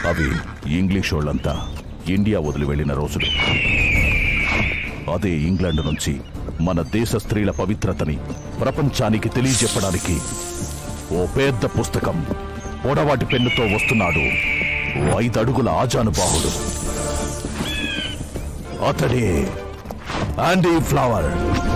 అవి ఇంగ్లీష్ వాళ్ళంతా ఇండియా వదిలి వెళ్లిన రోజులు. అదే ఇంగ్లాండ్ నుంచి మన దేశ స్త్రీల పవిత్రతని ప్రపంచానికి తెలియజెప్పడానికి ఓ పెద్ద పుస్తకం పొడవాటి పెన్నుతో వస్తున్నాడు. 5 అడుగుల ఆజానుబాహుడు. అతడే ఆండీ ఫ్లవర్.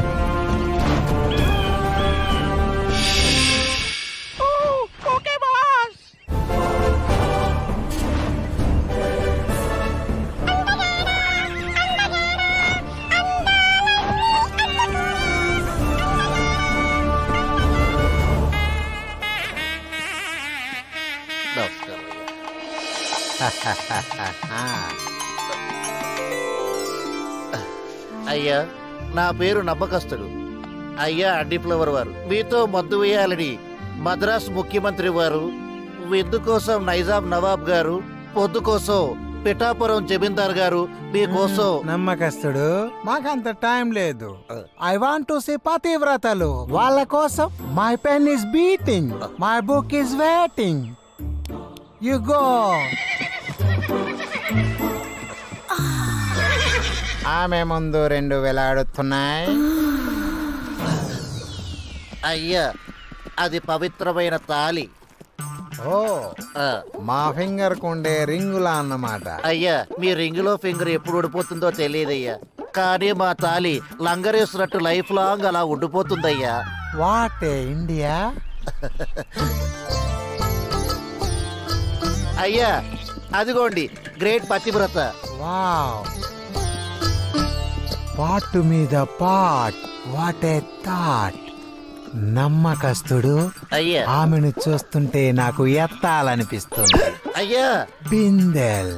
అయ్యా, నా పేరు నమ్మకస్తుడు. అయ్యా ఆండీ ఫ్లవర్ వారు మీతో మద్దు వేయాలని మద్రాసు ముఖ్యమంత్రి వారు, విందు కోసం నైజాం నవాబ్ గారు, పొద్దు కోసం పిఠాపురం జమీందార్ గారు మీకోసం. నమ్మకస్తుడు, మాకంత టైం లేదు. ఐ వాంట్ టు సీ పతివ్రతలు. వాళ్ళ కోసం my pen is beating, my book is waiting. You go. ఆమె ముందు 2 వేలాడుతున్నాయి. అయ్యా, అది పవిత్రమైన తాళి. ఓ, మా ఫింగర్ కుండే రింగులా అన్నమాట. అయ్యా, మీ రింగులో ఫింగర్ ఎప్పుడు ఊడిపోతుందో తెలియదయ్యా, కానీ మా తాళి లంగరేసినట్టు లైఫ్ లాంగ్ అలా ఉండిపోతుందయ్యా. What India. అయ్యా, అదిగోండి గ్రేట్ పతివ్రత. వావ్, పాటు మీద పాట్. What a thought. నమ్మకస్తుడు, అయ్యా, ఆమెను చూస్తుంటే నాకు ఎత్తాలనిపిస్తుంది. అయ్యా, బిందెల్.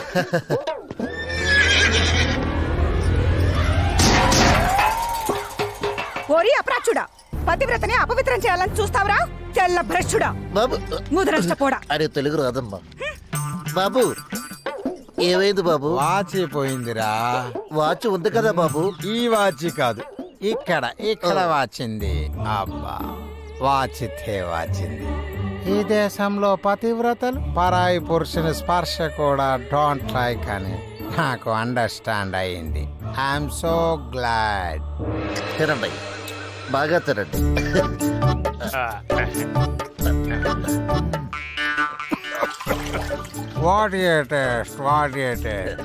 ఓరి అప్రాచుడా, పతివ్రతని అపవిత్రం చేయాలని చూస్తావరా? తెల్ల భ్రష్టుడా, బాబు ముదరష్టపోడా. అరే, తెలుగు రాదమ్మా. బాబు, ఏమైంది బాబు? వాచిపోయిందిరా. వాచ్ ఉంది కదా బాబు. ఈ వాచి కాదు, ఇక్కడ వాచింది. అబ్బా, వాచితే వాచింది. ఈ దేశంలో పతివ్రతలు పరాయి పురుషుని స్పర్శ కూడా డోంట్ లైక్ అని నాకు అండర్స్టాండ్ అయింది. I'm so glad. తినండి, బాగా తినండి. What a taste, what a taste.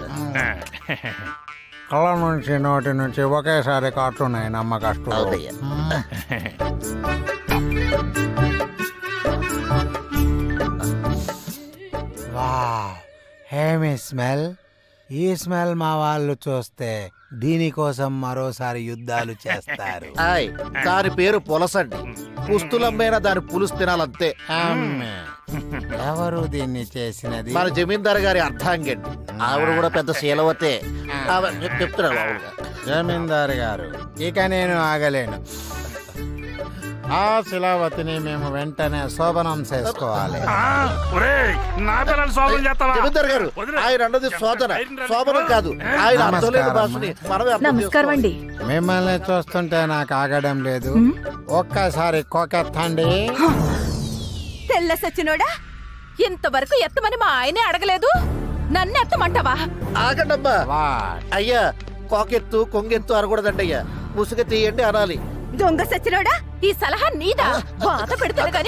కళ్ళ నుంచి నోటి నుంచి ఒకేసారి కాటున్నాయి నమ్మకస్తుడు. అవునయ్యా. వావ్, హేమి స్మెల్. ఈ స్మెల్ మా వాళ్ళు చూస్తే దీనికోసం మరోసారి యుద్ధాలు చేస్తారు. ఆయ్, దాని పేరు పులసండి. పుస్తులమ్మైనా దాని పులుసు తినాలంతే. ఎవరు దీన్ని చేసినది? మన జమీందార్ గారి అర్థాంగండి. ఆవిడ కూడా పెద్ద శీలవతే. చెప్తున్నాడు ఆవిడగా. జమీందారు గారు, ఇక నేను ఆగలేను. ఆ శిలావతిని మేము వెంటనే శోభనం చేసుకోవాలి. జమీందార్ గారు, ఆయన అన్నది శోధన, శోభనం కాదు. ఆయన అర్థం లేని భాషని మనమే అర్థం చేసుకోవాలి. మిమ్మల్ని చూస్తుంటే నాకు ఆగడం లేదు. ఒక్కసారి కోకెత్తండి. తెల్ల సచ్చినోడా, ఇంతవరకు ఎత్తమని మా ఆయనే అడగలేదు, నన్ను ఎత్తమంటావా? ఆగండమ్మా. అయ్యా, కోకెత్తు కొంగెత్తు అనకూడదండి అయ్యా, ముసుగ తీయండి అనాలి. దొంగ సచ్చినోడా, ఈ సలహా నీదా? బాధ పెడతాను కానీ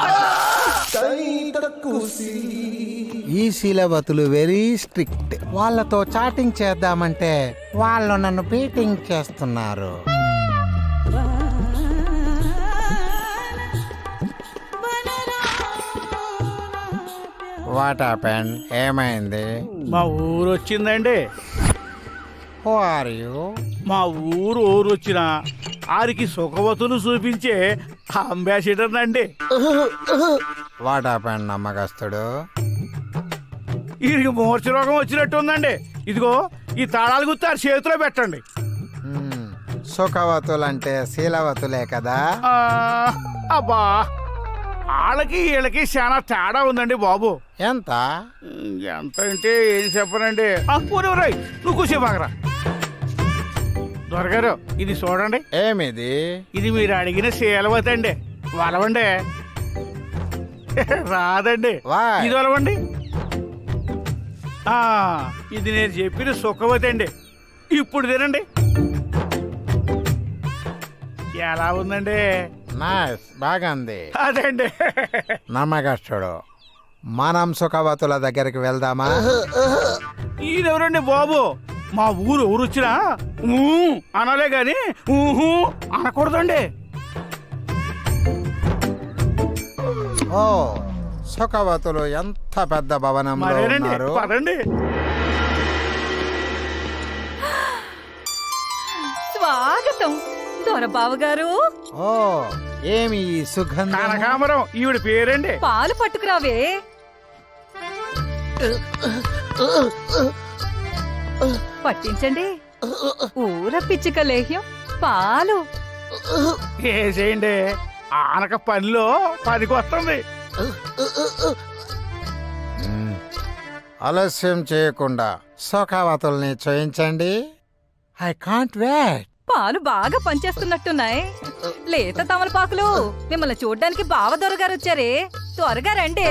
ఈ శీలవతులు వెరీ స్ట్రిక్ట్. వాళ్ళతో చాటింగ్ చేద్దామంటే వాళ్ళు నన్ను బీటింగ్ చేస్తున్నారు. What happened? ఏమైంది? మా ఊరు వచ్చిందండి. Who are you? మా ఊరు వచ్చిన ఆరికి సుఖవతులు చూపించే అంబాసిడర్ అండి. వాట్ హ్యాపెండ్ నమ్మకస్తుడు? వీరికి మూర్ఛ రోగం వచ్చినట్టు ఉందండి. ఇదిగో ఈ తాళాలు గుర్తు ఆ చేతిలో పెట్టండి. సుఖవతులంటే శీలవతులే కదా? అబ్బా, వాళ్ళకి వీళ్ళకి చాలా తేడా ఉందండి బాబు. ఎంత ఎంత అంటే ఏం చెప్పనండి. నువ్వు కూర్చోబాగరా. దొరగారు, ఇది చూడండి. ఏమిది? ఇది మీరు అడిగిన శీలవతి అండి. వలవండి. రాదండి. ఇది వలవండి. ఇది నేను చెప్పిన సుఖవతి అండి. ఇప్పుడు తినండి. ఎలా ఉందండి? నైస్, బాగుంది. అదండి. నమ్మకస్తుడు. మనం సుఖవతుల దగ్గరికి వెళ్దామా? ఈయనెవరండి బాబు? మా ఊరు ఎవరు వచ్చినా అనాలే గాని ఊహు అనకూడదండి. ఓ, సుఖవతులు ఎంత పెద్ద భవనంలో ఉన్నారు. పదండి. స్వాగతం దొరబావ గారు. ఓ, ఏమి ఈ సుగంధం? కనకాంబరం ఈవిడ పేరండి. పాలు పట్టుకురావే. పట్టించండి. ఊర పిచ్చిక లేహ్యం పాలు. చేసేయండి. ఆనక పనిలో పనికి వస్తుంది. ఆలస్యం చేయకుండా సుఖవతుల్ని చేయించండి. I can't wait. పాలు బాగా పనిచేస్తున్నట్టున్నాయి. లేత తమలపాకులు. మిమ్మల్ని చూడ్డానికి బావ దొరగారు వచ్చారే, త్వరగా రండి.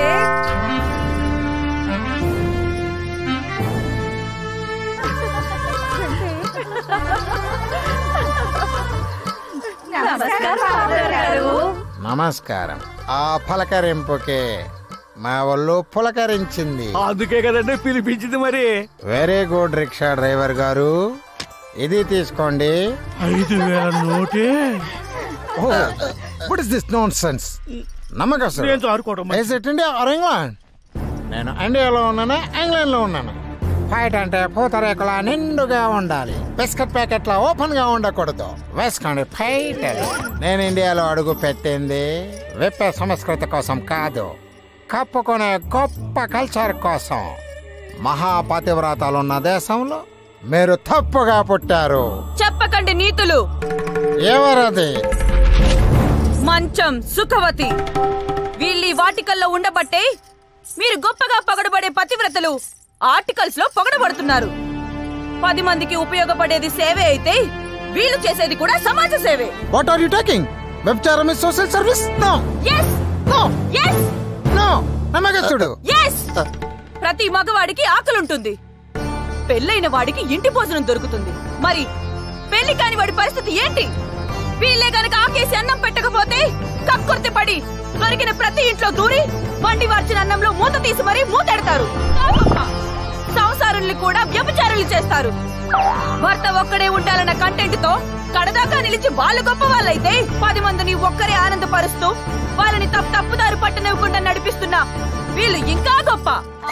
నమస్కారం. ఆ పలకరింపుకే మా వాళ్ళు పులకరించింది. అందుకే కదండి పిలిపించింది. మరి వెరీ గుడ్ రిక్షా డ్రైవర్ గారు, ఇది తీసుకోండి. 5,000 నోటే. What is this nonsense? నమ్మకస్తుడు. నేను ఆడుకోవడం Is it India or England? నేను ఇండియాలో ఉన్నానా, ఇంగ్లాండ్ లో ఉన్నాను? ఫైట్ అంటే పూతరేకులా నిండుగా ఉండాలి, బిస్కెట్ ప్యాకెట్లా ఓపెన్ గా ఉండకూడదు. వేసుకోండి ఫైట్. నేను ఇండియాలో అడుగు పెట్టింది విప్పే సంస్కృతి కోసం కాదు, కప్పుకునే గొప్ప కల్చర్ కోసం. మహాపతివ్రతాలున్న దేశంలో మీరు తప్పుగా పుట్టారు. చెప్పకండి నీతులు. ఎవరది? మంచం సుఖవతి. వీళ్ళీ వాటికల్లో ఉండబట్టే మీరు గొప్పగా పొగడబడే పతివ్రతలు ఆర్టికల్స్ లో పొగడబడుతున్నారు. 10 మందికి ఉపయోగపడేది సేవే అయితే వీళ్ళు చేసేది కూడా సమాజ సేవే. What are you talking? వ్యభిచారం is social service? No yes no yes no. నమ్మకస్తుడు. yes ప్రతి మగవాడికి ఆకలుంటుంది, పెళ్ళైన వాడికి ఇంటి భోజనం దొరుకుతుంది. మరి పెళ్లి కాని వాడి పరిస్థితి ఏంటి? వీళ్ళే గనక ఆకేసి అన్నం పెట్టకపోతే కక్కుర్తి పడి దొరికిన ప్రతి ఇంట్లో దూరి వండి వార్చిన అన్నంలో మూత తీసి మరీ మూతెడతారు. సంసారుల్ని కూడా వ్యభిచారులు చేస్తారు. భర్త ఒక్కడే ఉండాలన్న కంటెంట్ తో కడదాకా నిలిచి వాళ్ళు గొప్ప వాళ్ళైతే 10 మందిని ఒక్కరే ఆనందపరుస్తూ వాళ్ళని తప్పుదారి పట్టనివ్వకుండా నడిపిస్తున్నా వీళ్ళు ఇంకా గొప్ప.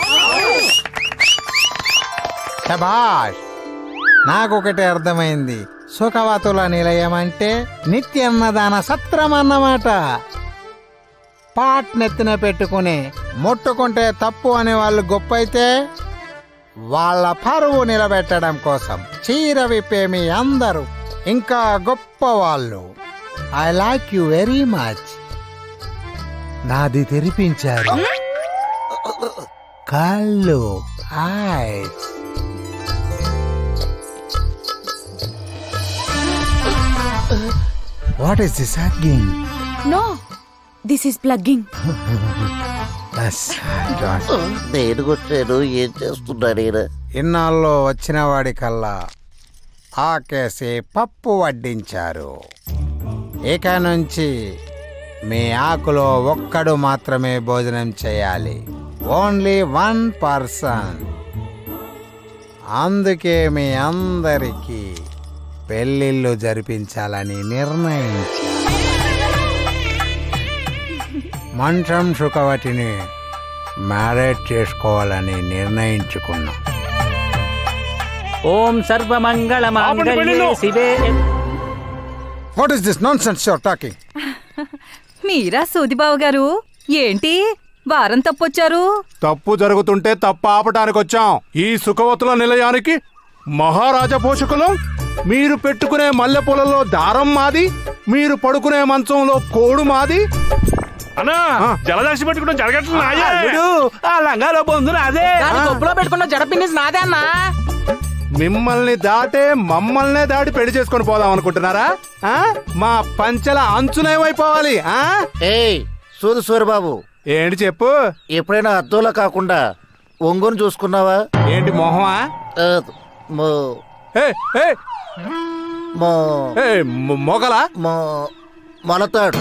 శభాష్. నాకొకటి అర్థమైంది. సుఖవతుల నిలయం అంటే నిత్యన్నదాన సత్రం అన్నమాట. పాట్ నెత్తిన పెట్టుకుని ముట్టుకుంటే తప్పు అనే వాళ్ళు గొప్ప అయితే, వాళ్ళ పరువు నిలబెట్టడం కోసం చీర విప్పే మీ అందరూ ఇంకా గొప్ప వాళ్ళు. I like you very much. నాది తెరిపించారు కళ్ళు, eyes. What is this hugging? No, this is plugging. నేను వచ్చాను, ఏం చేస్తున్నాను? ఇన్నాళ్ళు వచ్చిన వాడికల్లా ఆకేసి పప్పు వడ్డించారు. ఇక నుంచి మీ ఆకులో ఒక్కడు మాత్రమే భోజనం చేయాలి. Only 1 person. అందుకే మీ అందరికీ పెళ్ళిళ్ళు జరిపించాలని నిర్ణయించారు. మంచం సుఖవతిని మ్యారేజ్ చేసుకోవాలని నిర్ణయించుకున్నాం. ఓం సర్వమంగళ మాంగళ్యే శివే. What is this nonsense you are talking? మీరా సూదిబావ గారు, ఏంటి వారం తప్పొచ్చారు? తప్పు జరుగుతుంటే తప్పు ఆపటానికి వచ్చాం. ఈ సుఖవతుల నిలయానికి మహారాజా పోషకులం. మీరు పెట్టుకునే మల్లెపూలలో దారం మాది, మీరు పడుకునే మంచంలో కోడు మాది. అన్నా జలదాసి పెట్టుకోవడం జరగట్లేదు. ఆ లంగాలో బొందు అదే గొప్పలో పెట్టుకున్న జడపిన్నిస్ నాదే అన్నా. మిమ్మల్ని దాటే మమ్మల్నే దాటి పెళ్లి చేసుకొని పోదాం అనుకుంటున్నారా? మా పంచెల అంచునేమైపోవాలి? ఏయ్ సూరు సూరబాబు, ఏంటి చెప్పు. ఎప్పుడైనా అద్దంలో కాకుండా ఒంగోని చూసుకున్నావా? ఏంటి మొహమా? మొగలా? మొలతాడు.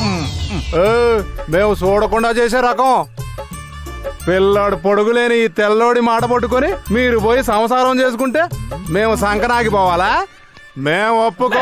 మేము చూడకుండా చేసే రకం. పిల్లాడు పొడుగులేని ఈ తెల్లోడి మాట పట్టుకొని మీరు పోయి సంసారం చేసుకుంటే మేము సంకనాకి పోవాలా? మేము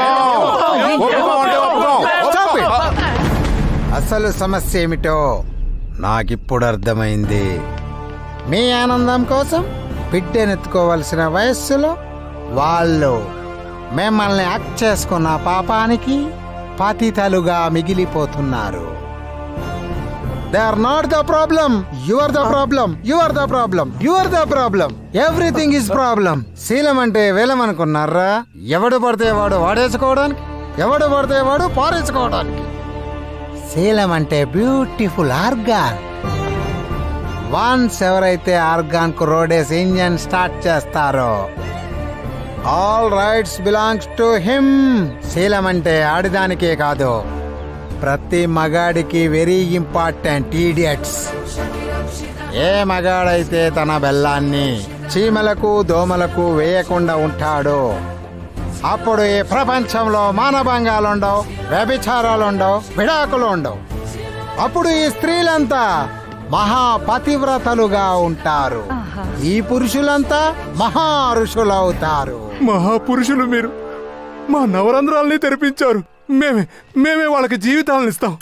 అసలు సమస్య ఏమిటో నాకిప్పుడు అర్థమైంది. మీ ఆనందం కోసం బిడ్డనెత్తుకోవలసిన వయస్సులో వాళ్ళు మిమ్మల్ని హక్ చేసుకున్న పాపానికి పతితలుగా మిగిలిపోతున్నారు. They are not the problem. You are the problem. You are the problem. You are the problem. Everything is problem. శీలం అంటే వేలం అనుకున్నారా? ఎవడు పడితే వాడు వాడేసుకోవడానికి, ఎవడు పడితే వాడు పారేసుకోవడానికి. శీలం అంటే బ్యూటిఫుల్ ఆర్గాన్. వన్స్ ఎవరైతే ఆర్గాన్ కు రోడేసి ఇంజన్ స్టార్ట్ చేస్తారో all rights belongs to him. శీలం అంటే ఆడిదానికే కాదు, ప్రతి మగాడికి వెరీ ఇంపార్టెంట్. ఈడియట్స్. ఏ మగాడైతే తన బెల్లాన్ని చీమలకు దోమలకు వేయకుండా ఉంటాడో అప్పుడు ఈ ప్రపంచంలో మానభంగాలుండవు, వ్యభిచారాలుండవు, విడాకులు ఉండవు. అప్పుడు ఈ స్త్రీలంతా మహాపతివ్రతలుగా ఉంటారు. ఈ పురుషులంతా మహా ఋషులవుతారు. మహాపురుషులు మీరు మా నవరంధ్రాల్ని తెరిపించారు. మేమే వాళ్ళకి జీవితాలను ఇస్తాం.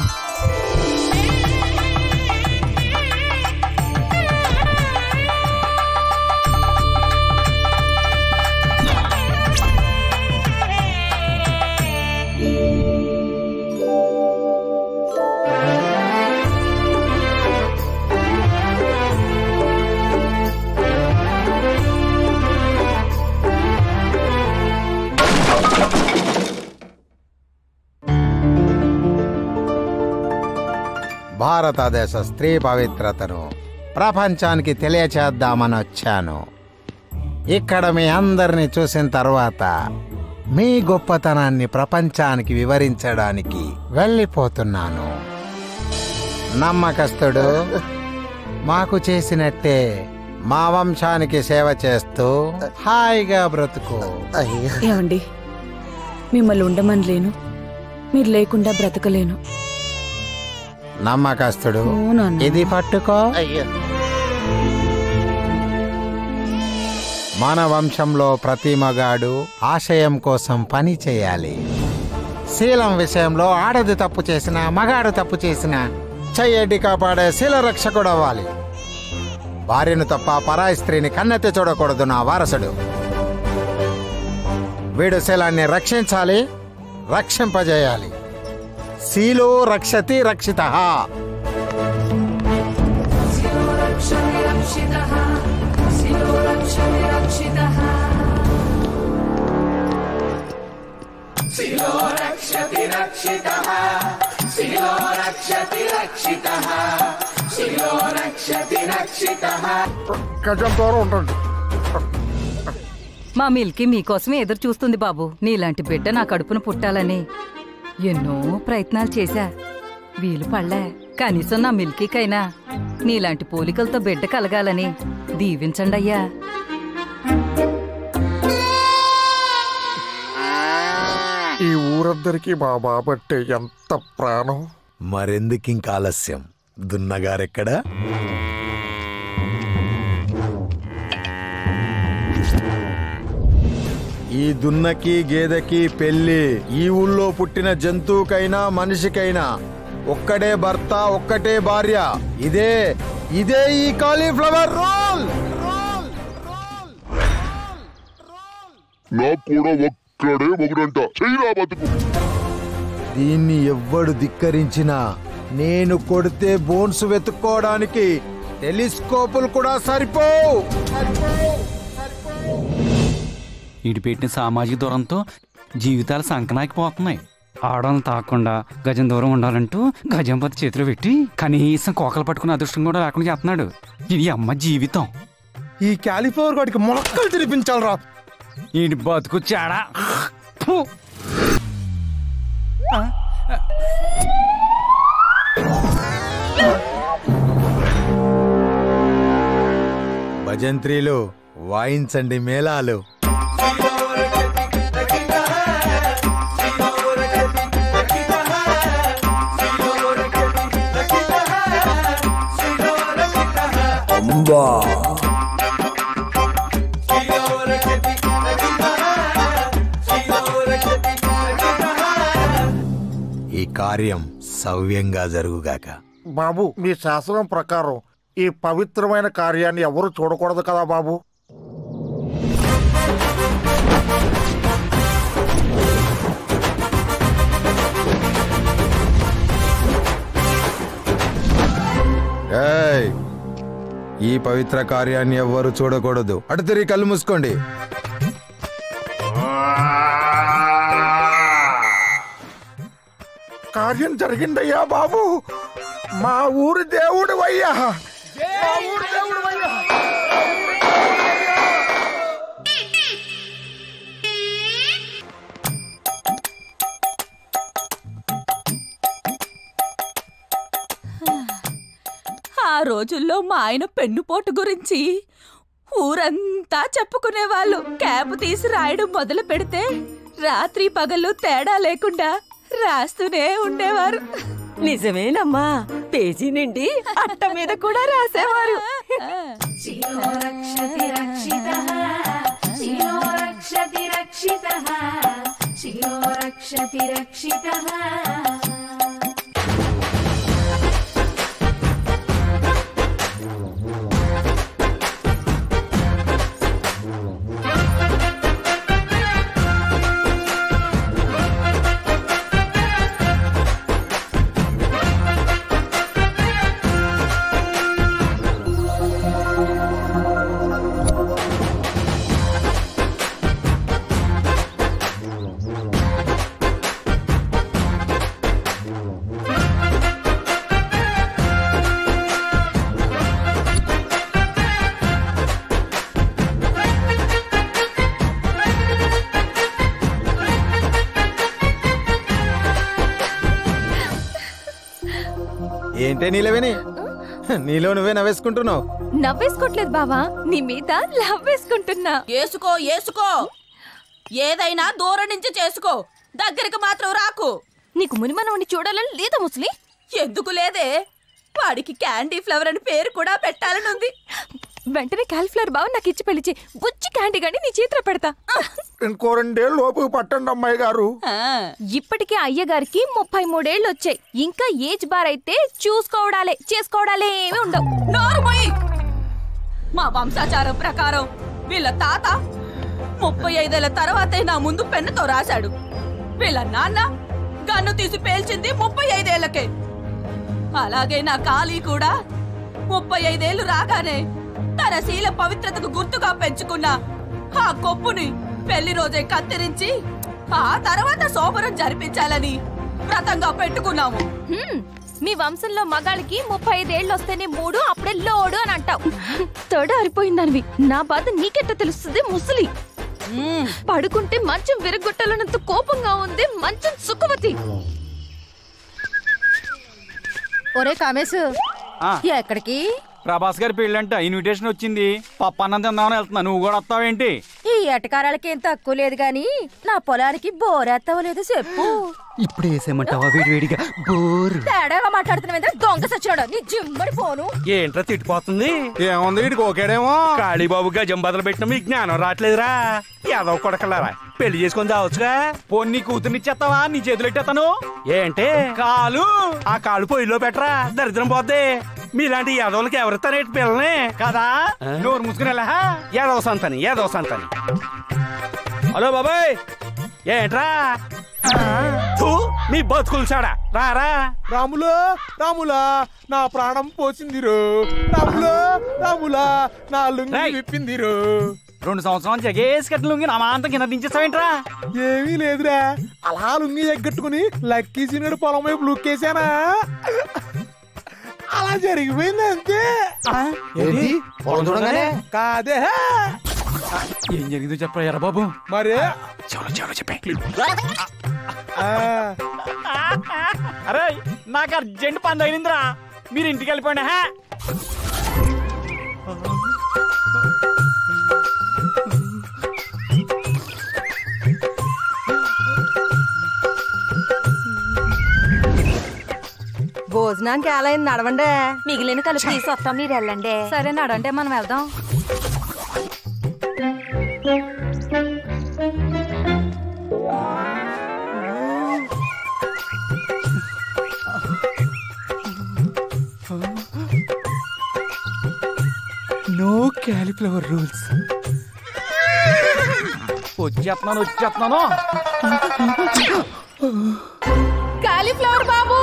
భారతదేశ స్త్రీ పవిత్రతను ప్రపంచానికి తెలియచేద్దామని వచ్చాను. ఇక్కడ మీ అందరిని చూసిన తర్వాత మీ గొప్పతనాన్ని ప్రపంచానికి వివరించడానికి వెళ్ళిపోతున్నాను. నమ్మకస్తుడు మాకు చేసినట్టే మా వంశానికి సేవ చేస్తూ హాయిగా బ్రతుకు. ఏమండి, మిమ్మల్ని ఉండమనలేను, మీరు లేకుండా బ్రతకలేను. నమ్మకస్తుడు ఇది పట్టుకో. మన వంశంలో ప్రతి మగాడు ఆశయం కోసం పని చేయాలి. శీలం విషయంలో ఆడది తప్పు చేసినా మగాడు తప్పు చేసినా చెయ్యడ్డి కాపాడే శీల రక్షకుడు అవ్వాలి. భార్యను తప్ప పరాయి స్త్రీని కన్నెత్తి చూడకూడదు నా వారసుడు. వీడు శీలాన్ని రక్షించాలి, రక్షింపజేయాలి. శీలో రక్షతి రక్షితః. మా మిల్కీ మీకోసమే ఎదురు చూస్తుంది బాబు. నీలాంటి బిడ్డ నా కడుపున పుట్టాలని ఎన్నో ప్రయత్నాలు చేశా, వీలు పడలే. కనీసం నా మిల్కీకైనా నీలాంటి పోలికలతో బిడ్డ కలగాలని దీవించండి అయ్యా. ఈ ఊరందరికీ మా బాబంటే ఎంత ప్రాణం. మరెందుకింక ఆలస్యం? దున్నగారెక్కడా? ఈ దున్నకి గేదెకి పెళ్లి. ఈ ఊళ్ళో పుట్టిన జంతువుకైనా మనిషికైనా ఒక్కడే భర్త, ఒక్కటే భార్య. ఇదే ఈ కాలీఫ్లవర్ రోల్. దీన్ని ఎవ్వడు ధిక్కరించినా నేను కొడితే బోన్స్ వెతుక్కోవడానికి టెలిస్కోపులు కూడా సరిపోవు. ఇటు పెట్టిన సామాజిక దూరంతో జీవితాలు సంకనాకిపోతున్నాయి. ఆడవాళ్ళని తాకుండా గజం దూరం ఉండాలంటూ గజంపతి చేతిలో పెట్టి కనీసం కోకలు పట్టుకునే అదృష్టం కూడా లేకుండా చేస్తున్నాడు. ఇది అమ్మ జీవితం. ఈ క్యాలిఫ్లవర్ గాడికి మొలక్కలు తినిపించాలరా. ఈ బతుకు చాడా. భజంత్రీలు వాయించండి మేళాలు. ఈ కార్యం సవ్యంగా జరుగుగాక. బాబు, మీ శాసనం ప్రకారం ఈ పవిత్రమైన కార్యాన్ని ఎవరు చూడకూడదు కదా బాబు? ఏయ్, ఈ పవిత్ర కార్యాన్ని ఎవ్వరు చూడకూడదు. అటు తిరిగి కళ్ళు మూసుకోండి. కార్యం జరిగిందయ్యా బాబు. మా ఊరి దేవుడు అయ్యా. ఆ రోజుల్లో మా ఆయన పెన్నుపోటు గురించి ఊరంతా చెప్పుకునేవాళ్ళు. క్యాప్ తీసి రాయడం మొదలు పెడితే రాత్రి పగళ్ళు తేడా లేకుండా రాస్తూనే ఉండేవారు. నిజమేనమ్మా, పేజీ నిండి అట్ట మీద కూడా రాసేవారు. ఏంటే నీలవేని, నీలో నువ్వే నవ్వేసుకుంటున్నావు? నవ్వేసుకోవట్లేదు బావా, నీ మీద లవ్వేసుకుంటున్నా. ఏసుకో ఏసుకో, ఏదైనా దూరం నుంచి చేసుకో, దగ్గరికి మాత్రం రాకు. నీకు మునిమనవుని చూడాలని లేదా ముసలి? ఎందుకు లేదే, వాడికి క్యాండీ ఫ్లవర్ అని పేరు కూడా పెట్టాలని ఉంది. వెంటనే క్యాలిఫ్లవర్ బావ నాకు ఇచ్చి పెళ్లిచి బుచ్చి క్యాండీ గాని నీ చేతిలో పెడతా. ఇంకో 2 ఏళ్ళు లోపు పట్టండి అమ్మాయి గారు. ఇప్పటికే అయ్యగారికి 33 ఏళ్ళు వచ్చాయి. ఇంకా ఏజ్ బార్ అయితే చేసుకోవడాలే ఏమీ ఉండవు. నోరుమోయ్! మా వంశాచారం ప్రకారం వీళ్ళ తాత 35 ఏళ్ల తర్వాతే నా ముందు పెన్నుతో రాశాడు. వీళ్ళ నాన్న గన్ను తీసి పేల్చింది 35 ఏళ్లకే. అలాగే నా కాళీ కూడా 35 ఏళ్లు రాగానే తన శీల పవిత్రతకు గుర్తుగా పెంచుకున్న ఆ కొప్పుని పెళ్లి రోజే కత్తిరించి ఆ తర్వాత శోభనం జరిపించాలని వ్రతంగా పెట్టుకున్నాము. మీ వంశంలో మగాళ్ళకి 35 ఏళ్ళు వస్తేనే 3, అప్పుడే లోడు అని అంటావు. తొడ అరిపోయిందనివి నా బాధ నీకెట్ట తెలుస్తుంది ముసలి? పడుకుంటే మంచం విరగొట్టాలన్నంత కోపంగా ఉంది మంచం సుఖవతి. ఒరే కామేశ్, ఎక్కడికి? ప్రభాస్ గారి పెళ్ళంట, ఇన్విటేషన్ వచ్చింది. పప్పన్నం తిందామని వెళ్తున్నా, నువ్వు కూడా వస్తావేంటి? ఈ ఎటకారాలకి ఏం తక్కువ లేదు గాని నా పొలానికి బోరేస్తావో లేదో చెప్పు. ఇప్పుడు వేసేయమంటావా వేడివేడిగా? బోర్ తేడాగా మాట్లాడుతున్నా దొంగ సచ్చినాడు నీ జిమ్మడి పోను. ఏంట్రా తిట్టిపోతుంది? ఏముంది వీడికి ఓకేడేమో. కాళీబాబు గజం బదులు పెట్టిన మీకు జ్ఞానం రావట్లేదురా? ఏదో కొడకలారా, పెళ్లి చేసుకొని చావచ్చుగా. పొన్ని కూతురునిచ్చేస్తావా? నీ చేతులు ఎట్టేస్తాను. ఏంటే కాలు? ఆ కాలు పొయ్యిలో పెట్టరా, దరిద్రం పోద్ది. మీలాంటి యాదవులకి ఎవరిస్తారేంటి పిల్లనే కదా? నోరు మూసుకునేలా ఏదో సంతని. హలో బాబాయ్, ఏంట్రా మీ బతుకులు చాడా? రారా. రాములా నా ప్రాణం పోసిందిరు. రాములా నా లుంగి విప్పిందిరు. 2 సంవత్సరాలు జగేసి కట్టిన లుంగి నా మాంత కింద దించేస్తావేంట్రా? ఏమీ లేదురా, అలా లుంగి ఎగ్గట్టుకుని లక్కీ సీనుడు పొలం వైపు లుక్కేసానా, అలా జరిగిపోయింది అంతే. కాదే, ఏం జరిగిందో చెప్పరా ఎర్ర బాబు? మరే చెవులో చెప్పే. అరే నాకు అర్జెంట్ పని తగిలిందిరా, మీరు ఇంటికి వెళ్ళిపోండి. భోజనానికి ఎలా అయింది నడవండి. మిగిలిన కలిపి తీసుకొస్తాం, మీరు వెళ్ళండి. సరే నడంటే మనం వెళ్దాం. No cauliflower rules. వచ్చేస్తున్నాను. కాలీఫ్లవర్ బాబు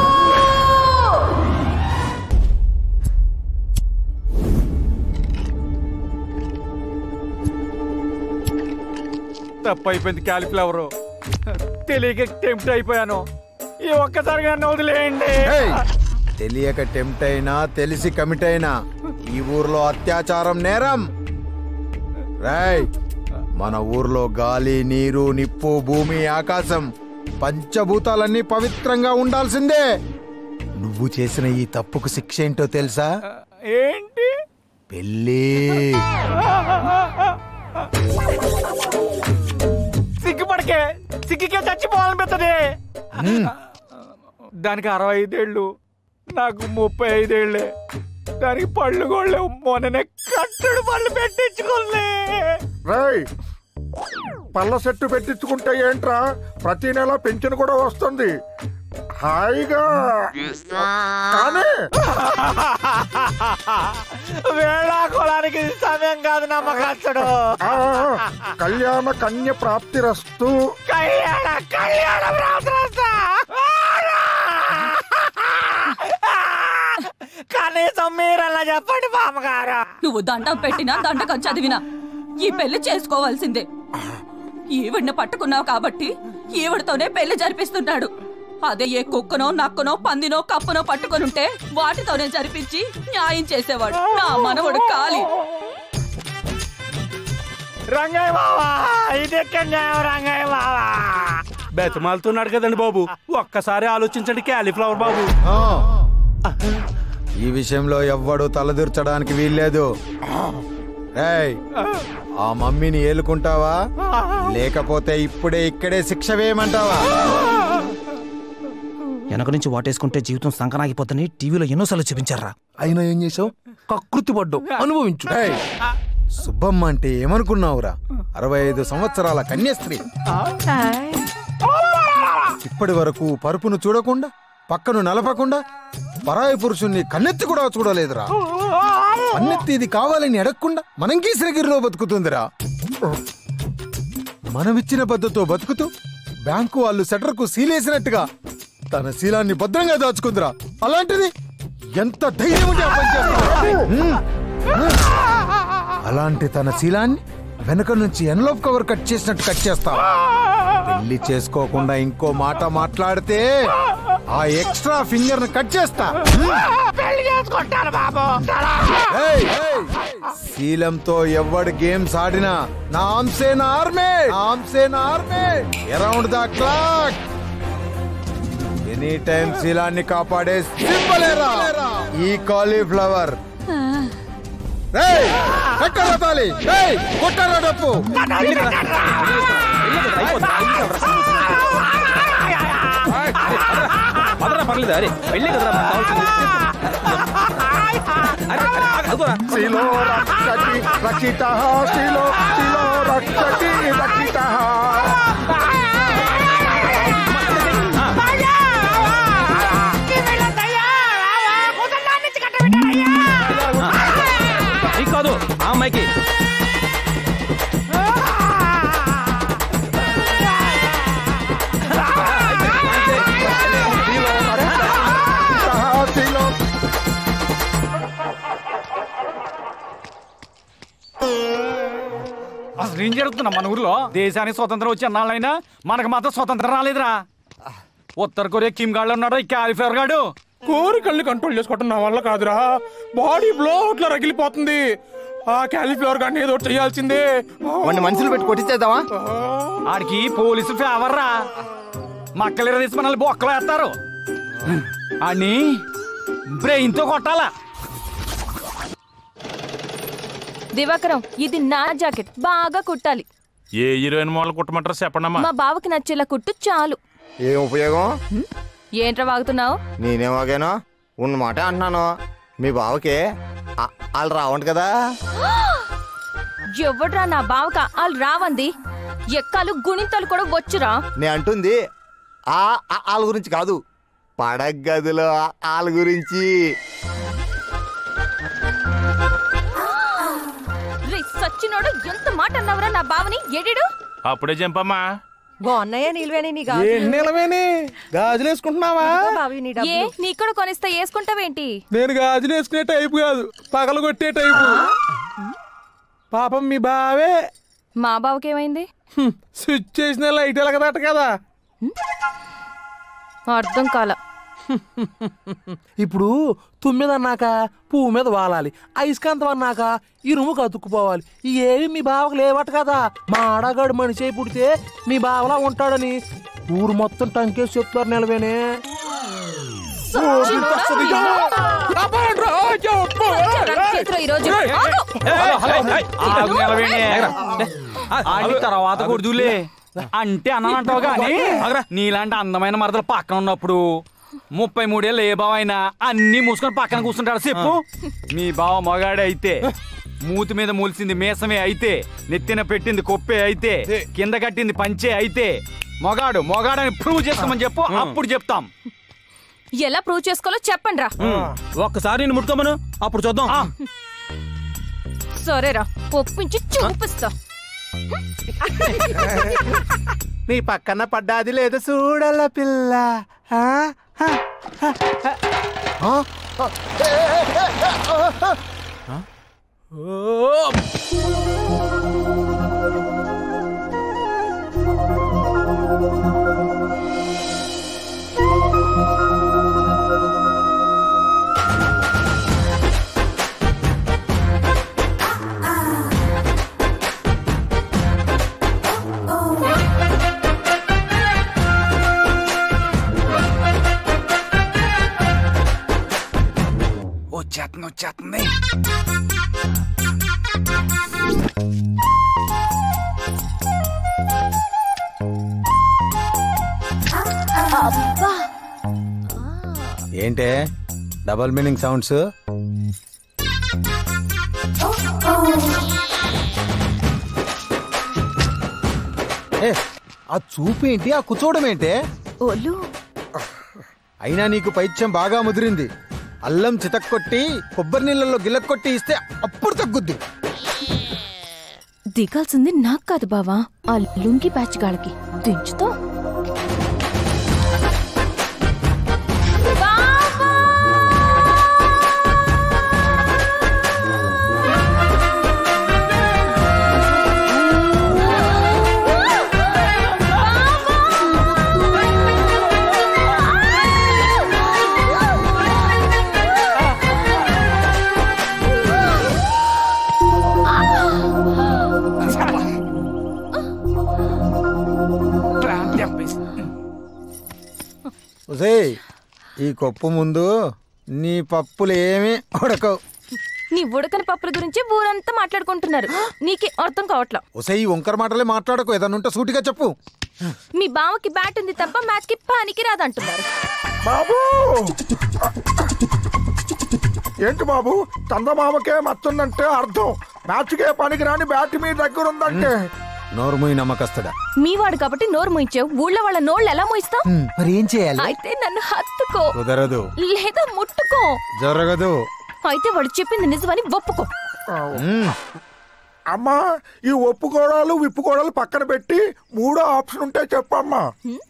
తప్పైపోయింది. క్యాలీఫ్లవర్ తెలియక టెంప్ట్ అయిపోయాను. ఈ ఒక్కసారిగా వదిలేయండి. తెలియక టెంప్ట్ అయినా తెలిసి కమిట్ అయినా ఈ ఊర్లో అత్యాచారం నేరం. రాయ్, మన ఊర్లో గాలి, నీరు, నిప్పు, భూమి, ఆకాశం పంచభూతాలన్నీ పవిత్రంగా ఉండాల్సిందే. నువ్వు చేసిన ఈ తప్పుకు శిక్ష ఏంటో తెలుసా? ఏంటి? పెళ్ళి. సిగ్గుకే చచ్చిపోవాలని పెద్దది. దానికి 65 ఏళ్ళు, నాకు 35 ఏళ్ళే. దానికి పళ్ళు కూడా మొన్ననే కట్టడు పళ్ళు పెట్టించుకోలే. పళ్ళ సెట్టు పెట్టించుకుంటే ఏంట్రా, ప్రతి నెల పెన్షన్ కూడా వస్తుంది హాయిగా. కానీ వేళాకోళానికి సమయం కాదు నమ్మకస్తుడు. కళ్యాణ కన్య ప్రాప్తిరస్తు. కళ్యాణ ప్రాప్తిరస్తు. కనీసం మీరలా చెప్పండి బామ్మగారు. నువ్వు దండం పెట్టినా దండకం చదివినా ఈ పెళ్లి చేసుకోవాల్సిందే. ఈవిడ్ని పట్టుకున్నావు కాబట్టి ఈవిడతోనే పెళ్లి జరిపిస్తున్నాడు. అదే ఏ కుక్కనో, నక్కనో, పందినో, కప్పనో పట్టుకొనుంటే వాటితోనే జరిపించి న్యాయం చేసేవాడు నా మనవడు కాలి. రంగయ్య బావా, ఇదెక్కడ న్యాయం రంగయ్య బావా? బెతమాలుతున్నాడు కదండి బాబు, ఒక్కసారి ఆలోచించండి క్యాలీఫ్లవర్ బాబు. ఈ విషయంలో ఎవ్వడు తలదూర్చడానికి వీల్లేదు. ఆ మమ్మీని ఏలుకుంటావా, లేకపోతే ఇప్పుడే ఇక్కడే శిక్ష వేయమంటావా? వెనక నుంచి వాటేసుకుంటే జీవితం సంకనాగిపోతుందని టీవీలో ఎన్నోసార్లు చూపించారా. అయినా ఏం చేసావు? కకృతి పడ్డావు, అనుభవించు. సుబ్బమ్మ అంటే ఏమనుకున్నావురా? 65 సంవత్సరాల కన్యాస్త్రీ. ఇప్పటి వరకు పరుపును చూడకుండా, పక్కను నలపకుండా, పరాయి పురుషుణ్ణి కన్నెత్తి కూడా చూడలేదురా. కన్నెత్తి ఇది కావాలని అడగకుండా మనం గీసిరగిరిలో బతుకుతుందిరా. మనమిచ్చిన పద్ధతితో బతుకుతూ బ్యాంకు వాళ్ళు సెటర్కు సీలేసినట్టుగా తన శీలాన్ని భద్రంగా దాచుకుందిరా. అలాంటిది ఎంత ధైర్యం ఉంటే ఆ పని చేస్తుందిరా. అలాంటి తన శీలాన్ని వెనక నుంచి ఎన్లోప్ కవర్ కట్ చేసినట్టు కట్ చేస్తా. పెళ్లి చేసుకోకుండా ఇంకో మాట మాట్లాడితే ఆ ఎక్స్ట్రా ఫింగర్ ని కట్ చేస్తా. శీలంతో ఎవడు గేమ్స్ ఆడినా నా ఆమ్సేన ఆర్మే around the clock. Any time శీలాన్ని కాపాడే సింబలేరా ఈ కాలీఫ్లవర్. కొట్టారా డప్పు? పర్లేదు, అరే వెళ్ళి కదరా. శిలో రక్షతి రక్షితః, శిలో శిలో రక్షతి రక్షితః. కాదు ఆ అమ్మాయికి. అసలు ఏం జరుగుతున్నా మన ఊర్లో? దేశానికి స్వతంత్రం వచ్చి అన్నాళ్ళైనా మనకు మాత్రం స్వతంత్రం రాలేదురా. ఉత్తర కొరియా కిమ్ గాడు ఉన్నాడు ఈ క్యాలీఫ్లవర్ గాడు. కోరికల్ని కంట్రోల్ చేసుకోవటం నా వల్ల కాదురా. బాడీ బ్లో అట్లా రగిలిపోతుంది. ఆ క్యాలీఫ్లవర్ గాడిని ఏదో చేయాల్సిందే. వాడిని మనుషులు పెట్టి కొట్టించేద్దామా? ఆడికి పోలీసు ఫేవర్ రా. మక్కలు తీసి మనల్ని బొక్కలు వేస్తారు. ఆడిని బ్రెయిన్ తో కొట్టాలా. దివాకరం, ఇది నా జాకెట్, బాగా కుట్టాలి. ఏ హీరోయిన్ మోడల్ కుట్టమంటారు చెప్పండమ్మా. మా బావకి నచ్చేలా కుట్టు చాలు. ఏం ఉపయోగం? ఏంట్రా వాగుతున్నావు? నేనేం వాగాను? ఉన్న మాట అంటున్నాను. మీ బావకే వాళ్ళు రావంట కదా. ఎవడ్రా నా బావక వాళ్ళు రావంది? ఎక్కాలు గుణింతలు కూడా వచ్చురా. నే అంటుంది వాళ్ళ గురించి కాదు, పడగ గదిలో వాళ్ళ గురించి. సచ్చినోడు ఎంత మాట అన్నవరా నా బావని? ఎడిడు అప్పుడే చంపమ్మా. బాగున్నాయా నీళ్ళవేని? నీ గాజులు వేసుకుంటున్నావా? ఏ నీ కూడా కొనిస్తా వేసుకుంటావేంటి? నేను గాజులు వేసుకునే టైపు కాదు, పగలు కొట్టే టైపు. పాపం మీ బావే. మా బావకేమైంది? స్విచ్ చేసిన లైట్ ఎలగదట కదా. అర్థం కాల. ఇప్పుడు తుమ్మిది అన్నాక పువ్వు మీద వాలాలి, అయస్కాంతం అన్నాక ఇరుము కతుక్కుపోవాలి. ఏవి మీ బావకు లేవట కదా. మా ఆడగాడు మనిషి అయి పుడితే మీ బావలా ఉంటాడని ఊరు మొత్తం టంకేసి చెప్తారు. నిలవేనే తర్వాత కొడుదులే అంటే అన్నంటావు కానీ నీలాంటి అందమైన మరదలు పక్కన ఉన్నప్పుడు 33 ఏళ్ళు ఏ బావ అయినా అన్ని మూసుకొని పక్కన కూర్చుంటాడు. చెప్పు. మీ బావ మగాడే అయితే, మూతి మీద మూల్సింది మీసమే అయితే, నెత్తిన పెట్టింది కొప్పే అయితే, కింద కట్టింది పంచే అయితే మొగాడని ప్రూవ్ చేసుకోమని చెప్పు, అప్పుడు చెప్తాం. ఎలా ప్రూవ్ చేసుకోవాలో చెప్పండి రా. ఒక్కసారి నేను ముట్టుకోమను, అప్పుడు చూద్దాం. సరేరా, ఒప్పించి చూపిస్తా. నీ పక్కన పడ్డాది లేదు చూడల పిల్ల. వచ్చేస్తుంది. ఏంటే డబల్ మీనింగ్ సౌండ్స్? ఆ చూపేంటి, ఆ కూర్చోవడం ఏంటే? అయినా నీకు పైత్యం బాగా ముదిరింది. అల్లం చితక్కొట్టి కొబ్బరి నీళ్ళలో గిల్లకొట్టి ఇస్తే అప్పుడు తగ్గుద్ది. దిగాల్సింది నాకు కాదు బావా, ఆ లుంగి బ్యాచ్ గాళ్ళకి. దించుతో ఈ కొప్పు ముందు నీ పప్పులు ఏమీ ఉడకవు. నీ ఉడకని పప్పుల గురించి ఊరంతా మాట్లాడుకుంటున్నారు, నీకే అర్థం కావట్లా. ఒసే ఈ వంకర మాటలే మాట్లాడకు, ఏదన్నా ఉంటే సూటిగా చెప్పు. మీ బావకి బ్యాట్ ఉంది తప్ప మ్యాచ్ కి పనికి రాదంటున్నారు. బాబు ఏంటి బాబు, చందమామకే మత్తుందంటే అర్థం మ్యాచ్కే పనికి రాని బ్యాట్ మీ దగ్గర ఉందంటే. నోరుమూయి నమ్మకస్తుడా. మీ వాడు కాబట్టి నోరు మూయించావు, ఊళ్ళో వాళ్ళ నోళ్ళు ఎలా మూయిస్తావు? మరి ఏం చేయాలి? అయితే నన్ను హత్తుకో, కుదరదు. లేదా ముట్టుకో. జరగదు. అయితే వాడు చెప్పింది నిజమని ఒప్పుకో. అమ్మా, ఈ ఒప్పుకోడాలు విప్పుకోడాలు పక్కన పెట్టి మూడో ఆప్షన్ ఉంటే చెప్పమ్మా.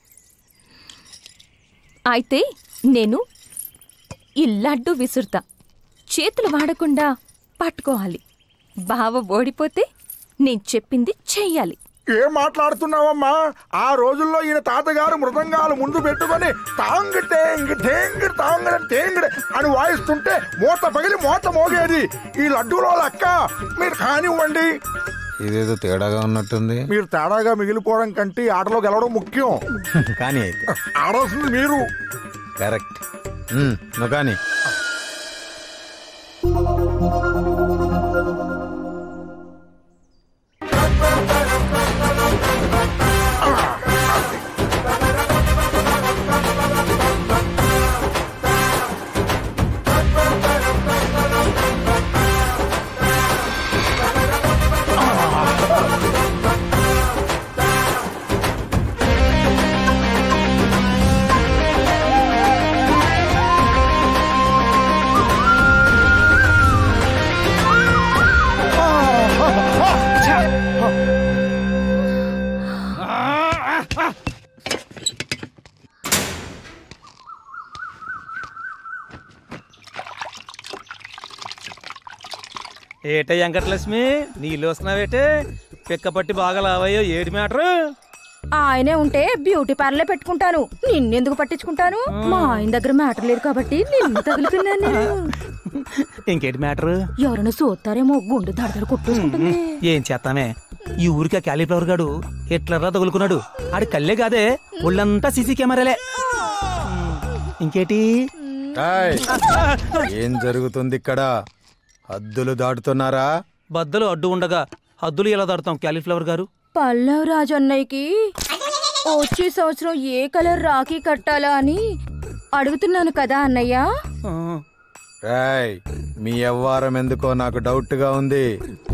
అయితే నేను ఈ లడ్డు విసురుతా, చేతులు వాడకుండా పట్టుకోవాలి. బావ ఓడిపోతే నేను చెప్పింది చెయ్యాలి. ఏం మాట్లాడుతున్నావమ్మా? ఆ రోజుల్లో ఈయన తాతగారు మృదంగాలు ముందు పెట్టుకొని తాంగ్ టేంగ్ టేంగ్ తాంగ్ టేంగ్ అని వాయిస్తుంటే మూత పగిలి మూత మోగేది. ఈ లడ్డూలో లెక్క మీరు కానివ్వండి. ఇదేదో తేడాగా ఉన్నట్టుంది. మీరు తేడాగా మిగిలిపోవడం కంటే ఆటలో గెలవడం ముఖ్యం. కానీ అయితే ఆడాల్సింది మీరు. కరెక్ట్. నువ్వు కానీ ఏటే వెంకటలక్ష్మి నీళ్ళు వస్తున్నావేటే పిక్క పట్టి బాగా లావయ్యో ఏటి మ్యాటరు? ఆయనే ఉంటే బ్యూటీ పార్లర్ పెట్టుకుంటాను, నిన్నెందుకు పట్టించుకుంటాను? మా ఆయన దగ్గర మ్యాటర్ లేదు కాబట్టి నిన్ను తగులుకున్నాను. ఇంకేటి మ్యాటరు? ఎవరైనా చూస్తారేమో గుండె దడదడ కొట్టేసుకుంటుంది. ఏం చేస్తామే, ఈ ఊరికి క్యాలీఫ్లవర్ గాడు హిట్లర్లా తగులుకున్నాడు. ఆడి కళ్ళే కాదే ఒళ్ళంతా సీసీ కెమెరాలే. ఇంకేటి? ఏం జరుగుతుంది ఇక్కడ? హద్దులు దాటుతున్నారా? బద్దలు అడ్డు ఉండగా హద్దులు ఎలా దాటుతాం క్యాలీఫ్లవర్ గారు? పల్లవ్ రాజు అన్నయ్యకి వచ్చే సంవత్సరం ఏ కలర్ రాఖీ కట్టాలా అని అడుగుతున్నాను కదా అన్నయ్య. రాయ్, మీ వ్యవహారం ఎందుకో నాకు డౌట్ గా ఉంది.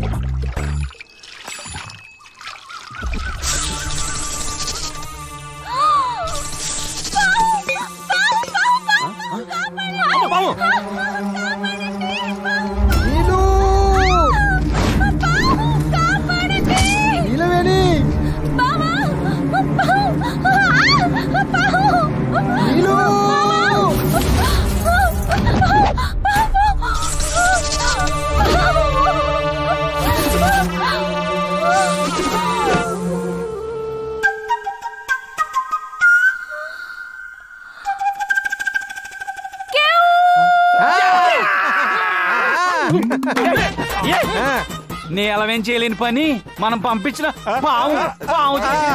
నేలవేం చేయలేని పని మనం పంపించిన పాము పాము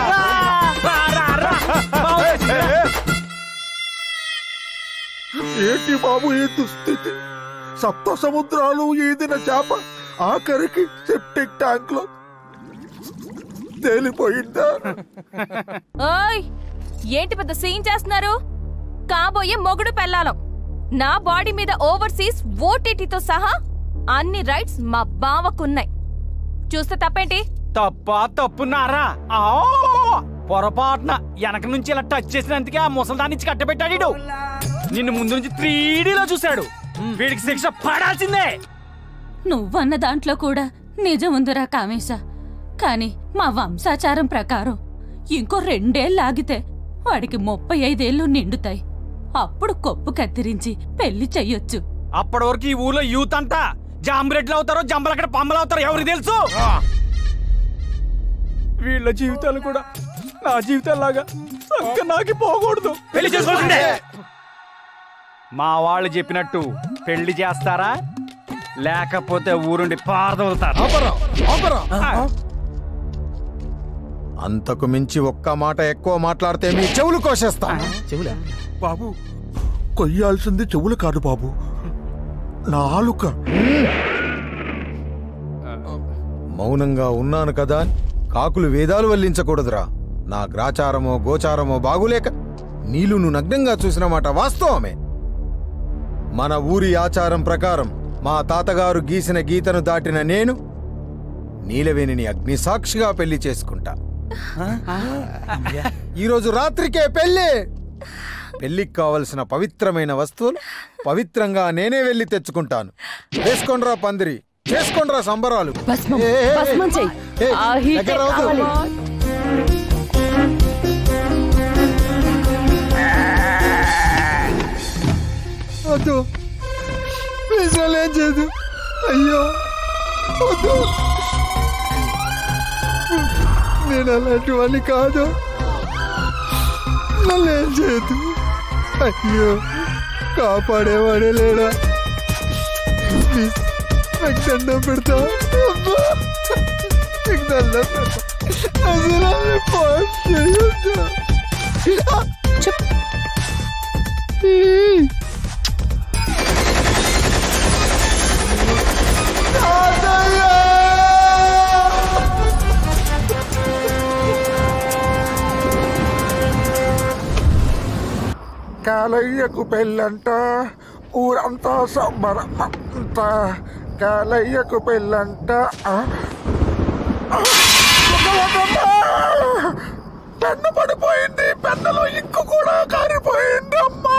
ఏంటి బాబు ఈ దుస్థితి? సప్త సముద్రాలు ఈదిన చేప ఆఖరికి సెప్టిక్ ట్యాంక్ లో తేలిపోయిందా? ఓయ్, ఏంటి పెద్ద సీన్ చేస్తున్నారు? కాబోయే మొగుడు పెళ్ళాలం. నా బాడీ మీద ఓవర్సీస్ ఓటీటీతో సహా అన్ని రైట్స్ మా బావకున్నాయి. చూస్తే తప్పేంటి? తప్పున్నారా? పొరపాటున వెనక నుంచి ఇలా టచ్ చేసినందుకే ఆ ముసల్దాన్ని నుంచి కట్టబెట్టాడు. నిన్ను ముందు నుంచి 3Dలో చూశాడు. వీడికి శిక్ష పడాల్సిందే. నువ్వన్న దాంట్లో కూడా నిజం ఉందిరా కామేశ. కాని మా వంశాచారం ప్రకారం ఇంకో 2 ఏళ్ళు ఆగితే వాడికి 35 ఏళ్ళు నిండుతాయి. అప్పుడు కొప్పు కత్తిరించి పెళ్లి చెయ్యొచ్చు. అప్పటి వరకు ఈ ఊర్లో యూత్ అంతా జాంబ్రెడ్లు అవుతారో జంబలక్కడ పంబలు అవుతారో ఎవరికి తెలుసు? వీళ్ళ జీవితాలు కూడా నా జీవితాలాగా నాకి పోకూడదు. పెళ్లి చేసుకోవాల్సిందే. మా వాళ్ళు చెప్పినట్టు పెళ్లి చేస్తారా, లేకపోతే ఊరుండి పారదవుతారు. అంతకు మించి ఒక్క మాట ఎక్కువ మాట్లాడితే మీ చెవులు కోసేస్తా. చెవులా? బాబు, కొయ్యాల్సింది చెవులు కాదు బాబు, నాలుక. మౌనంగా ఉన్నాను కదా, కాకులు వేదాలు వల్లించకూడదురా. నా గ్రాచారమో గోచారమో బాగులేక నీలును నగ్నంగా చూసిన మాట వాస్తవమే. మన ఊరి ఆచారం ప్రకారం మా తాతగారు గీసిన గీతను దాటిన నేను నీలవేణిని అగ్నిసాక్షిగా పెళ్లి చేసుకుంటా. ఈరోజు రాత్రికే పెళ్లి. పెళ్లికి కావలసిన పవిత్రమైన వస్తువులు పవిత్రంగా నేనే వెళ్లి తెచ్చుకుంటాను. వేసుకోండ్రా పందిరి, చేసుకోండ్రా సంబరాలు. వద్దు ప్లీజ్, ఏం చేయదు. అయ్యో వద్దు, నేను అలాంటి వాడిని కాదు, నన్ను ఏం చేయదు. అయ్యో కాపాడేవాడే లేడా? ప్లీజ్ నాకు దండం పెడతా, నీకు దండం పెడతా. అసలు పాస్ చేయొద్దు. కాలయ్యకు పెళ్ళంట, ఊరంతా సంబరం అంట. కాలయ్యకు పెళ్ళంట. పెన్ను పడిపోయింది, పెన్నులో ఇంకు కూడా కారిపోయింది. అమ్మా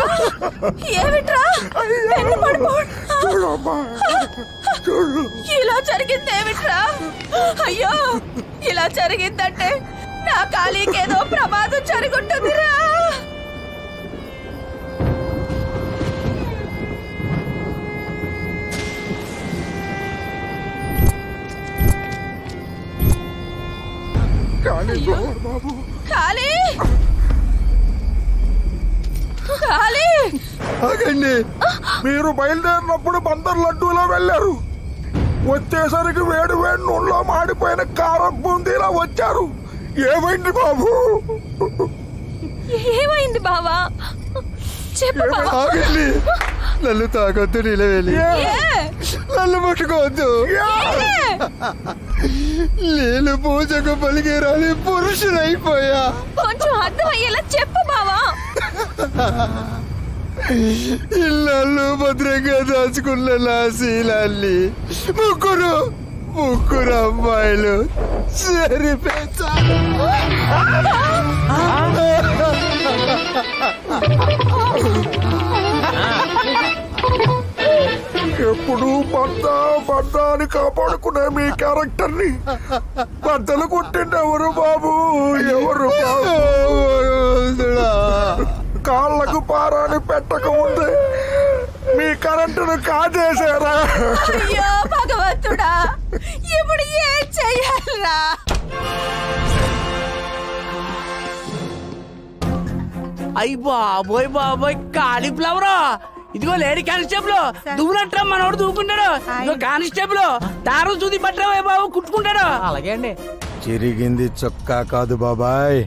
చూడు, ఇలా జరిగింది ఏమిట్రా? అయ్యో, ఇలా జరిగిందంటే నా కాళీకేదో ప్రమాదం జరుగుంటుందిరా. కాళీ కాళీ ఆగండి. మీరు బయలుదేరినప్పుడు బందర్ లడ్డూలో వెళ్ళారు, వచ్చేసరికి వేడి వేడి నూనెలో మాడిపోయిన కారం బూందీలా వచ్చారు. ఏమైంది బాబు? ఏమైంది బావా? చెప్పు బావా. ఆగండి, నన్ను తాకొద్దు, నిలవేలి నన్ను ముట్టుకోవద్దు. నేను పూజకు పలికేరాలి పురుషులైపోయా. కొంచెం అర్థమయ్యేలా చెప్పు బావా. ఇళ్ళు భద్రంగా దాచుకున్న నా శీలాన్ని ముగ్గురు అమ్మాయిలు సరిపెట్టారు. ఎప్పుడు భర్త అని కాపాడుకునే మీ క్యారెక్టర్ ని బద్దలు కొట్టింది ఎవరు బాబు? ఎవరు బాబు? కాళ్ళకు పారాని పెట్టక ముందే మీ కరెంటును కాజేశారా? అయ్యో భగవంతుడా, ఇప్పుడు ఏం చెయ్యాలరా? అయ్యి బాబోయ్ బాబోయ్, కాలీఫ్లవర్. ఇదిగో లేడీ కానిస్టేబుల్, దువ్వులంటా మనోడు దూకుంటాడు. ఇదిగో కానిస్టేబుల్, దారం చూది పట్టరా బాబు, కుట్టుకుంటాడు. అలాగే అండి. చిరిగింది చొక్కా కాదు బాబాయ్.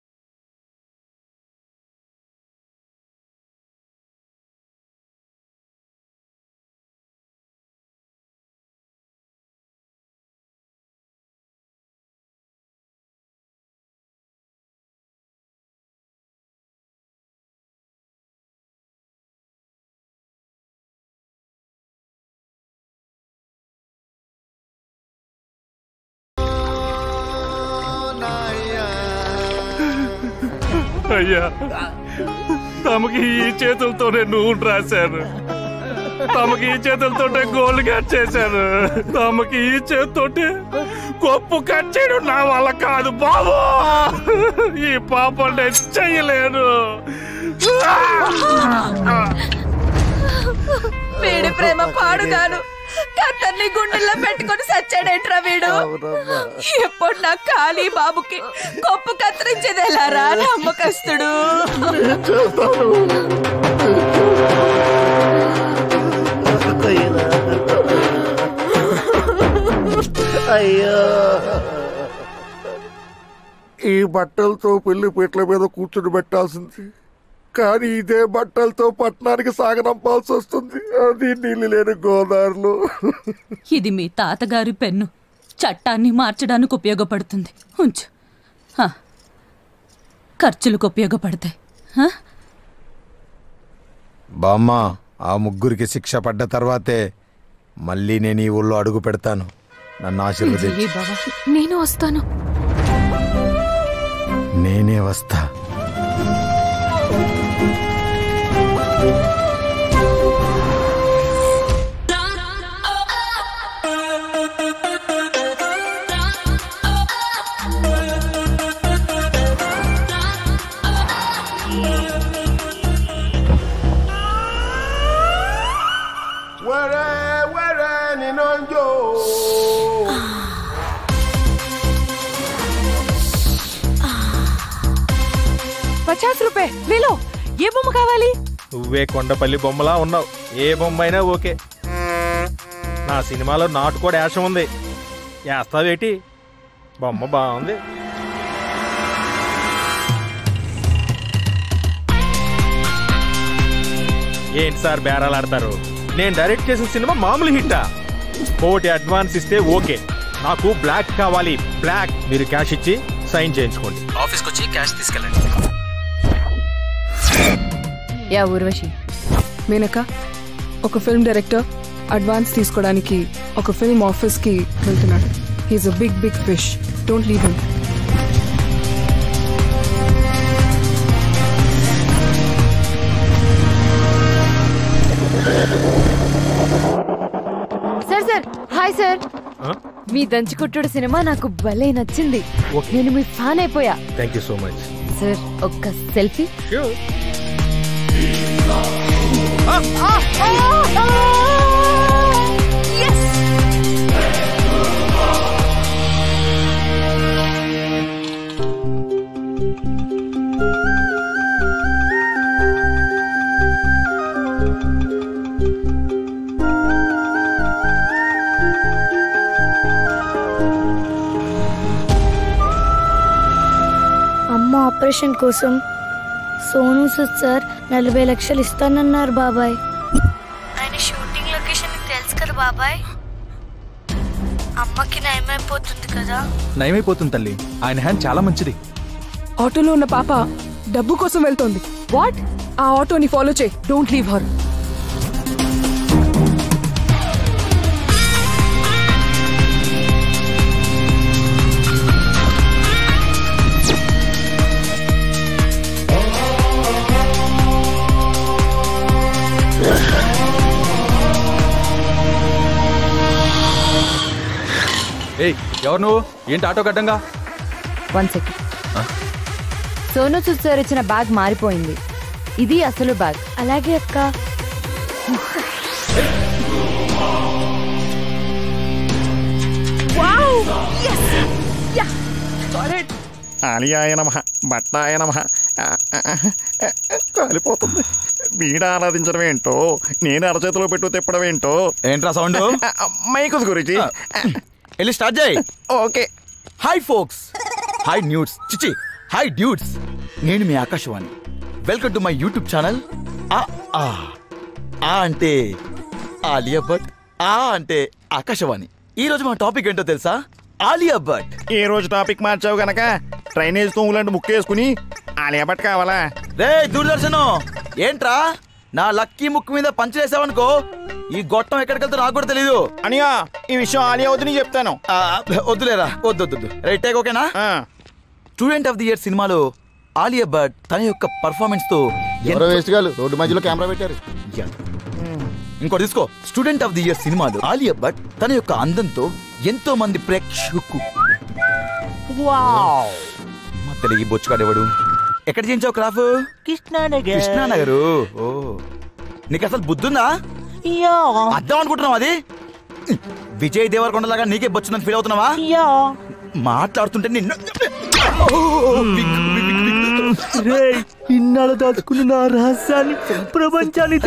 అయ్యా, తమకి ఈ చేతులతోనే నూనె రాశాను, తమకి ఈ చేతులతోటే గోల్డ్ కట్ చేశాను, తమకి ఈ చేతితోటే కొప్పు కట్ చేయడం నా వల్ల కాదు బాబు. ఈ పాపం నేను చెయ్యలేను. వీడి ప్రేమ పాడుగాను కత్తర్ని గుండెల్లో పెట్టుకుని సచ్చాడేంట్రా వీడు. ఎప్పుడు నా ఖాళీ బాబుకి కొప్పు కత్తిరించేది ఎలారా నమ్మకస్తుడు. అయ్యో, ఈ బట్టలతో పెళ్లి పీటల మీద కూర్చుని పెట్టాల్సింది, కానీ ఇదే బట్టలతో పట్టణానికి సాగనంపాల్సి వస్తుంది. అది నీళ్ళు లేని గోదావరిలో. ఇది మీ తాతగారి పెన్ను, చట్టాన్ని మార్చడానికి ఉపయోగపడుతుంది. ఉంచు, ఖర్చులకు ఉపయోగపడతాయి. బామ్మ, ఆ ముగ్గురికి శిక్ష పడ్డ తర్వాతే మళ్ళీ నేను ఈ ఊళ్ళో అడుగు పెడతాను. నన్ను ఆశీర్వదించు. నేను వస్తాను. నేనే వస్తా. ₹50 లేలో. ఏ బొమ్మ కావాలి? నువ్వే కొండపల్లి బొమ్మలా ఉన్నావు, ఏ బొమ్మ అయినా ఓకే. నా సినిమాలో నాటుకోడి యాసం ఉంది, వేస్తావేటి? బొమ్మ బాగుంది. ఏంటి సార్ బేరాలు ఆడతారు? నేను డైరెక్ట్ చేసిన సినిమా మామూలు హిట్టా? కోటి అడ్వాన్స్ ఇస్తే ఓకే, నాకు బ్లాక్ కావాలి, బ్లాక్. మీరు క్యాష్ ఇచ్చి సైన్ చేయించుకోండి. ఆఫీస్కి వచ్చి క్యాష్ తీసుకెళ్ళండి. యా ఊర్వశి, మేనక ఒక ఫిల్మ్ డైరెక్టర్ అడ్వాన్స్ తీసుకోవడానికి ఒక ఫిల్మ్ ఆఫీస్కి వెళ్తున్నాడు. He is a big big fish, don't leave him. Sir sir, hi sir. మీ దంచుకుట్టుడు సినిమా నాకు భలే నచ్చింది. నేను మీ ఫ్యాన్ అయిపోయా. Thank you so much sir. ఒక్క సెల్ఫీ. అమ్మ ఆపరేషన్ కోసం సోను సూద్ సార్ 40 లక్షలు ఇస్తానన్నారు బాబాయ్. ఆయన షూటింగ్ లొకేషన్ తెలుసు కదా బాబాయ్. అమ్మకి నయమైపోతుంది కదా. నయమైపోతుంది తల్లి, ఆయన హ్యాండ్ చాలా మంచిది. ఆటోలో ఉన్న పాప డబ్బు కోసం వెళ్తోంది. వాట్? ఆ ఆటోని ఫాలో చేయి. Don't leave her. ఏయ్, ఎవరు నువ్వు? ఏంటి ఆటో గడ్డంగా? 1 సెకండ్. సోను సూద్ సార్ ఇచ్చిన బ్యాగ్ మారిపోయింది. ఇది అసలు బ్యాగ్. అలాగే అక్క. ఆలియాయ నమః, బట్టాయ నమః. కాలిపోతుంది. వీడ ఆరాధించడం ఏంటో, నేను అరచేతిలో పెట్టు తిప్పడం ఏంటో. ఏంట్రా సౌండ్? మైకుస్ గురించి వెళ్ళి స్టార్ట్ చేయి. Okay. Hi folks, hi nudes, చిచి హాయ్ డ్యూడ్స్. నేను మీ Akashvani. Welcome to my YouTube channel. ఆ అంటే ఆలియా భట్, ఆ అంటే ఆకాశవాణి. ఈ రోజు మా టాపిక్ ఏంటో తెలుసా? ఆలియా భట్. ఏ రోజు టాపిక్ మార్చావు గనక డ్రైనేజ్ తోములాంటి ముక్కేసుకుని ఆలియా భట్ కావాలా? రే దూరదర్శన్, ఏంట్రా నా లక్కీ ముక్కు మీద పంచలేసావనుకో ఈ గొట్టం ఎక్కడికి వెళ్తా నాకు కూడా తెలీదు. అనియా, ఈ విషయం ఆలియా వద్దు చెప్తాను. వద్దులేరా, వద్దు. రైట్ టేక్ ఓకేనా? స్టూడెంట్ ఆఫ్ ది ఇయర్ సినిమాలో ఆలియా భట్ తన యొక్క పర్ఫార్మెన్స్ తో రోడ్డు మధ్యలో కెమెరా పెట్టారు. ఇంకోటి తీసుకో. స్టూడెంట్ ఆఫ్ ది ఇయర్ సినిమాలో ఆలియా భట్ తన యొక్క అందంతో ఎంతో మంది ప్రేక్షకు మధ్యలో ఈ బొచ్చుకాడేవాడు. ఎక్కడ చేయించావు క్రాఫ్? కృష్ణానగర్. ఓ, నీకు అసలు బుద్ధుందా? అర్థం అనుకుంటున్నావు అది? విజయ్ దేవరకొండలాగా నీకే బొచ్చుందని ఫీల్ అవుతున్నావా? మాట్లాడుతుంటే నిన్ను ఇన్నాళ్ళు దాచుకున్న నా రహస్యాన్ని ప్రపంచానికి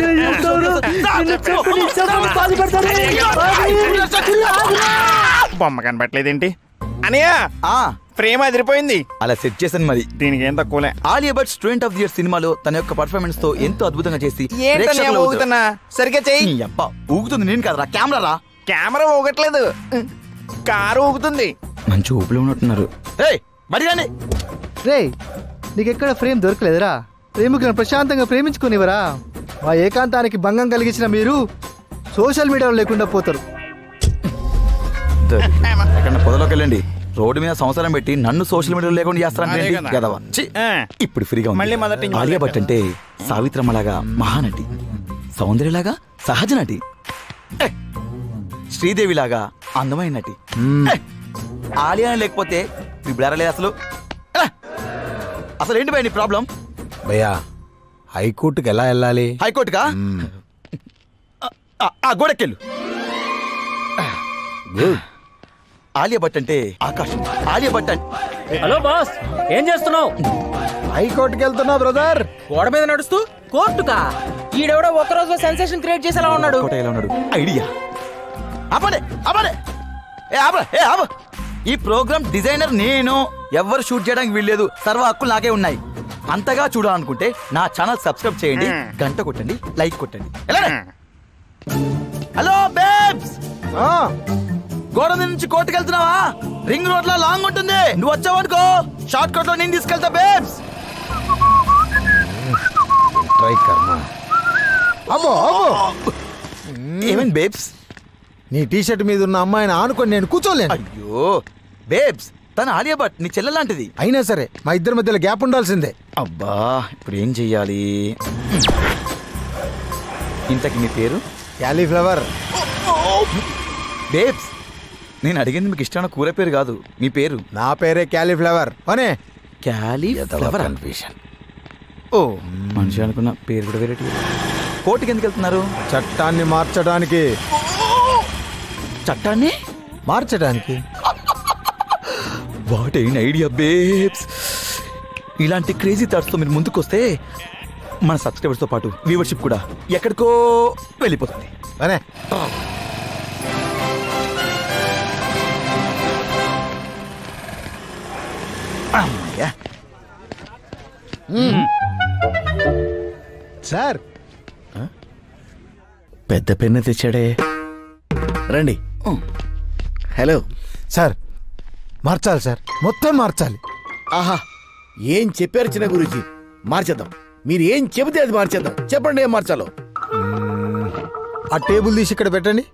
బొమ్మ కనబట్టలేదేంటి అనియా? ఫ్రేమ్ అదిరిపోయింది. అలా సెట్ చేశాను మరి. దీనికి ఏం తక్కువలే. Alia Bhatt student of the year సినిమాలో తన యొక్క పర్ఫార్మెన్స్ తో ఎంతో అద్భుతంగా చేసి సరిగ్గా చెయ్యి. ఊగుతుంది నేను కదరా, కెమెరా రా. కెమెరా ఊగట్లేదు, కారు ఊగుతుంది. మంచి ఊపిలో ఉన్నట్టున్నారు. మరి రే, నీకెక్కడ ఫ్రేమ్ దొరకలేదురా? ప్రేమికులను ప్రశాంతంగా ప్రేమించుకునేవరా? మా ఏకాంతానికి భంగం కలిగించిన మీరు సోషల్ మీడియాలో లేకుండా పోతారు. ఎక్కడ పొదలోకి వెళ్ళండి. రోడ్డు మీద సంవత్సరం పెట్టి నన్ను సోషల్ మీడియాలో లేకుండా చేస్తారంటే ఇప్పుడు ఫ్రీగా ఉంది. ఆలియా భట్ అంటే సావిత్రమ్మలాగా మహానటి, సౌందర్యలాగా సహజ నటి, శ్రీదేవిలాగా అందమైన నటి. ఆలియా లేకపోతే ఇప్పుడు లేదు. అసలు ఏంటి భయ నీ ప్రాబ్లం? భయ్యా, హైకోర్టుకి ఎలా వెళ్ళాలి? హైకోర్టుకా? గోడెక్కెళ్ళు. ఆలియా భట్ అంటే ఆకాశం. ఆలియా భట్ అంటే హలో బాస్, ఏం చేస్తున్నావు? హైకోర్టుకి వెళ్తున్నా బ్రదర్. గోడ మీద నడుస్తూ కోర్టుకా? ఈడెవడో ఒక రోజులో సెన్సేషన్ క్రియేట్ చేసేలా ఉన్నాడు. ఐడియా. ఈ ప్రోగ్రామ్ డిజైనర్ నేను. ఎవరు షూట్ చేయడానికి వీల్లేదు, సర్వ హక్కులు నాకే ఉన్నాయి. అంతగా చూడాలనుకుంటే నా ఛానల్ సబ్స్క్రైబ్ చేయండి, గంట కొట్టండి, లైక్ కొట్టండి. హలో బేబ్స్, గోడ నుంచి కోర్టుకు వెళ్తున్నావా? రింగ్ రోడ్ లో లాంగ్ ఉంటుంది, నువ్వు వచ్చావనుకో షార్ట్ కట్ లో నేను తీసుకెళ్తా బేబ్స్. ట్రై కర్మా. ఏమైంది బేబ్స్? నీ టీషర్ట్ మీద ఉన్న అమ్మాయిని ఆనుకొని నేను కూర్చోలేను. అయ్యో బేబ్స్, తన ఆలియా భట్ నీ చెల్లెలాంటిది. అయినా సరే మా ఇద్దరి మధ్యలో గ్యాప్ ఉండాల్సిందే. అబ్బా, ఇప్పుడు ఏం చెయ్యాలి? ఇంతకి మీ పేరు? క్యాలీఫ్లవర్. బేబ్స్, నేను అడిగింది మీకు ఇష్టమైన కూర పేరు కాదు, మీ పేరు. నా పేరే క్యాలీఫ్లవర్. అనే క్యాలీఫ్లవర్ కన్ఫ్యూషన్. ఓ, మనిషి అనుకున్న పేరు కూడా వేరే. కోర్టుకి ఎందుకు వెళ్తున్నారు? చట్టాన్ని మార్చడానికి. చట్టాన్ని మార్చడానికి? What an idea babes. ఇలాంటి క్రేజీ థాట్స్ తో మీరు ముందుకొస్తే మన సబ్స్క్రైబర్స్ తో పాటు వ్యూవర్షిప్ కూడా ఎక్కడికో వెళ్ళిపోతుంది. అనే సార్ పెద్ద పెన్ను తెచ్చాడే. రండి. హలో సార్, మార్చాలి సార్, మొత్తం మార్చాలి. ఆహా, ఏం చెప్పారు చిన్న గురూజీ? మార్చేద్దాం. మీరు ఏం చెబితే అది మార్చేద్దాం. చెప్పండి ఏం మార్చాలో. ఆ టేబుల్ తీసి ఇక్కడ పెట్టండి.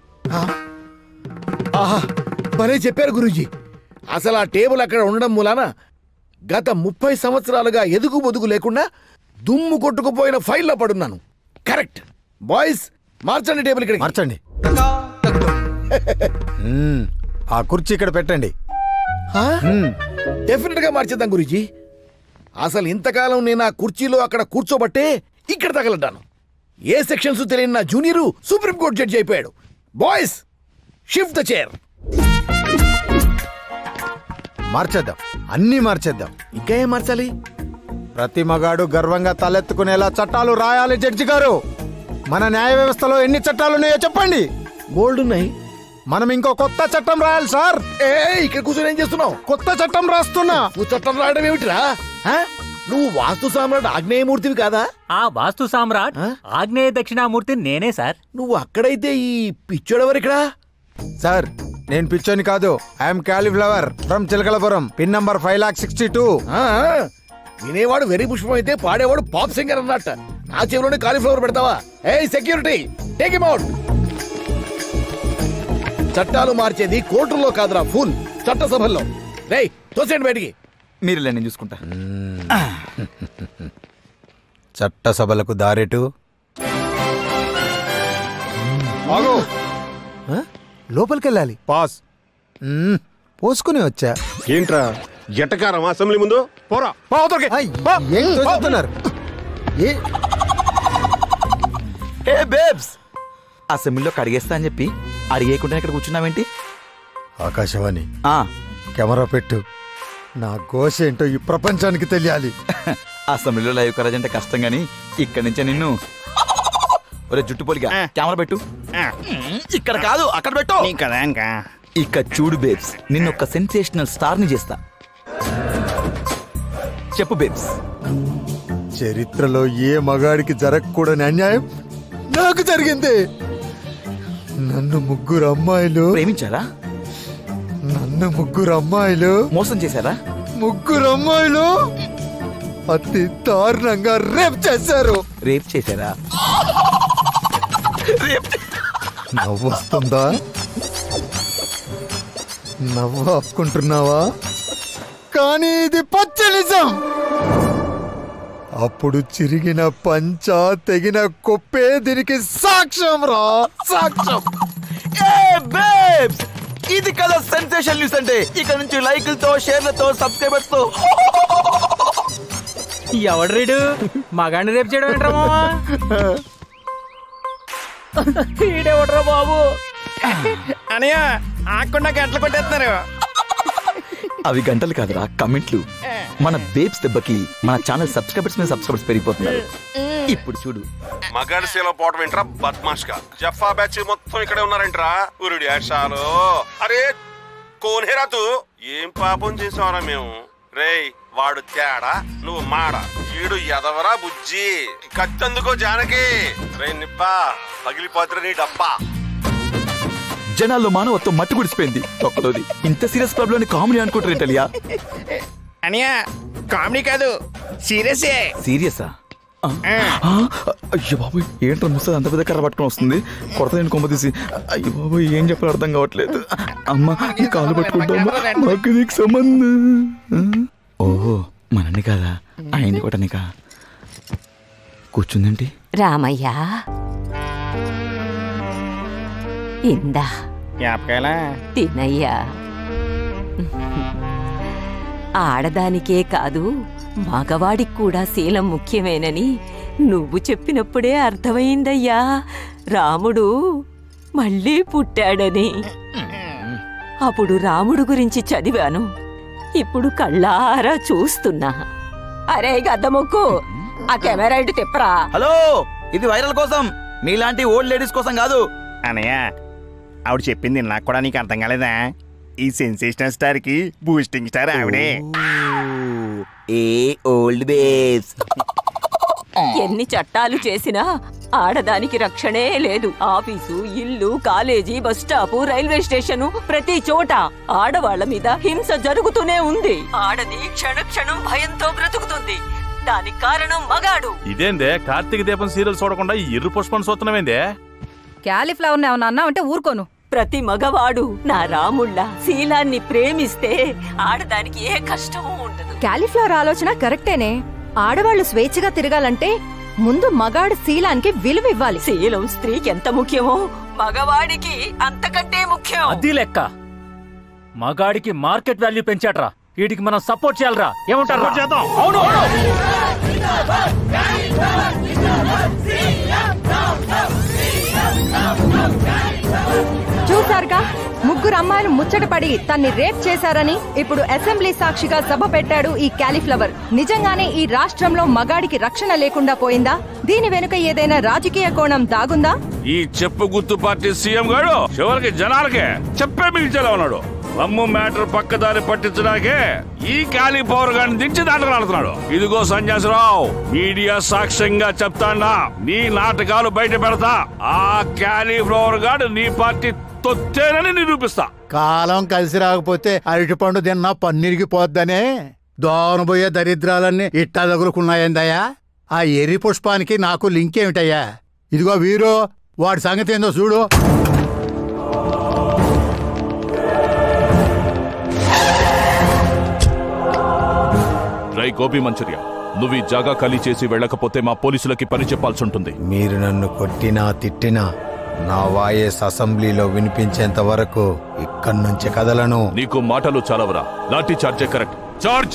ఆహా, భలే చెప్పారు గురూజీ. అసలు ఆ టేబుల్ అక్కడ ఉండడం మూలాన గత 30 సంవత్సరాలుగా ఎదుగు బొదుగు లేకుండా దుమ్ము కొట్టుకుపోయిన ఫైల్లో పడున్నాను. కరెక్ట్. బాయ్స్, మార్చండి టేబుల్ ఇక్కడ. మార్చండి. ఆ కుర్చీ ఇక్కడ పెట్టండి. డెఫినెట్ గా మార్చేద్దాం గురూజీ. అసలు ఇంతకాలం నేను ఆ కుర్చీలో అక్కడ కూర్చోబట్టే ఇక్కడ తగలడ్డాను. ఏ సెక్షన్స్ తెలియని నా జూనియరు సుప్రీంకోర్టు జడ్జి అయిపోయాడు. Boys, shift the chair. మార్చేద్దాం, అన్నీ మార్చేద్దాం. ఇంకా ఏం మార్చాలి? ప్రతి మగాడు గర్వంగా తలెత్తుకునేలా చట్టాలు రాయాలి. జడ్జి గారు, మన న్యాయ వ్యవస్థలో ఎన్ని చట్టాలున్నాయో చెప్పండి. బోల్డ్ ఉన్నాయి. మనం ఇంకో కొత్త చట్టం రాయాలి సార్. ఇక్కడ కూర్చొని ఏం చేస్తున్నావు? కొత్త చట్టం రాస్తున్నా. చట్టం రాయడం ఏమిటిరా? నువ్వు వాస్తు సామ్రాట్ ఆగ్నేయమూర్తివి కాదా? ఆ వాస్తు సామ్రాట్ ఆగ్నేయ దక్షిణామూర్తి నేనే సార్. నువ్వు అక్కడైతే ఈ పిచ్చోడెవరు ఇక్కడ? సార్, నేను పిచ్చోని కాదు. I'm cauliflower from Chilakalapuram. Pin number 5,62,000. వినేవాడు వెరీ పుష్పం అయితే పాడేవాడు పాప్ సింగర్ అన్నట్ట. నా చెవిలోనే కాలీఫ్లవర్ పెడతావా? ఏయ్ సెక్యూరిటీ, టేక్ హిమ్ అవుట్. చట్టాలు మార్చేది కోర్టుల్లో కాదురా, ఫుల్ చట్టసభల్లో. రేయ్, తోసేయండి బయటికి. మీరు నేను చూసుకుంటా. చట్టసభలకు దారెటు. లోపలికెళ్ళాలి. పాస్. పోసుకుని వచ్చా. ఏంట్రా జటకారం అసెంబ్లీ ముందు? పోరా. ఏం చెప్తున్నారు? ఏ బేబ్స్, అసెంబ్లీలో కడిగేస్తా అని చెప్పి అడిగేయకుండా ఇక్కడ కూర్చున్నావేంటి? ఆకాశవాణి, కెమెరా పెట్టు. నా ఘోష ఏంటో ఈ ప్రపంచానికి తెలియాలి. అసెంబ్లీలో లైవ్ కరాజ్ అంటే కష్టం గానీ ఇక్కడి నుంచే నిన్ను ఒరే జుట్టు పొలిగా కెమెరా పెట్టు. ఇక్కడ కాదు, అక్కడ పెట్టు. ఇక చూడు బేబ్స్, నిన్ను ఒక సెన్సేషనల్ స్టార్ ని చేస్తా. చెప్పు బేబ్స్. చరిత్రలో ఏ మగాడికి జరగకూడని అన్యాయం నాకు జరిగింది. నన్ను ముగ్గురు అమ్మాయిలు ప్రేమించారా? నన్ను ముగ్గురు అమ్మాయిలు మోసం చేశారా? ముగ్గురు అమ్మాయిలు అతి దారుణంగా రేప్ చేశారు. రేప్ చేశారా? నవ్వు వస్తుందా? నవ్వు ఆపుకుంటున్నావా? కానీ ఇది పచ్చ నిజం. అప్పుడు చిరిగిన పంచ, తెగిన కొప్పే దీనికి సాక్ష్యం రా, సాక్ష్యం. ఇది కదా సెన్సేషన్ న్యూస్ అంటే. ఇక్కడ నుంచి లైకులతో, షేర్లతో, సబ్స్క్రైబర్స్ తో. ఎవడు రీడు మగాడిని రేపు చేయడం ఏంట్రా మావా? ఈడేవడ్రా బాబు? అనయ్య, ఆకుండా గంటలు కొట్టేస్తున్నారు. అవి గంటలు కాదురా, కమెంట్లు. మన బేబ్స్ దెబ్బకి మన ఛానల్ సబ్స్క్రైబర్స్ మీద సబ్స్క్రైబర్స్ పెరిగిపోతున్నారు. ఇప్పుడు చూడు. మగాడి సేలో పోవటం ఏంట్రా బద్మాష్ గా? జఫా బ్యాచ్ మొత్తం ఇక్కడే ఉన్నారంట్రా. ఉరుడి ఆశాలు. అరే కోనేరా తూ, ఏం పాపం చేసావరా మేము? రేయ్, వాడు తేడా, నువ్వు మాడ. ఈడు ఎదవరా బుజ్జి. కత్తందుకో జానకి. రే నిప్పా, పగిలిపోతురా నీ డబ్బా. జనాల్లో మానవత్వం మట్టి గుడిసిపోయింది. ఒక్కలోది ఇంత సీరియస్ ప్రాబ్లం కామెడీ అనుకుంటారేంటలియా? అనయ్య, కామెడీ కాదు, సీరియసే. సీరియసా? అయ్యో బాబు, ఏంట్రా ముసలి అంత పెద్ద కర్ర పట్టుకొని వస్తుంది? కొరత నేను కొమ్మ తీసి. అయ్యో బాబు, ఏం చెప్పాలో అర్థం కావట్లేదు. అమ్మ, నీ కాలు పట్టుకుంటామా? మాకు నీకు సంబంధం. ఓహో, మనని కాదా, ఆయన్ని కూడా నీకా? కూర్చుందేంటి? రామయ్యా, ఇందా తినయ్యా. ఆడదానికే కాదు, మగవాడికి కూడా శీలం ముఖ్యమేనని నువ్వు చెప్పినప్పుడే అర్థమైందయ్యా. రాముడు మళ్ళీ పుట్టాడని. అప్పుడు రాముడు గురించి చదివాను, ఇప్పుడు కళ్ళారా చూస్తున్నా. అరే గద్దముక్కు, ఆ కెమెరా ఇటు తిప్పరా. హలో, ఇది వైరల్ కోసం, మీలాంటి ఓల్డ్ లేడీస్ కోసం కాదు. అనయ్య ఆవిడ చెప్పింది నాకు కూడా నీకు అర్థం కాలేదా? ఈ సెన్సేషనల్ స్టార్ కి బూస్టింగ్ స్టార్ ఆవిడే. A old babes. ఎన్ని చట్టాలు చేసినా ఆడదానికి రక్షణే లేదు. ఆఫీసు, ఇల్లు, college, bus stop, railway station, ప్రతి చోట ఆడవాళ్ల మీద హింస జరుగుతూనే ఉంది. ఆడది క్షణక్షణం భయంతో బ్రతుకుతుంది. దానికి కారణం మగాడు. ఇదేందే కార్తీక దీపం సీరియల్ చూడకుండా ఎర్రు పుష్పం చూస్తున్నామేందే? క్యాలీఫ్లవర్ ఏమన్నా అన్నావంటే ఊరుకోను. ప్రతి మగవాడు నా రాముళ్ళ శీలాన్ని ప్రేమిస్తే ఆడదానికి ఏ కష్టమూ ఉండదు. క్యాలీఫ్లవర్ ఆలోచన కరెక్టేనే. ఆడవాళ్లు స్వేచ్ఛగా తిరగాలంటే ముందు మగాడు శీలానికి విలువ ఇవ్వాలి. శీలం స్త్రీకి ఎంత ముఖ్యమో మగవాడికి అంతకంటే ముఖ్యం. అది లెక్క. మగాడికి మార్కెట్ వాల్యూ పెంచాడ్రా, వీడికి మనం సపోర్ట్ చేయాలరా. ఏమంటారు? చేద్దాం. అవును. చూసారుగా, ముగ్గురు అమ్మాయిలు ముచ్చటపడి తన్ని రేప్ చేశారని ఇప్పుడు అసెంబ్లీ సాక్షిగా సభ పెట్టాడు ఈ క్యాలీఫ్లవర్. నిజంగానే ఈ రాష్ట్రంలో మగాడికి రక్షణ లేకుండా పోయిందా? దీని వెనుక ఏదైనా రాజకీయ కోణం దాగుందా? ఈ చెప్పు గుర్తు పార్టీ సీఎం గారు చివరికి జనాలకే చెప్పే మిగిల్చేలా ఉన్నాడు. అమ్ము మ్యాటర్ పక్కదారి పట్టించడానికే ఈ క్యాలీఫ్లవర్ గారిని దించి దాంట్లో ఆడుతున్నాడు. ఇదిగో సన్యాసరావు, మీడియా సాక్ష్యంగా చెప్తాన్నా, నీ నాటకాలు బయట పెడతా. ఆ క్యాలీఫ్లవర్ గారు నీ పార్టీ తొత్తేనని నిరూపిస్తా. కాలం కలిసి రాకపోతే అరటి పండు తిన్నా పన్నీరిగిపోద్దనే దోనబోయే దరిద్రాలన్నీ ఇట్టా తగులుకున్నాయందయ్యా. ఆ ఎర్రి పుష్పానికి నాకు లింక్ ఏమిటయ్యా? ఇదిగో వీరు, వాడి సంగతి ఏందో చూడు. రై గోపి మంచూరియా, నువ్వు ఈ జాగా ఖాళీ చేసి వెళ్ళకపోతే మా పోలీసులకి పని చెప్పాల్సి ఉంటుంది. మీరు నన్ను కొట్టినా తిట్టినా నా వాయిస్ అసెంబ్లీలో వినిపించేంత వరకు ఇక్కడి నుంచి కదలను. నీకు మాటలు చాలవరా? లాఠీ చార్జే కరెక్ట్. చార్జ్.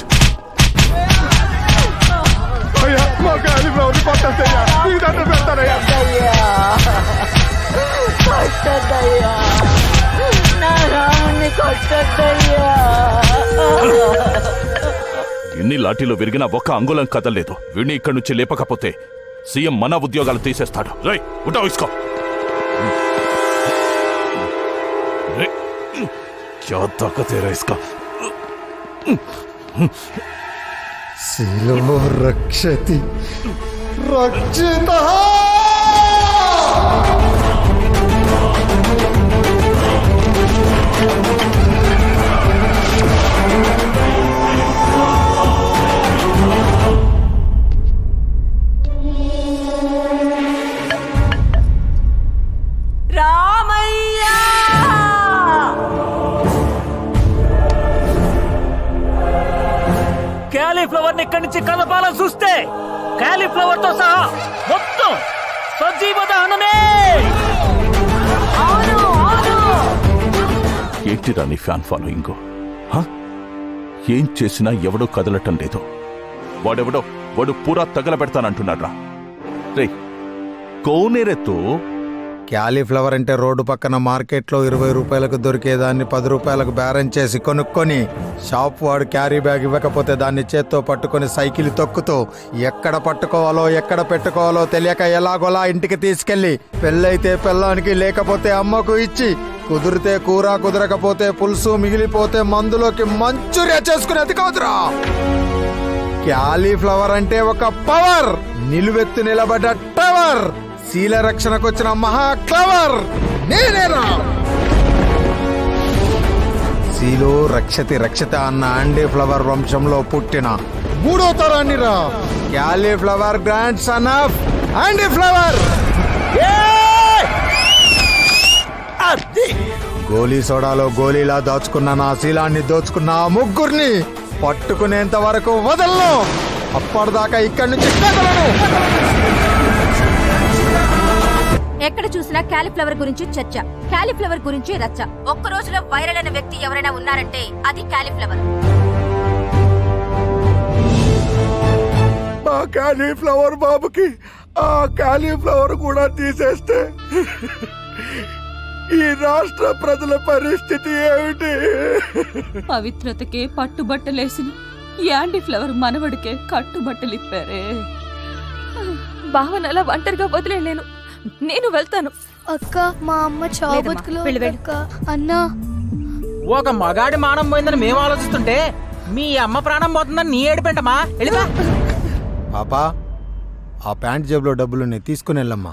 ఎన్ని లాఠీలు విరిగినా ఒక్క అంగుళం కదలేదు. వీడిని ఇక్కడి నుంచి లేపకపోతే సీఎం మన ఉద్యోగాలు తీసేస్తాడు. రై ఉంటా ఇసుకో. क्या ताकत है इसका? శీలో రక్షతి రక్షితః. క్యాలీఫ్లవర్ ఇక్కడి నుంచి కదపాలని చూస్తే క్యాలీఫ్లవర్ తో సహా మొత్తం సజీవ దహనమే. ఏంటిరా నీ ఫ్యాన్ ఫాలోయింగ్? ఏం చేసినా ఎవడో కదలటం లేదు. వాడు పూరా తగలబెడతానంటున్నాడ్రా. రే కోనేరెత్తు. క్యాలీఫ్లవర్ అంటే రోడ్డు పక్కన మార్కెట్లో 20 రూపాయలకు దొరికేదాన్ని 10 రూపాయలకు బేరం చేసి కొనుక్కొని షాప్ వాడు క్యారీ బ్యాగ్ ఇవ్వకపోతే దాన్ని చేత్తో పట్టుకొని సైకిల్ తొక్కుతూ ఎక్కడ పట్టుకోవాలో ఎక్కడ పెట్టుకోవాలో తెలియక ఎలాగోలా ఇంటికి తీసుకెళ్లి పెళ్ళైతే పెళ్ళానికి లేకపోతే అమ్మకు ఇచ్చి కుదిరితే కూర కుదరకపోతే పులుసు మిగిలిపోతే మందులోకి మంచూరియా చేసుకునేది కాదురా. క్యాలీఫ్లవర్ అంటే ఒక పవర్, నిలువెత్తు నిలబడ్డ టవర్, శీల రక్షణకు వచ్చిన మహా క్లవర్ నేనేరా. శీలో రక్షతి రక్షిత అన్న యాండీ ఫ్లవర్ వంశంలో పుట్టిన 3వ తరాన్ని రా. Cauliflower grand son of Andy Flower. గోలీ సోడాలో గోలీలా దాచుకున్న నా శీలాన్ని దోచుకున్న ఆ ముగ్గురిని పట్టుకునేంత వరకు వదలను. అప్పటిదాకా ఇక్కడి నుంచి కదలను. ఎక్కడ చూసినా క్యాలీఫ్లవర్ గురించి చర్చ, క్యాలీఫ్లవర్ గురించి రచ్చ. ఒక్క రోజులో వైరల్ అయిన వ్యక్తి ఎవరైనా ఉన్నారంటే అది క్యాలీఫ్లవర్. మా క్యాలీఫ్లవర్ బాబుకి ఆ క్యాలీఫ్లవర్ కూడా తీసేస్తే ఈ రాష్ట్ర ప్రజల పరిస్థితి ఏమిటి? పవిత్రతకే పట్టుబట్టలేసిన యాండీ ఫ్లవర్ మనవడికే కట్టుబట్టలిప్పారే. బావని అలా ఒంటరిగా వదిలేలేను. నేను వెళ్తాను. అక్క మా అమ్మ చావు బతుకులో అక్క. అన్నా ఒక మగాడి మానం పోయిందని మేము ఆలోచిస్తుంటే మీ అమ్మ ప్రాణం పోతుందని నీ ఏడిపెంటమా? వెళ్ళిపా. పాపా ఆ ప్యాంట్ జేబులో డబ్బులు తీసుకుని వెళ్ళమ్మా.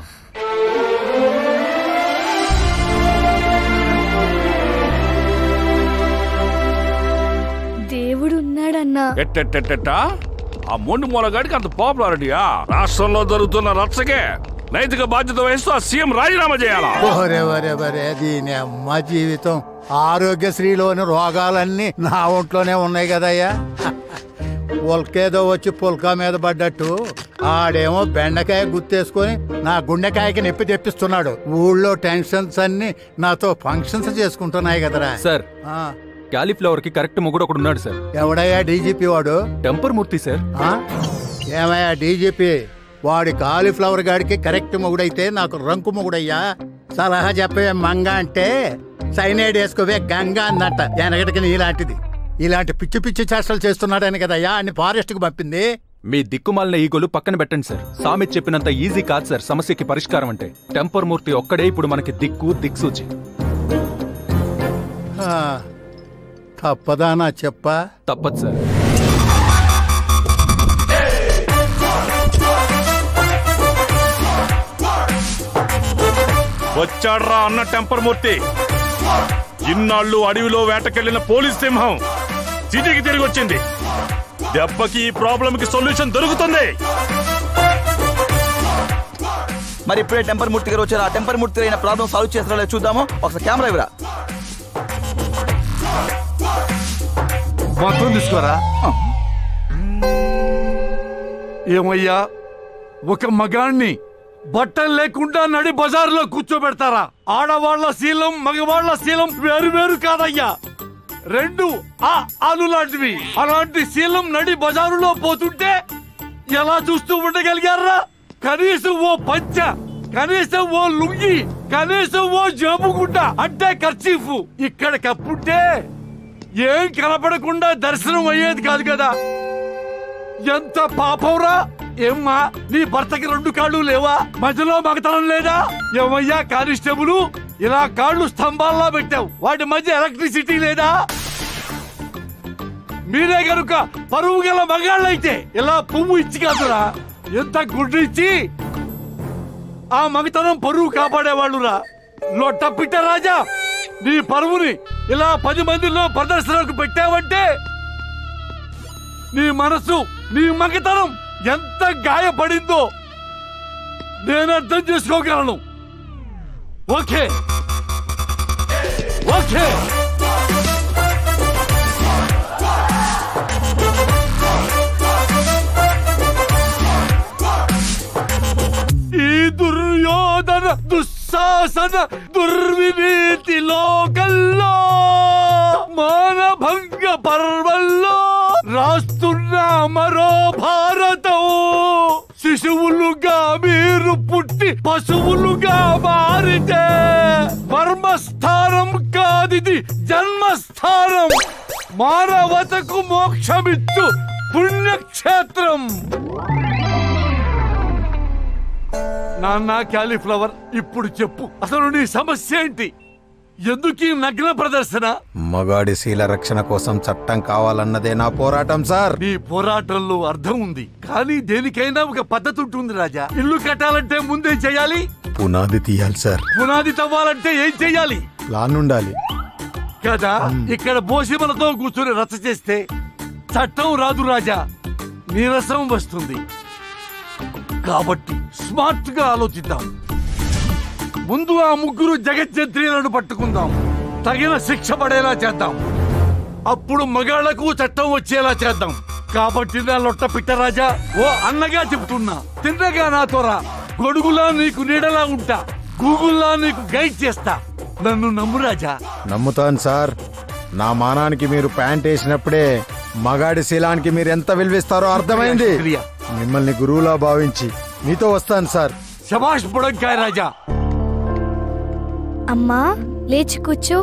దేవుడు ఉన్నాడన్నా. ఆ మొండి మూలగాడికి అంత పాపులారిటీయా? రాష్ట్రంలో జరుగుతున్న రచ్చకే నైతిక బాధ్యత వహిస్తూ ఆ సీఎం రాజీనామా చేయాలా? దీని అమ్మ జీవితం. ఆరోగ్యశ్రీలోని రోగాలన్నీ నా ఒంట్లోనే ఉన్నాయి కదయ్యా. పుల్కేదో వచ్చి పుల్కా మీద పడ్డట్టు ఆడేమో బెండకాయ గుర్తేసుకొని నా గుండెకాయకి నొప్పి తెప్పిస్తున్నాడు. ఊళ్ళో టెన్షన్స్ అన్ని నాతో ఫంక్షన్స్ చేసుకుంటున్నాయి కదరా. సార్ క్యాలీఫ్లవర్ కి కరెక్ట్ మొగుడు ఒకడు ఉన్నాడు సార్. ఎవడయ్యా డీజీపీ వాడు? Temper Murthy sir. ఏమయ్యా డీజీపీ, వాడి కాలీఫ్లవర్ గాడికి కరెక్ట్ మొగుడైతే నాకు రంకు మొగుడయ్యా. సలహా చెప్పే మంగ అంటే సైనైడ్ వేసుకోవే గంగా అందంట. వెనకటికి నీలాంటిది ఇలాంటి పిచ్చి పిచ్చి చేష్టలు చేస్తున్నాడని కదయ్యా అన్ని ఫారెస్ట్ కు పంపింది. మీ దిక్కుమాలిన ఈగోలు పక్కన పెట్టండి సార్. సామెత చెప్పినంత ఈజీ కాదు సార్ సమస్యకి పరిష్కారం అంటే. టెంపర్ మూర్తి ఒక్కడే ఇప్పుడు మనకి దిక్సూచి. తప్పదా నా చెప్పా? తప్పదు సార్. వచ్చాడ్రా అన్న టెంపర్ మూర్తి. ఇన్నాళ్ళు అడవిలో వేటకెళ్లిన పోలీస్ సింహం సిటీకి తిరిగి వచ్చింది. దెబ్బకి ఈ ప్రాబ్లం కి సొల్యూషన్ దొరుకుతుంది. మరి ఇప్పుడే టెంపర్ మూర్తి గారు వచ్చారు. ఆ టెంపర్ మూర్తి అయిన ప్రాబ్లం సాల్వ్ చేస్తారో చూద్దాము. ఒకసారి కెమెరా ఇవ్వరా. మొత్తం తీసుకోరా. ఏమయ్యా, ఒక మగాణ్ణి బట్టలు లేకుండా నడి బజార్లో కూర్చోబెడతారా? ఆడవాళ్ల శీలం మగవాళ్ల శీలం వేరు వేరు కాదయ్యా, రెండు ఆలు లాంటివి. అలాంటి శీలం నడి బజారులో పోతుంటే ఎలా చూస్తూ ఉండగలిగారా? కనీసం ఓ పంచ, కనీసం ఓ లుంగి, కనీసం ఓ జేబుగుడ్డ అంటే కర్చీఫ్ ఇక్కడ కప్పుంటే ఏం కనపడకుండా దర్శనం అయ్యేది కాదు కదా. ఎంత పాపంరా. ఏమ్మా, నీ భర్తకి రెండు కాళ్ళు లేవా? మధ్యలో మగతనం లేదా? ఏమయ్యా కానిస్టేబుల్, ఇలా కాళ్ళు స్తంభాల్లో పెట్టావు, వాటి మధ్య ఎలక్ట్రిసిటీ లేదా? మీరే గనుక పరువు గల మగాళ్ళైతే ఇలా పువ్వు ఇచ్చి కాదురా, ఎంత గుడ్డు ఇచ్చి ఆ మగతనం పరువు కాపాడేవాళ్ళురా. లొట్టపిట్ట రాజా, నీ పరువుని ఇలా 10 మందిలో ప్రదర్శనకు పెట్టావంటే నీ మనసు, నీ మగతనం ఎంత గాయపడిందో నేను అర్థం చేసుకోగలను. ఓకే ఓకే, ఈ దుర్యోధన దుస్సాహన దుర్వినీతి లోకల్లో మానభంగ పర్వల్లో రాస్తున్న మరో భారతం. శిశువులుగా మీరు పుట్టి పశువులుగా మారితే మర్మస్థానం కాదిది జన్మస్థానం. మానవతకు మోక్షమిచ్చు పుణ్యక్షేత్రం. నాన్న క్యాలీఫ్లవర్, ఇప్పుడు చెప్పు, అసలు నీ సమస్య ఏంటి? ఎందుకీ నగ్న ప్రదర్శన? మగాడి శీల రక్షణ కోసం చట్టం కావాలన్నదే నా పోరాటం సార్. నీ పోరాటంలో అర్థం ఉంది, కానీ దేనికైనా ఒక పద్ధతి ఉంటుంది రాజా. ఇల్లు కట్టాలంటే ముందే చేయాలి, పునాది తీయాలి సార్. పునాది తవ్వాలంటే ఏం చెయ్యాలి? ప్లాన్ ఉండాలి కదా. ఇక్కడ బోసిమలతో కూర్చొని రచ్చ చేస్తే చట్టం రాదు రాజా, నీరసం వస్తుంది. కాబట్టి స్మార్ట్ గా ఆలోచిద్దాం. ముందు ఆ ముగ్గురు జగజ్జంత్రీలను పట్టుకుందాం, తగిన శిక్ష పడేలా చేద్దాం. అప్పుడు మగాళ్లకు చట్టం వచ్చేలా చేద్దాం. కాబట్టి నా లొట్ట పిట్టరాజా, ఓ అన్నగా చెబుతున్నా, తిన్నగా నాతో రా. గొడుగులా నీకు నీడలా ఉంటా, గూగుల్లా నీకు గైడ్ చేస్తా. నన్ను నమ్ము రాజా. నమ్ముతాను సార్. నా మానానికి మీరు ప్యాంట్ వేసినప్పుడే మగాడి శీలానికి మీరు ఎంత విలువిస్తారో అర్థమైంది. మిమ్మల్ని గురువులా భావించి మీతో వస్తాను సార్. శభాష్ బుడంకాయ రాజా. అమ్మా లేచి కూర్చో.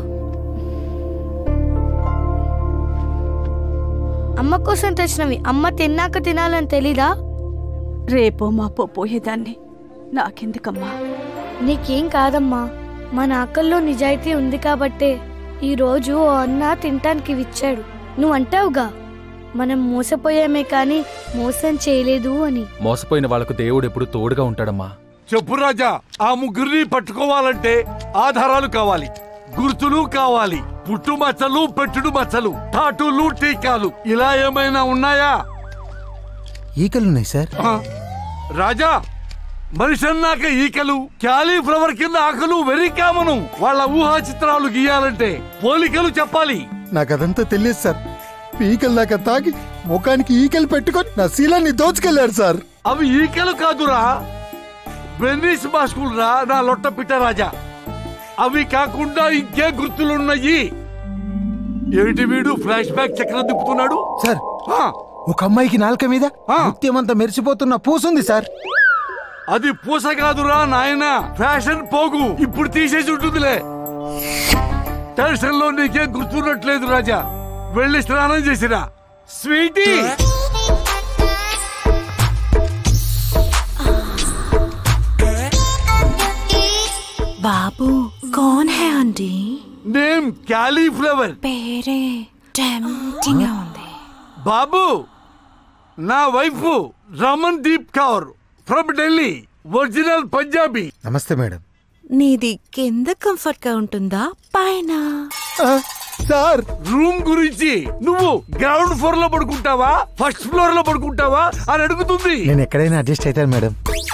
అమ్మ కోసం తెచ్చినవి అమ్మ తిన్నాక తినాలని తెలీదా? రేపో మాపో పోయేదాన్ని. నాకెందుకమ్మా? నీకేం కాదమ్మా, మన ఆకల్లో నిజాయితీ ఉంది కాబట్టే ఈరోజు ఓ అన్న తినటానికి ఇచ్చాడు. నువ్వు అంటావుగా మనం మోసపోయామే కానీ మోసం చేయలేదు అని. మోసపోయిన వాళ్లకు దేవుడు ఎప్పుడు తోడుగా ఉంటాడమ్మా. చెప్పు రాజా, ఆ ముగ్గురిని పట్టుకోవాలంటే ఆధారాలు కావాలి, గుర్తులు కావాలి, పుట్టు మచ్చలు, పెట్టుడు మచ్చలు, టాటూలు, టీకాలు ఇలా ఏమైనా ఉన్నాయా? ఈకలున్నాయి సార్. రాజా, మనిషి అన్నాక ఈకలు, క్యాలీఫ్లవర్ కింద ఆకలు వెరీ కామను. వాళ్ళ ఊహా చిత్రాలు గీయాలంటే పోలికలు చెప్పాలి. నాకదంతా తెలియదు సార్. ఈకలు దాకా తాగి ముఖానికి ఈకలు పెట్టుకొని నా శీలాన్ని దోచుకెళ్లారు సార్. అవి ఈకలు కాదురా, బెన్నీస్ మాస్కులు రా నా లొట్ట పిట్ట రాజా. అవి కాకుండా ఇంకే గుర్తులున్నాయి. ఏమిటి వీడు ఫ్లాష్ బ్యాక్ చక్రం తిప్పుతున్నాడు? సార్, ఒక అమ్మాయికి నాలుక మీద ముత్యమంతా మెరిసిపోతున్న పూసుంది సార్. అది పూస కాదురా నాయనా, ఫ్యాషన్ పోగు. ఇప్పుడు తీసేసి ఉంటుందిలే. టెన్షన్ లో నీకేం గుర్తున్నట్లేదు రాజా. వెళ్ళి స్నానం చేసిరా స్వీటీ. బాబు కౌన్ హై ఆంటీ? Name cauliflower. పేరే టెంప్టింగ్ గా ఉంది. బాబు, నా wife Ramandeep Kaur from Delhi, original Punjabi. నమస్తే మేడం. నీది కింద కంఫర్ట్ గా ఉంటుందా పైన? సార్, రూమ్ గురించి నువ్వు గ్రౌండ్ ఫ్లోర్ లో పడుకుంటావా ఫస్ట్ ఫ్లోర్ లో పడుకుంటావా అని అడుగుతుంది. నేను ఎక్కడైనా అడ్జస్ట్ అవుతాను మేడం.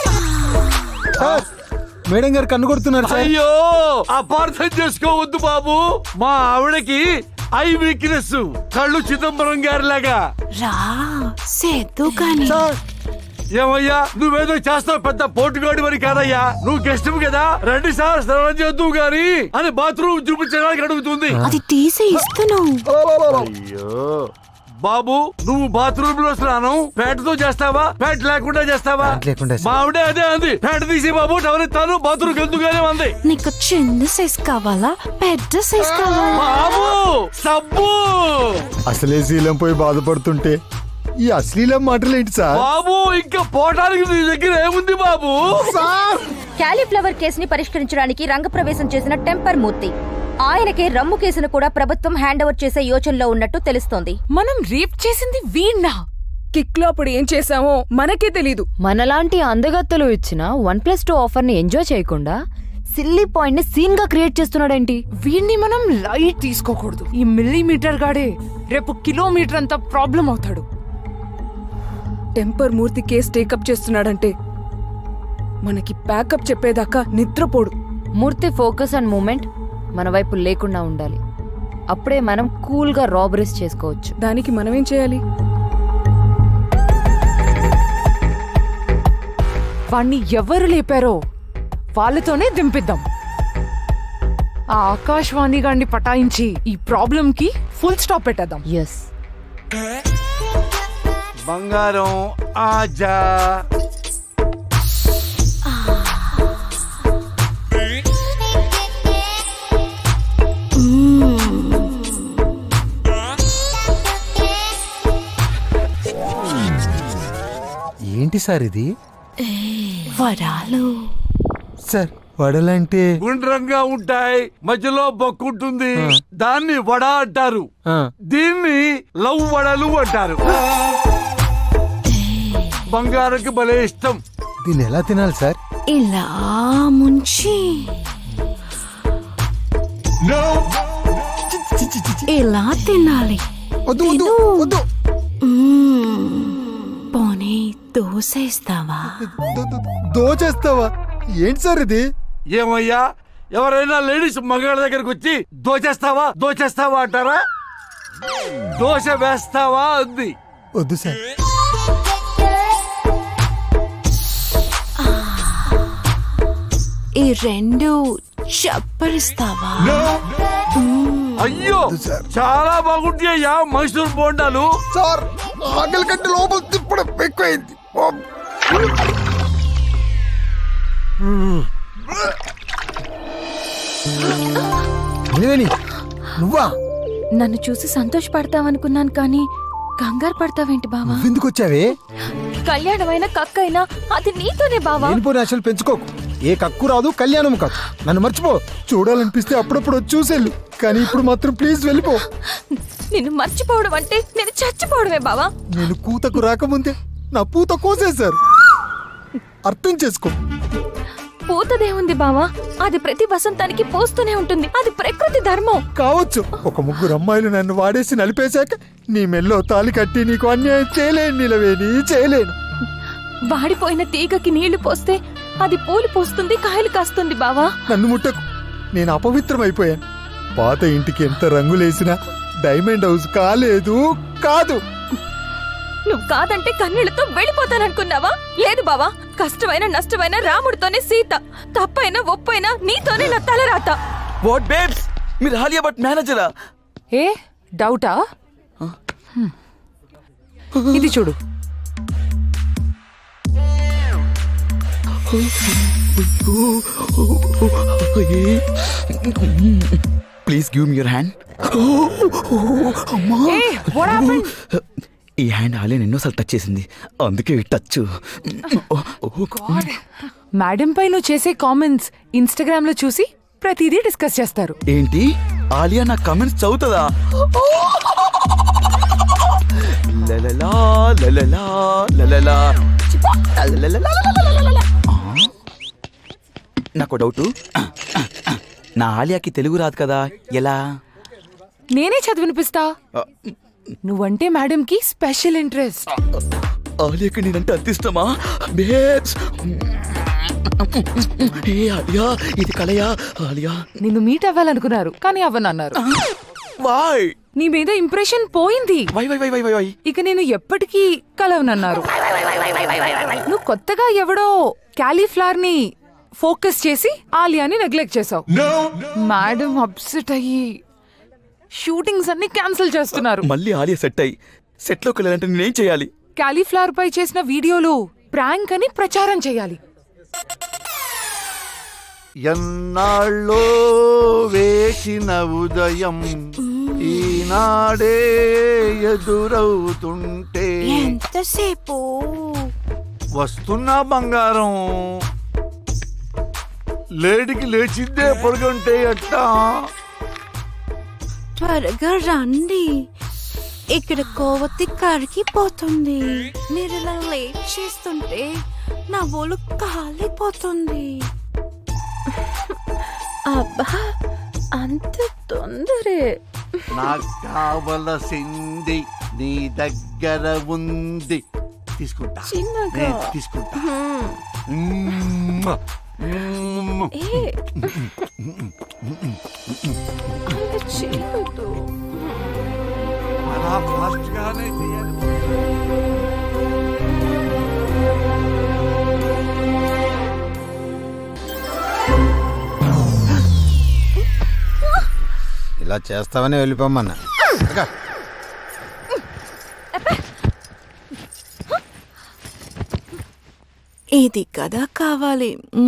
మేడం గారు కన్ను కొడుతున్నారు సార్. అయ్యో, అపార్థం చేసుకోవద్దు బాబు. మా ఆవిడకి ఐ వీక్నెస్, కళ్ళు చిదంబరం గారి లాగా. రా సేద్దు కానీ. ఏమయ్యా, నువ్వేదో చేస్తావు, పెద్ద పోటుగాడి మరి కాదయ్యా. నువ్వు గెస్ట్ కదా, రండి సార్ స్నానం చేద్దు గాని అని బాత్రూమ్ చూపించడానికి అడుగుతుంది. అది తీసి ఇస్తున్నావు. అయ్యో బాబు, నువ్వు బాత్రూమ్ లో స్నానం ప్యాట్తో చేస్తావా, ప్యాట్ లేకుండా చేస్తావా? మా ఆవిడే అదే అంది, ప్యాట్ తీసి బాబు టవర్ ఇస్తాను బాత్రూమ్ ఎందుకుగానే ఉంది. నీకు చిన్న సైజ్ కావాలా పెద్ద సైజ్ కావాలా? బాబు సబ్బు. అసలే శీలం పోయి బాధపడుతుంటే ఈ అశ్లీలం మాటలు ఏంటి సార్? బాబు, ఇంకా పోవడానికి నీ దగ్గర ఏముంది బాబు? క్యాలీఫ్లవర్ కేసుని పరిష్కరించడానికి రంగప్రవేశం చేసిన టెంపర్ మూర్తి. ఆయనకే రమ్ము కేసును కూడా ప్రభుత్వం హ్యాండ్ ఓవర్ చేసే యోచనలో ఉన్నట్టు తెలుస్తోంది. మనం రేప్ చేసింది వీణ్ణా? కిక్ లో అప్పుడు ఏం చేసామో మనకే తెలీదు. మనలాంటి అందగత్తలు ఇచ్చిన 1+2 ఆఫర్ ని ఎంజాయ్ చేయకుండా సిల్లీ పాయింట్ ని సీన్ గా క్రియేట్ చేస్తున్నాడేంటి? వీణ్ణి మనం లైట్ తీసుకోకూడదు. ఈ మిల్లీమీటర్ గాడే రేపు కిలోమీటర్ అంతా ప్రాబ్లం అవుతాడు. టెంపర్ మూర్తి కేసు టేకప్ చేస్తున్నాడంటే మనకి ప్యాకప్ చెప్పేదాకా నిద్రపోడు. మూర్తి ఫోకస్ అండ్ మూమెంట్ మన వైపు లేకుండా ఉండాలి. అప్పుడే మనం కూల్ గా రాబరీస్ చేసుకోవచ్చు. దానికి మనమేం చేయాలి? వాణ్ణి ఎవరు లేపారో వాళ్ళతోనే దింపిద్దాం. ఆ ఆకాశవాణి గాన్ని పటాయించి ఈ ప్రాబ్లం కి ఫుల్ స్టాప్ పెట్టేద్దాం. ఎస్ బంగారం ఆజా. ఏంటి సార్ ఇది? వరాలు. సార్, వడలంటే గుండ్రంగా ఉంటాయి, మధ్యలో బొక్కుంటుంది, దాన్ని వడ అంటారు. దీన్ని లవ్ వడలు అంటారు. బంగారంకి భలే ఇష్టం. దీన్ని ఎలా తినాలి సార్? ఇలా ముంచి ఇలా తినాలి. పోనీ దోశ ఇస్తావా? దోచేస్తావా? ఏంటి సార్ ఇది? ఏమయ్యా, ఎవరైనా లేడీస్ మగాళ్ళ దగ్గరకు వచ్చి దోచేస్తావా దోచేస్తావా అంటారా? దోశ వేస్తావా అంది. వద్దు సార్. ఈ రెండు చప్పరిస్తావా? అయ్యో, చాలా బాగుంటాయ్యా మైసూర్ బోండాలు. సార్, ఆకలి కంటే లోపల తిప్పడం ఎక్కువైంది. నువ్వా? నన్ను చూసి సంతోషపడతావనుకున్నాను కానీ కంగారు పడతావేంటి బావా? ఎందుకు వచ్చావే? కళ్యాణమైన కక్కైనా అది నీతోనే బావా. లేనిపోని ఆశలు పెంచుకోకు. ఏ కక్కు రాదు, కళ్యాణం కాదు. నన్ను మర్చిపో. చూడాలనిపిస్తే అప్పుడప్పుడు చూసేళ్ళు, కానీ ఇప్పుడు మాత్రం ప్లీజ్ వెళ్ళిపో. నిన్ను మర్చిపోవడం అంటే నేను చచ్చిపోవడమే బావా. నేను కూతకు రాకముందే నా పూత కోసేశారు. అర్థం చేసుకో. పూతదేముంది బావా, అది ప్రతి వసంతానికి పోస్తూనే ఉంటుంది. అది ప్రకృతి ధర్మం. కావచ్చు. ఒక ముగ్గురు అమ్మాయిలు నన్ను వాడేసి నలిపేశాక నీ మెల్లో తాలి కట్టి నీకు అన్యాయం చేయలేను నిలవేని, చేయలేను. వాడిపోయిన తీగకి నీళ్లు పోస్తే అది పూలు పోస్తుంది, కాయలు కాస్తుంది బావా. నన్ను ముట్టకు. నేను అపవిత్రమైపోయాను. పాత ఇంటికి ఎంత రంగులేసినా డైమండ్ హౌస్ కాలేదు, కాదు. నువ్వు కాదంటే కన్నీళ్లతో వెళ్ళిపోతాననుకున్నావా? లేదు బావా, కష్టమైన నష్టమైన రాముడితోనే సీత, తప్పైనా ఒప్పైనా నీతోనే నా తలరాత. వాట్ బేబ్స్, మీరు హాలియా బట్ మేనేజరా? ఏ డౌటా? ఇది చూడు. Please give me your hand. ఈ హ్యాండ్ ఆలియా ఎన్నోసార్లు టచ్ చేసింది, అందుకే టచ్. మేడం పై నువ్వు చేసే కామెంట్స్ ఇన్స్టాగ్రామ్ లో చూసి ప్రతిదీ డిస్కస్ చేస్తారు. ఏంటి, ఆలియా నా కామెంట్స్ చదువుతుందా? లలలా లలలా లలలా. నాకు డౌట్, నా ఆలియాకి తెలుగు రాదు కదా, ఎలా? నేనే చదివినిపిస్తా. నువ్వంటే మేడం కి స్పెషల్ ఇంట్రెస్ట్. ఆలియాకి నేనంటే అంత ఇష్టమా? బేబ్స్, ఏ ఆలియా, ఇది కలయా? ఆలియా నిన్ను మీట్ అవ్వాలనుకున్నారు కానీ అవ్వనన్నారు. వై? నీ మీద ఇంప్రెషన్ పోయింది. ఇక నేను ఎప్పటికీ కలవనన్నారు. నువ్వు కొత్తగా ఎవడో క్యాలీఫ్లవర్ ని ఫోకస్ చేసి ఆలియాని నెగ్లెక్ట్ చేసావు. మేడం అప్సెట్ అయ్యి షూటింగ్స్ అన్ని క్యాన్సిల్ చేస్తున్నారు. మళ్ళీ ఆలియా సెట్ అయ్యి సెట్ లోకి వెళ్ళాలంటే నేనేం చేయాలి? క్యాలీఫ్లవర్ పై చేసిన వీడియోలు ప్రాంక్ అని ప్రచారం చేయాలి. ఎన్నాళ్ళో వేసిన ఉదయం ఈనాడే ఎదురవుతుంటే ఎంతసేపు వస్తున్నా బంగారం, లేడికి లేచిందే పొడుగుంటే ఎట్టా? త్వరగా రండి, ఇక్కడ కోవతి కరిగిపోతుంది. మీరు ఇలా లేట్ చేస్తుంటే నా ఒళ్ళు కాలిపోతుంది. అబ్బా, అంత తొందరే? నాకు కావలసింది నీ దగ్గర ఉంది, తీసుకుంటా. చిన్నగా తీసుకుంటా. చేయొద్దు. అలా ఫాస్ట్ గానే చేయాలి. ఇలా చేస్తావని వెళ్ళిపోమన్నా. ఇది కదా కావాలి.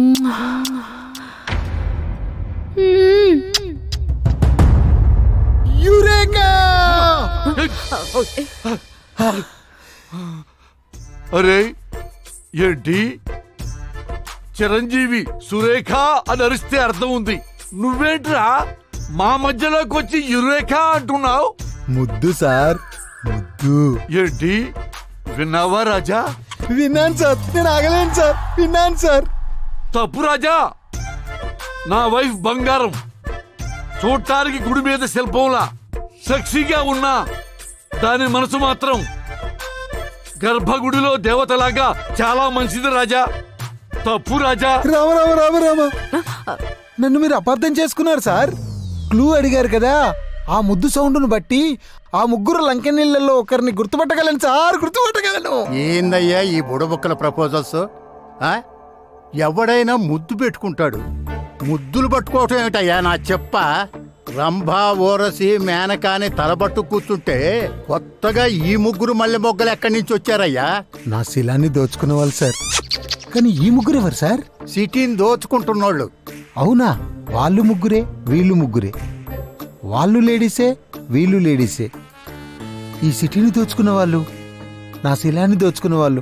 అరే ఏంటి, చిరంజీవి సురేఖ అని అరిస్తే అర్థం ఉంది, నువ్వేంట్రా మా మధ్యలోకి వచ్చి యురేఖ అంటున్నావు? ముద్దు సార్, ముద్దు. ఏంటి, విన్నావా రాజా? విన్నాను సార్, నేను ఆగలేను సార్, విన్నాను సార్. తప్పు రాజా, నా వైఫ్ బంగారం చూడటానికి గుడి మీద శిల్పంలా సెక్సీగా ఉన్నా దాని మనసు మాత్రం గర్భగుడిలో దేవతలాగా చాలా మంచిది రాజా. తప్పు రాజా. రామ రామ రామ రామ, నన్ను మీరు అపార్థం చేసుకున్నారు సార్. క్లూ అడిగారు కదా, ఆ ముద్దు సౌండ్ను బట్టి ఆ ముగ్గురు లంకెనీళ్ళలో ఒకరిని గుర్తుపట్టగలను సార్, గుర్తుపట్టగలను. ఏందయ్యా ఈ బుడబుక్కల ప్రపోజల్స్? ఎవడైనా ముద్దు పెట్టుకుంటాడు, ముద్దులు పట్టుకోవటం ఏమిటయ్యా నా చెప్ప? రంభా, ఓరసి, మేనకాని తలబట్టు కూర్చుంటే కొత్తగా ఈ ముగ్గురు మల్లె మొగ్గలు ఎక్కడి నుంచి వచ్చారయ్యా? నా శిలాన్ని దోచుకున్న వాళ్ళు సార్. కానీ ఈ ముగ్గురు ఎవరు సార్? సిటీని దోచుకుంటున్నోళ్ళు. అవునా? వాళ్ళు ముగ్గురే, వీళ్ళు ముగ్గురే. వాళ్ళు లేడీసే, వీళ్ళు లేడీసే. ఈ సిటీని దోచుకున్న వాళ్ళు, నా శిలాన్ని దోచుకున్న వాళ్ళు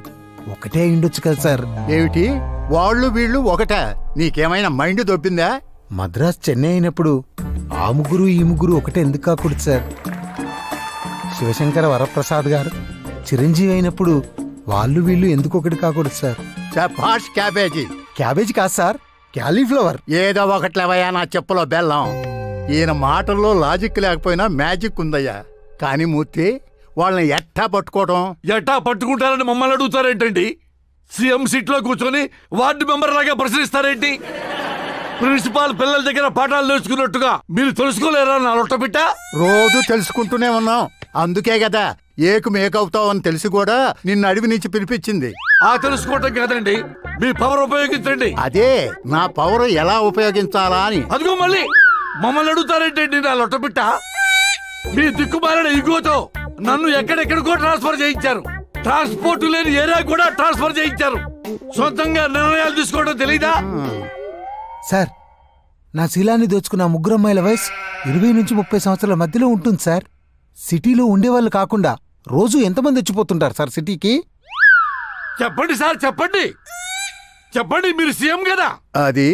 ఒకటే అయిండొచ్చు కదా సార్. ఏమిటి వాళ్ళు వీళ్ళు ఒకట? నీకేమైనా మైండ్ దొబ్బిందా? మద్రాస్ చెన్నై అయినప్పుడు ఆ ముగ్గురు ఈ ముగ్గురు ఒకటే ఎందుకు కాకూడదు సార్? శివశంకర వరప్రసాద్ గారు చిరంజీవి అయినప్పుడు వాళ్ళు వీళ్ళు ఎందుకు ఒకటి కాకూడదు సార్? చపాష్ క్యాబేజీ. క్యాబేజీ కాదు సార్, క్యాలీఫ్లవర్. ఏదో ఒకట్లేవయ్యా నా చెప్పులో బెల్లం. ఈయన మాటల్లో లాజిక్ లేకపోయినా మ్యాజిక్ ఉందయ్యా. కానీ మూర్తి, వాళ్ళని ఎట్టా పట్టుకోవడం? ఎట్టా పట్టుకుంటారని మమ్మల్ని అడుగుతారేంటండి? సీఎం సీట్ లో కూర్చొని వార్డు మెంబర్ లాగా ప్రశ్నిస్తారేంటి? ప్రిన్సిపాల్ పిల్లల దగ్గర పాఠాలు నేర్చుకున్నట్టుగా మీరు తెలుసుకోలేరా నా లొట్టబిట్ట? రోజు తెలుసుకుంటూనే ఉన్నాం. అందుకే కదా ఏకు మేకవుతావు అని తెలిసి కూడా నిన్ను అడవి నుంచి పిలిపించింది. ఆ తెలుసుకోవటం కాదండి, మీ పవర్ ఉపయోగించండి. అదే నా పవర్ ఎలా ఉపయోగించాలా అని. అదిగో మళ్ళీ మమ్మల్ని అడుగుతారేంటండి నా లొట్టబిట్ట? మీ దిక్కుమాలిన ఇగోతో నన్ను ఎక్కడెక్కడికో ట్రాన్స్ఫర్ చేయించారు. ట్రాన్స్పోర్ట్ లేని ఏరియా కూడా ట్రాన్స్ఫర్ చేయించారు. సొంతంగా నిర్ణయాలు తీసుకోవడం తెలీదా? సార్, నా శీలాన్ని దోచుకున్న ముగ్గురు అమ్మాయిల వయసు 20 నుంచి 30 సంవత్సరాల మధ్యలో ఉంటుంది సార్. సిటీలో ఉండేవాళ్ళు కాకుండా రోజు ఎంతమంది వచ్చిపోతుంటారు సార్ సిటీకి? చెప్పండి సార్, చెప్పండి చెప్పండి, మీరు సీఎం కదా. అది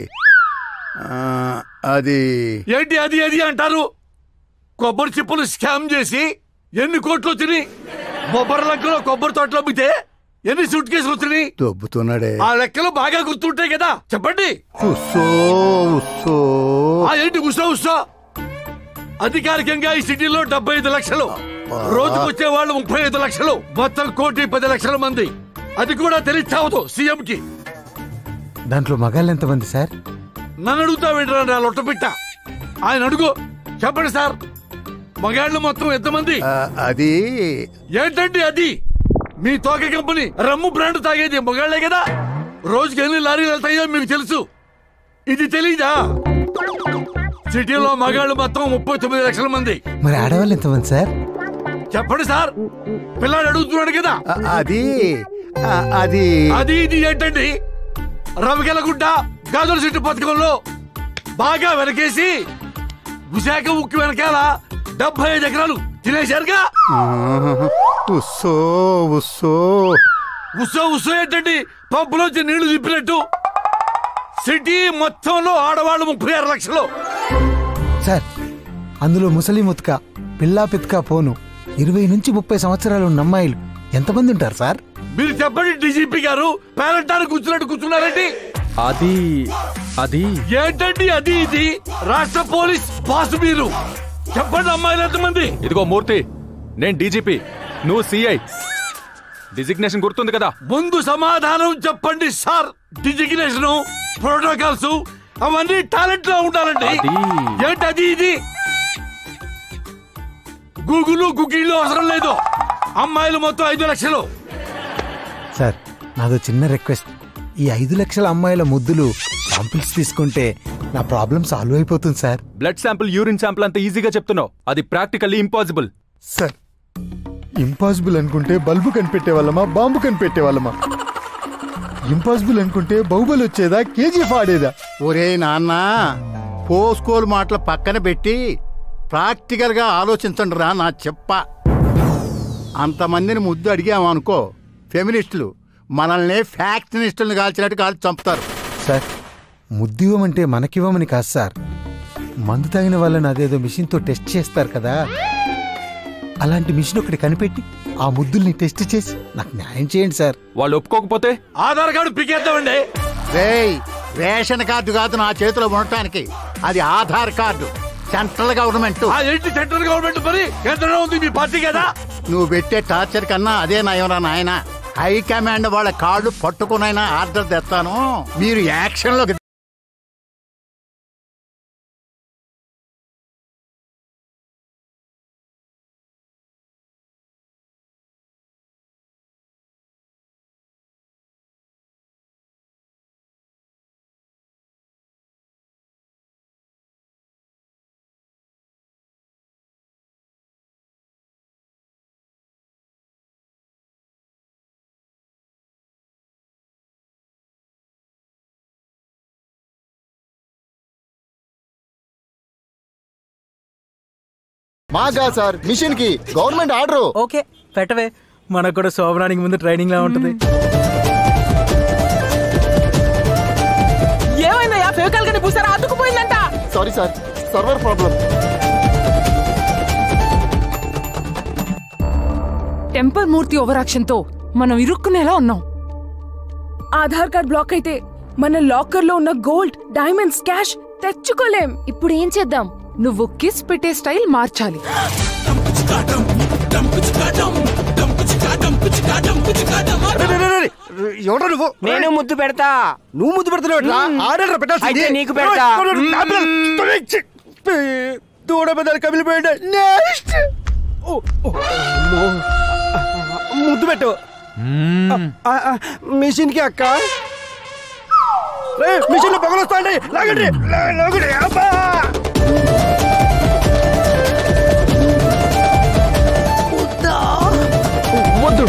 ఏంటి అది అది అంటారు? కొబ్బరి చిప్పులు స్కామ్ చేసి ఎన్ని కోట్లు వచ్చినాయి? బొబ్బరి లంకలో కొబ్బరి తోటలో అమ్మితే ఎన్ని సూట్ కేసులు వచ్చినాయి? దొబ్బుతున్నాడే. ఆ లెక్కలు బాగా గుర్తుంటాయి కదా, చెప్పండి. ఏంటి ఉస్సో ఉస్సో? అధికారికంగా ఈ సిటీలో 75 లక్షలు, రోజుకొచ్చే వాళ్ళు 35 లక్షలు, మొత్తం 1,10,00,000 మంది. అది కూడా తెలియచావదు సీఎం కి. దాంట్లో మగాళ్ళు ఎంతమంది సార్? నన్ను అడుగుతావేంట్రా నా లొట్టపిట్ట? ఆయన అడుగు, చెప్పండి సార్, మగాళ్ళు మొత్తం ఎంతమంది? అది ఏంటండి అది? మీ తోక కంపెనీ రమ్ము బ్రాండ్ తాగేది మగాళ్లే కదా. రోజుకి ఎన్ని లారీలు వెళ్తాయో మీకు తెలుసు. ఇది తెలీదా? సిటీలో మగాళ్ళు మొత్తం 39 లక్షల మంది. మరి ఆడవాళ్ళు ఎంతమంది సార్? చెప్పండి సార్, పిల్లాడు అడుగుతున్నాడు కదా. అది అది ఇది ఏంటండి? రవికెలగుడ్డ గాజుల చెట్టు పథకంలో బాగా వెనకేసి విశాఖ ఉక్కు వెనకాల 75 ఎకరాలు తినేశారుగా. ఉస్సో ఉస్సో ఉస్సో ఉస్సో ఏంటండి? పంపులోంచి నీళ్లు తిప్పినట్టు. సిటీ మొత్తంలో ఆడవాళ్ళు 36 లక్షలు. సార్, అందులో ముసలి ముత్క పిల్లా పిత్క పోను 20 నుంచి 30 సంవత్సరాలు ఉన్న అమ్మాయిలు ఎంతమంది ఉంటారు సార్? మీరు చెప్పండి డీజీపీ గారు. పేరంటారు కూర్చున్నట్టు కూర్చున్నారండి. అది ఏంటండి అది ఇది? రాష్ట్ర పోలీస్ బాస్ మీరు. చెప్పండి అమ్మాయిలు ఎంతమంది? ఇదిగో మూర్తి, నేను డీజీపీ, నువ్వు సిఐ. డిజిగ్నేషన్ గుర్తుంది కదా? ముందు సమాధానం చెప్పండి సార్. డిజిగ్నేషన్, ప్రోటోకాల్స్ అవన్నీ టాలెంట్ లో ఉండాలండి. ఏంటి అది ఇది? గూగుల్ గుగ్గిళ్ళు అవసరం లేదు. అమ్మాయిలు మొత్తం 5 లక్షలు. సార్, నాదో చిన్న రిక్వెస్ట్. ఈ 5 లక్షల అమ్మాయిల ముద్దులు శాంపిల్స్ తీసుకుంటే నా ప్రాబ్లం సాల్వ్ అయిపోతుంది sir. Blood sample, urine sample అంత ఈజీగా చెప్తున్నావు. అది ప్రాక్టికల్లీ ఇంపాసిబుల్. సార్, ఇంపాసిబుల్ అనుకుంటే బల్బు కనిపెట్టే వాళ్ళమా, బాంబు కనిపెట్టే వాళ్ళమా? ఇంపాసిబుల్ అనుకుంటే బాహుబలి వచ్చేదా, కేజీఎఫ్ ఆడేదా? ఒరే నాన్న, పోస్కోలు మాటలు పక్కన పెట్టి ప్రాక్టికల్ గా ఆలోచించండి రా నా చెప్ప. అంతమందిని ముద్దు అడిగామనుకో, ఫెమినిస్టులు మనల్ని ఫ్యాక్షనిస్టులను కాల్చినట్టు కాల్చి చంపుతారు. సార్, ముద్దివ్వమంటే మనకివ్వమని కాదు సార్. మందు తాగిన వాళ్ళని అదేదో మిషన్తో టెస్ట్ చేస్తారు కదా, అలాంటి మిషన్ ఒకటి కనిపెట్టి ఆ ముద్దుల్ని టెస్ట్ చేసి నాకు న్యాయం చేయండి సార్. వాళ్ళు ఒప్పుకోకపోతే ఆధార్ కార్డు పికేద్దామండి. రేషన్ కార్డు కాదు నా చేతిలో ఉండటానికి, అది ఆధార్ కార్డు. Central government. ఏంటి సెంట్రల్ గవర్నమెంట్? మరి కేంద్రంలో ఉంది మీ పార్టీ కదా. నువ్వు పెట్టే టార్చర్ కన్నా అదే నయంరా నాయన. హైకమాండ్ వాళ్ళ కార్డు పట్టుకునైనా ఆర్డర్ తెస్తాను, మీరు యాక్షన్ లో. మాగా సార్, మిషన్ కి గవర్నమెంట్ ఆర్డర్. ఓకే పెట్టవే, మనకు కూడా శోభనానికి ముందు ట్రైనింగ్ లా ఉంటుంది. చూసారా అతుకుపోయిందంట. Sorry sir, server problem. Temper Murthy overaction తో మనం ఇరుక్కునేలా ఉన్నాం. ఆధార్ కార్డ్ బ్లాక్ అయితే మన లాకర్ లో ఉన్న గోల్డ్, డైమండ్స్, క్యాష్ తెచ్చుకోలేం. ఇప్పుడు ఏం చేద్దాం? నువ్వు కిస్ పెట్టే స్టైల్ మార్చాలి. ఎవడో నువ్వు? నేను ముద్దు పెడతా. నువ్వు ముద్దు పెడతావు? ఆర్డర్ పెట్టాల్సింది. అయితే నీకు పెడతా. దూడ పెద్దలు కమిలిపోయాడు. ముద్దు పెట్టు. మిషన్ కి అక్క, మిషన్ లో పొగలు వస్తాండి. లాగండి లాగండి. అబ్బా వద్దు.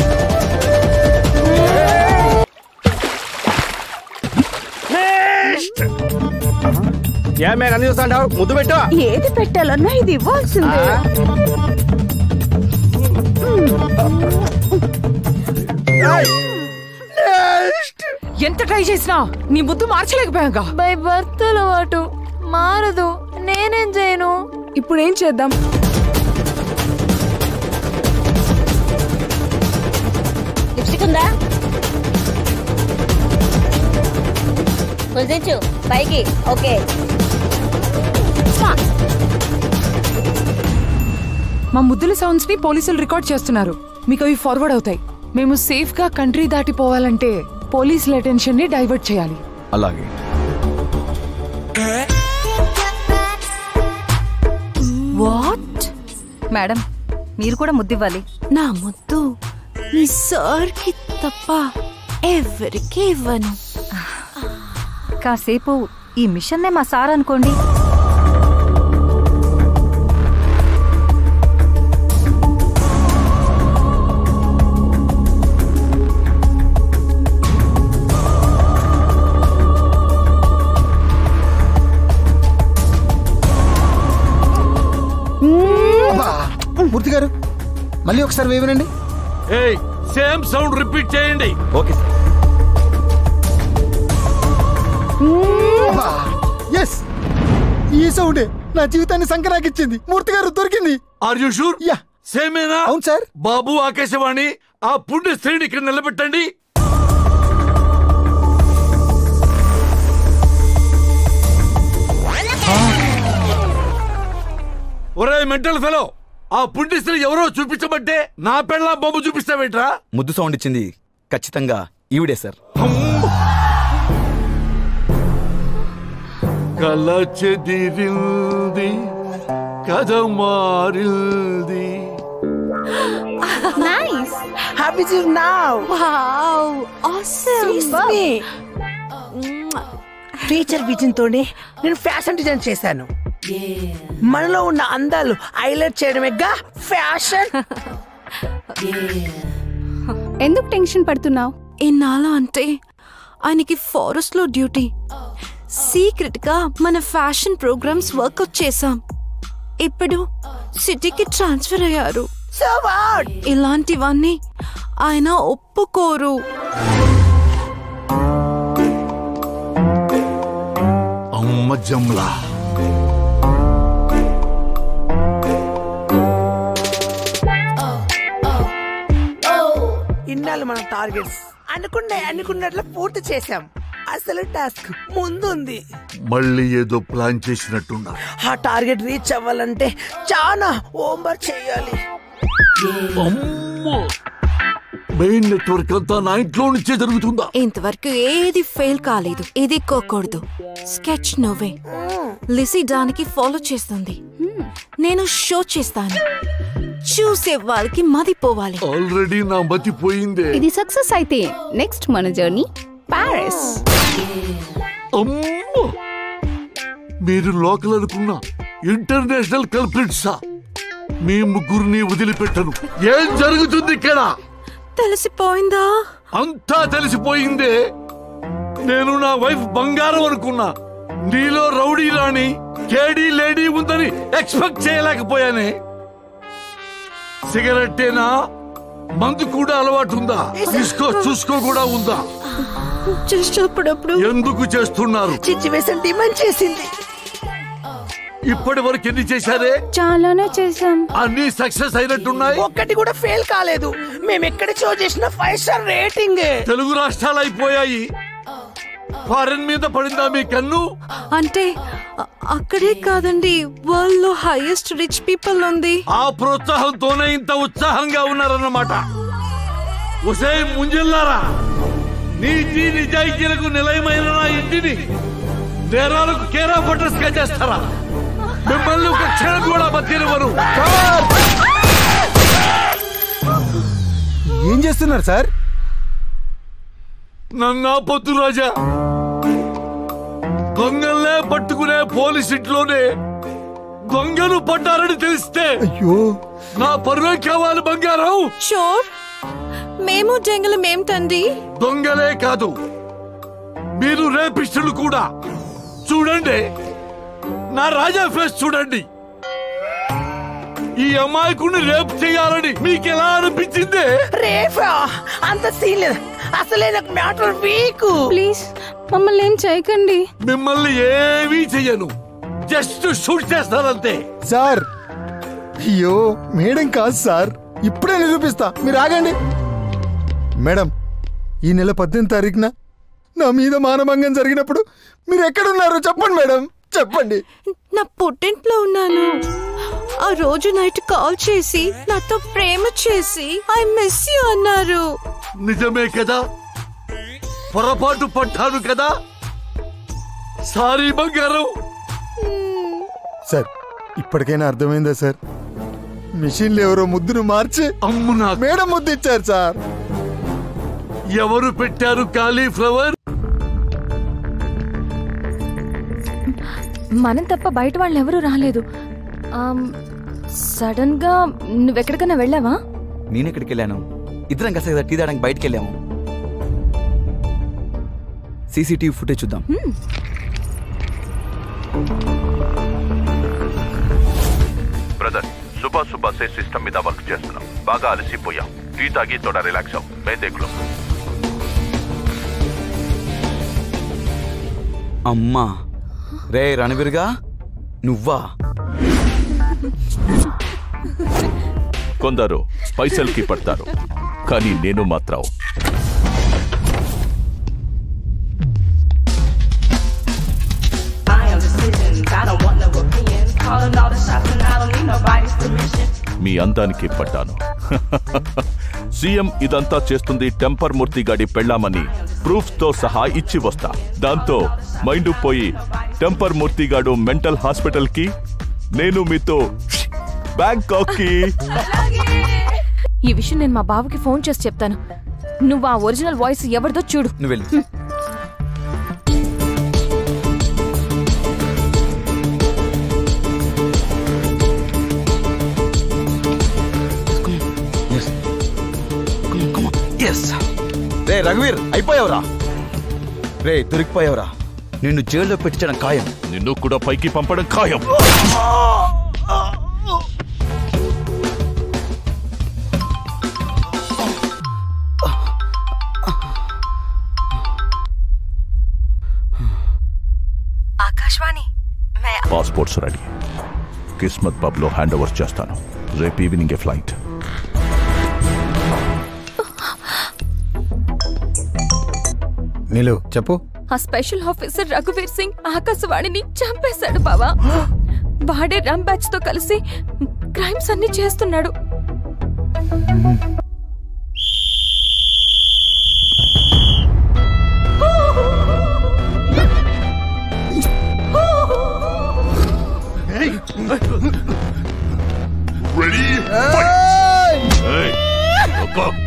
ఏమే అన్ని చూస్తాంటావు? ముద్దు పెట్టు. ఏది పెట్టాలన్నా ఇది ఇవ్వాల్సిందే. ఎంత ట్రై చేసినా నీ ముద్దు మార్చలేకపోయాక. బై బర్త్ అలవాటు మారదు. నేనేం చేయను? ఇప్పుడు ఏం చేద్దాం? లిప్స్టిక్ ఉందా? కుదించు పైకి. ఓకే. మా ముద్దుల సౌండ్స్ ని పోలీసులు రికార్డ్ చేస్తున్నారు. మీకు అవి ఫార్వర్డ్ అవుతాయి. మేము సేఫ్ గా కంట్రీ దాటిపోవాలంటే పోలీసుల అటెన్షన్ ని డైవర్ట్ చేయాలి. అలాగే. వాట్? మేడం, మీరు కూడా ముద్దివ్వాలి. నా ముద్దు మీ సార్ కి తప్ప ఎవరికి ఇవ్వను. కాసేపు ఈ మిషన్నే మా సార్ అనుకోండి. మూర్తి గారు మళ్ళీ ఒకసారి వేయనండి. సేమ్ సౌండ్ రిపీట్ చేయండి. Okay sir. ఎస్, ఈ సౌండే నా జీవితాన్ని సంకరాకిచ్చింది. మూర్తి గారు దొరికింది. Are you sure? యా, సేమేనా? అవును సార్. బాబు ఆకాశవాణి, ఆ పుణ్య స్త్రీని ఇక్కడ నిలబెట్టండి. ఒరే మెంటల్ ఫెలో, ఆ పుణ్య స్త్రీ ఎవరో చూపించబట్టే నా పెళ్ళ బొమ్మ చూపిస్తావేంట్రా? ముద్దు సౌండ్ ఇచ్చింది ఖచ్చితంగా ఈవిడే సార్. కల చెదిరింది, కథ మారింది. Nice. How is you now? Wow, awesome. Teacher vision తోనే నేను ఫ్యాషన్ డిజైన్ చేశాను. మనలో ఉన్న అందాలు హైలైట్ చేయడమేగా ఫ్యాషన్. ఎందుకు టెన్షన్ పడుతున్నావు? ఎన్నాళ్ళ అంటే ఆయనకి ఫారెస్ట్ లో డ్యూటీ. సీక్రెట్ గా మన ఫ్యాషన్ ప్రోగ్రామ్స్ వర్కౌట్ చేశాం. ఇప్పుడు సిటీకి ట్రాన్స్ఫర్ అయ్యారు. So what? ఇలాంటివన్నీ ఆయన ఒప్పుకోరు. అమ్మ జమ్లా. ఇన్నాళ్ళు మన టార్గెట్స్ అనుకున్నట్లు పూర్తి చేశాం. అసలు టాస్క్ ముందుంది. మళ్ళీ ఏదో ప్లాన్ చేసినట్టున్నా. ఆ టార్గెట్ రీచ్ అవ్వాలంటే చాలా హోంవర్క్ చేయాలి. మెయిన్ నెట్వర్క్ అంతా నా ఇంట్లో నుంచే జరుగుతుందా? ఇంతవరకు ఏది ఫెయిల్ కాలేదు. ఇది కోకూడదు. స్కెచ్ నువ్వే. లిసీ దానికి ఫాలో చేస్తుంది. నేను షో చేస్తాను. చూసే వాళ్ళకి మదిపోవాలి. ఆల్రెడీ నా మతిపోయిందే. ఇది సక్సెస్ అయితే నెక్స్ట్ మన జర్నీ పారిస్. అమ్మో, మీరు లోకల్ అనుకున్న ఇంటర్నేషనల్ కల్ప్రిట్సా? మీ ముగ్గురిని వదిలిపెట్టను. ఏం జరుగుతుంది ఇక్కడ? తెలిసిపోయిందా? అంతా తెలిసిపోయిందే. నేను నా వైఫ్ బంగారం అనుకున్నా. నీలో రౌడీ రాణి కేడీ లేడీ ఉందని ఎక్స్పెక్ట్ చేయలేకపోయానే. సిగరెట్టేనా? మందు కూడా అలవాటు ఉందా? తీసుకో చూసుకో కూడా ఉందా? జస్ట్ అప్పుడప్పుడు. ఎందుకు చేస్తున్నారు? సిచ్యువేషన్ డిమాండ్ చేసింది. ఇప్పటి వరకు ఎన్ని చేశారే? చాలానే చేశాం. అన్ని సక్సెస్ అయినట్టున్నాయి. ఒక్కటి కూడా ఫెయిల్ కాలేదు. మేము ఎక్కడ షో చేసిన 5 స్టార్ రేటింగ్. తెలుగు రాష్ట్రాలు అయిపోయాయి. ఫారెన్ మీద పడిందా మీ కన్ను? అంటే అక్కడే కాదండి, వరల్డ్ లో హైయెస్ట్ రిచ్ పీపుల్ ఉంది. ఆ ప్రోత్సాహంతోనే ఇంత ఉత్సాహంగా ఉన్నారన్నమాట. ఒసే ముంజిల్లారా, నీతి నిజాయితీలకు నిలయమైన నా ఇంటిని నేరాలకు కేరా ఫోటర్స్ గా చేస్తారా? మిమ్మల్ని ఒక క్షణం కూడా బతినివ్వరు. ఏం చేస్తున్నారు సార్? నన్ను ఆపొద్దు రాజా. దొంగల్నే పట్టుకునే పోలీస్ ఇంట్లోనే దొంగలు పడ్డారని తెలిస్తే అయ్యో నా పరువే కావాలి బంగారం. షోర్ మేము దొంగలమేంటండి? దొంగలే కాదు, మీరు రేపిస్టులు కూడా. చూడండి, నా రాజా ఫేస్ చూడండి. ఈ అమాయకుడిని రేపు చేయాలని మీకు ఎలా అనిపించింది? రేపా? అంత సీన్ లేదు. అసలే నాకు మ్యాటర్ వీక్. ప్లీజ్ మమ్మల్ని ఏం చేయకండి. మిమ్మల్ని ఏమీ చెయ్యను, జస్ట్ షూట్ చేస్తానంతే. సార్ అయ్యో మేడం కాదు సార్, ఇప్పుడే నిరూపిస్తా, మీరు ఆగండి. మేడం, ఈ నెల 18వ తారీఖున నా మీద మానభంగం జరిగినప్పుడు మీరు ఎక్కడున్నారు చెప్పండి మేడం, చెప్పండి. నా పుట్టింట్లో ఉన్నాను. ఆ రోజు నైట్ కాల్ చేసి నాతో ప్రేమ చేసి ఐ మిస్ యూ అన్నారు. నిజమే కదా, పొరపాటు పడ్డాను కదా. సారీ బంగారం. సార్ ఇప్పటికైనా అర్థమైందా సార్? మిషన్లు ఎవరో ముద్దును మార్చి అమ్మునా మేడం ముద్దు ఇచ్చారు సార్. ఎవరు పెట్టారు కాలీఫ్లవర్? మనం తప్ప బయట వాళ్ళు ఎవరూ రాలేదు. సడన్ గా నువ్వెక్కడికైనా వెళ్ళావా? నేనెక్కడికి వెళ్ళాను? ఇద్దరం కాస్త టీ తాగడానికి బయటికి వెళ్ళాము. సీసీటీవీ ఫుటేజ్ చూద్దాం. బ్రదర్, సుబా సే సిస్టమ్ మీద వర్క్ చేస్తున్నాం. బాగా అలసిపోయాం. టీ తాగి తోడా రిలాక్స్ అవ్వం. మేదేకులు. అమ్మా రే రణవీర్గా, నువ్వా? కొందరు పైసల్కి పడతారు, కానీ నేను మాత్రం మీ అందానికి పడ్డాను. సీఎం ఇదంతా చేస్తుంది టెంపర్ మూర్తి గాడి పెళ్ళామని ప్రూఫ్ తో సహా ఇచ్చి వస్తా. దాంతో మైండ్ పోయి టెంపర్ మూర్తి గాడు మెంటల్ హాస్పిటల్ కి, నేను మీతో బ్యాంకాక్ కి. ఈ విషయం నేను మా బావకి ఫోన్ చేసి చెప్తాను. నువ్వు ఆ ఒరిజినల్ వాయిస్ ఎవరిదో చూడు. నువ్వు వెళ్ళు. రే రఘువీర్, అయిపోయావురా. రే దొరికిపోయావురా. నిన్ను జైల్లో పెట్టించడం ఖాయం. నిన్ను కూడా పైకి పంపడం ఖాయం. Akashvani passports ready. Kismat pub లో హ్యాండ్ ఓవర్ చేస్తాను. రేపు ఈవినింగ్ ఫ్లైట్. నీలు చెప్పు. ఆ స్పెషల్ ఆఫీసర్ రఘువీర్ సింగ్ ఆకాశవాణిని చంపేశాడు బావా. వాడే రమ్ బ్యాచ్ తో కలిసి క్రైమ్స్ అన్ని చేస్తున్నాడు. Ready? Hey! Look up!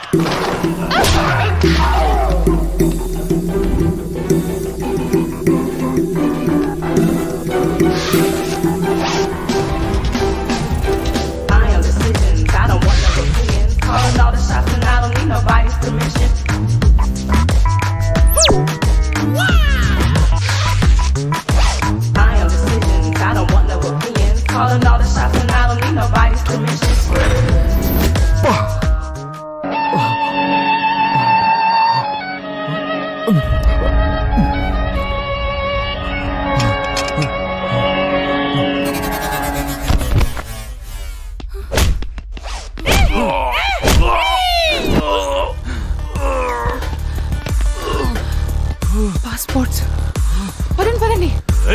Passports పదండి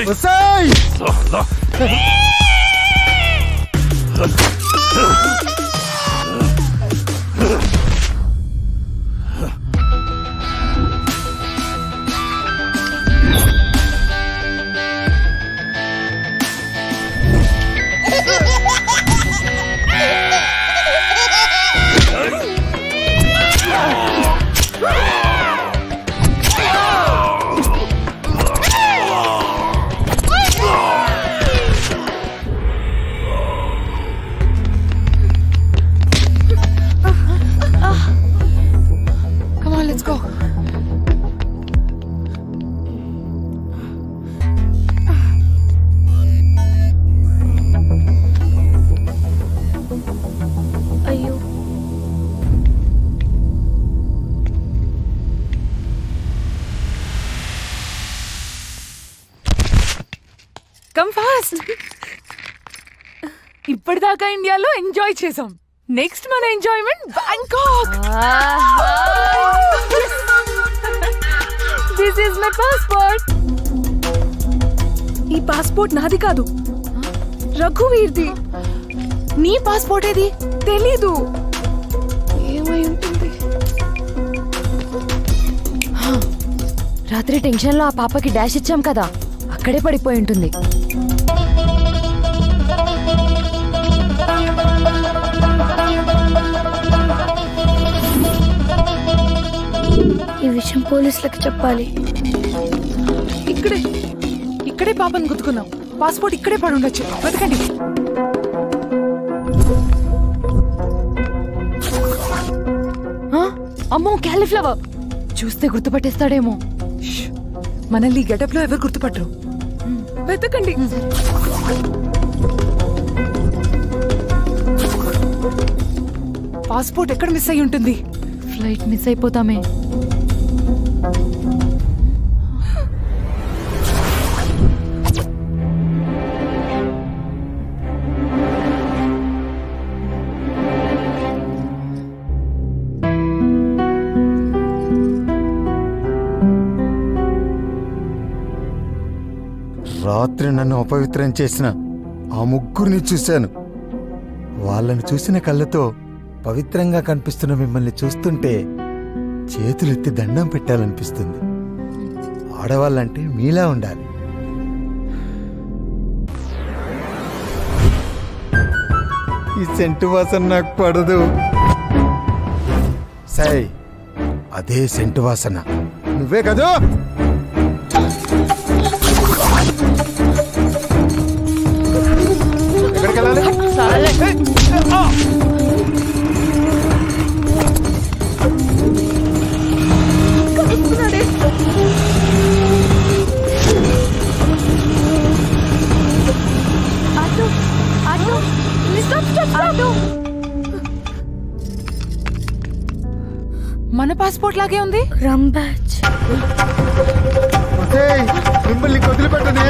కమ్ ఫాస్ట్. ఇప్పటిదాకా ఇండియాలో ఎంజాయ్ చేసాం. నెక్స్ట్ మన enjoyment Bangkok. This is my passport. ఈ పాస్పోర్ట్ నాది కాదు, రఘువీర్ది. నీ పాస్పోర్ట్ ఏది? తెలీదు. ఏమై ఉంటుంది? రాత్రి టెన్షన్ లో ఆ పాపకి డాష్ ఇచ్చాం కదా, అక్కడే పడిపోయి ఉంటుంది. ఈ విషయం పోలీసులకు చెప్పాలి. ఇక్కడే పాపను గుర్తుకున్నాం. పాస్పోర్ట్ ఇక్కడే పడి ఉండొచ్చు. వెతకండి. అమ్మో, క్యాలీఫ్లవర్. చూస్తే గుర్తుపట్టేస్తాడేమో. మనల్ని గెటప్ లో ఎవరు గుర్తుపట్టరు. వెతకండి. పాస్పోర్ట్ ఎక్కడ మిస్ అయి ఉంటుంది? ఫ్లైట్ మిస్ అయిపోతామే. రాత్రి నన్ను అపవిత్రం చేసిన ఆ ముగ్గురిని చూశాను. వాళ్ళని చూసిన కళ్ళతో పవిత్రంగా కనిపిస్తున్న మిమ్మల్ని చూస్తుంటే చేతులెత్తి దండం పెట్టాలనిపిస్తుంది. ఆడవాళ్ళంటే మీలా ఉండాలి. ఈ సెంటు వాసన నాకు పడదు. సై, అదే సెంటు వాసన. నువ్వే కదూ? ఎక్కడికి వెళ్ళాలి? మన పాస్పోర్ట్ లాగే ఉంది. మిమ్మల్ని వదిలిపెట్టనే.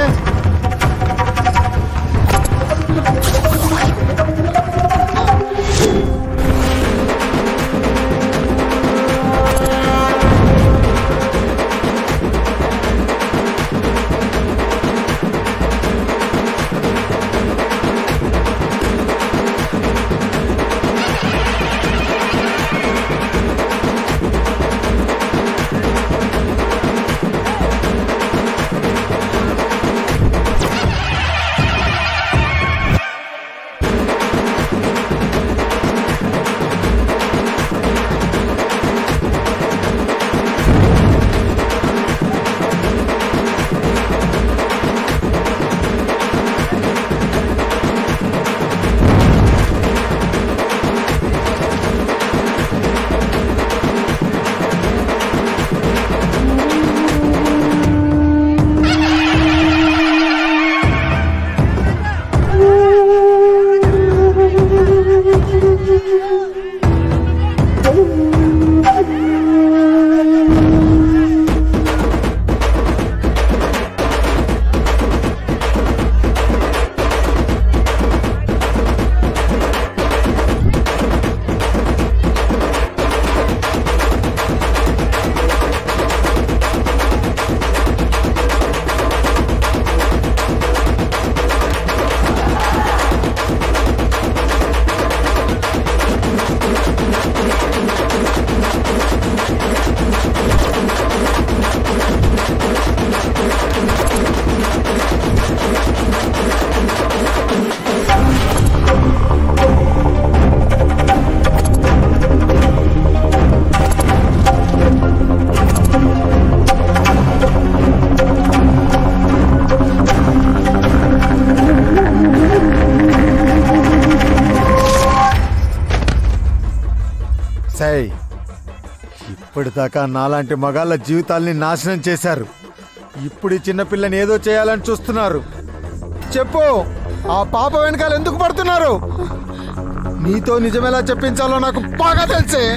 సై ఇప్పటిదాకా నాలాంటి మగాళ్ళ జీవితాల్ని నాశనం చేశారు. ఇప్పుడు ఈ చిన్నపిల్లని ఏదో చేయాలని చూస్తున్నారు. చెప్పు, ఆ పాప వెనకాల ఎందుకు పడుతున్నారు? నీతో నిజమేలా చెప్పించాలో నాకు బాగా తెలుసే.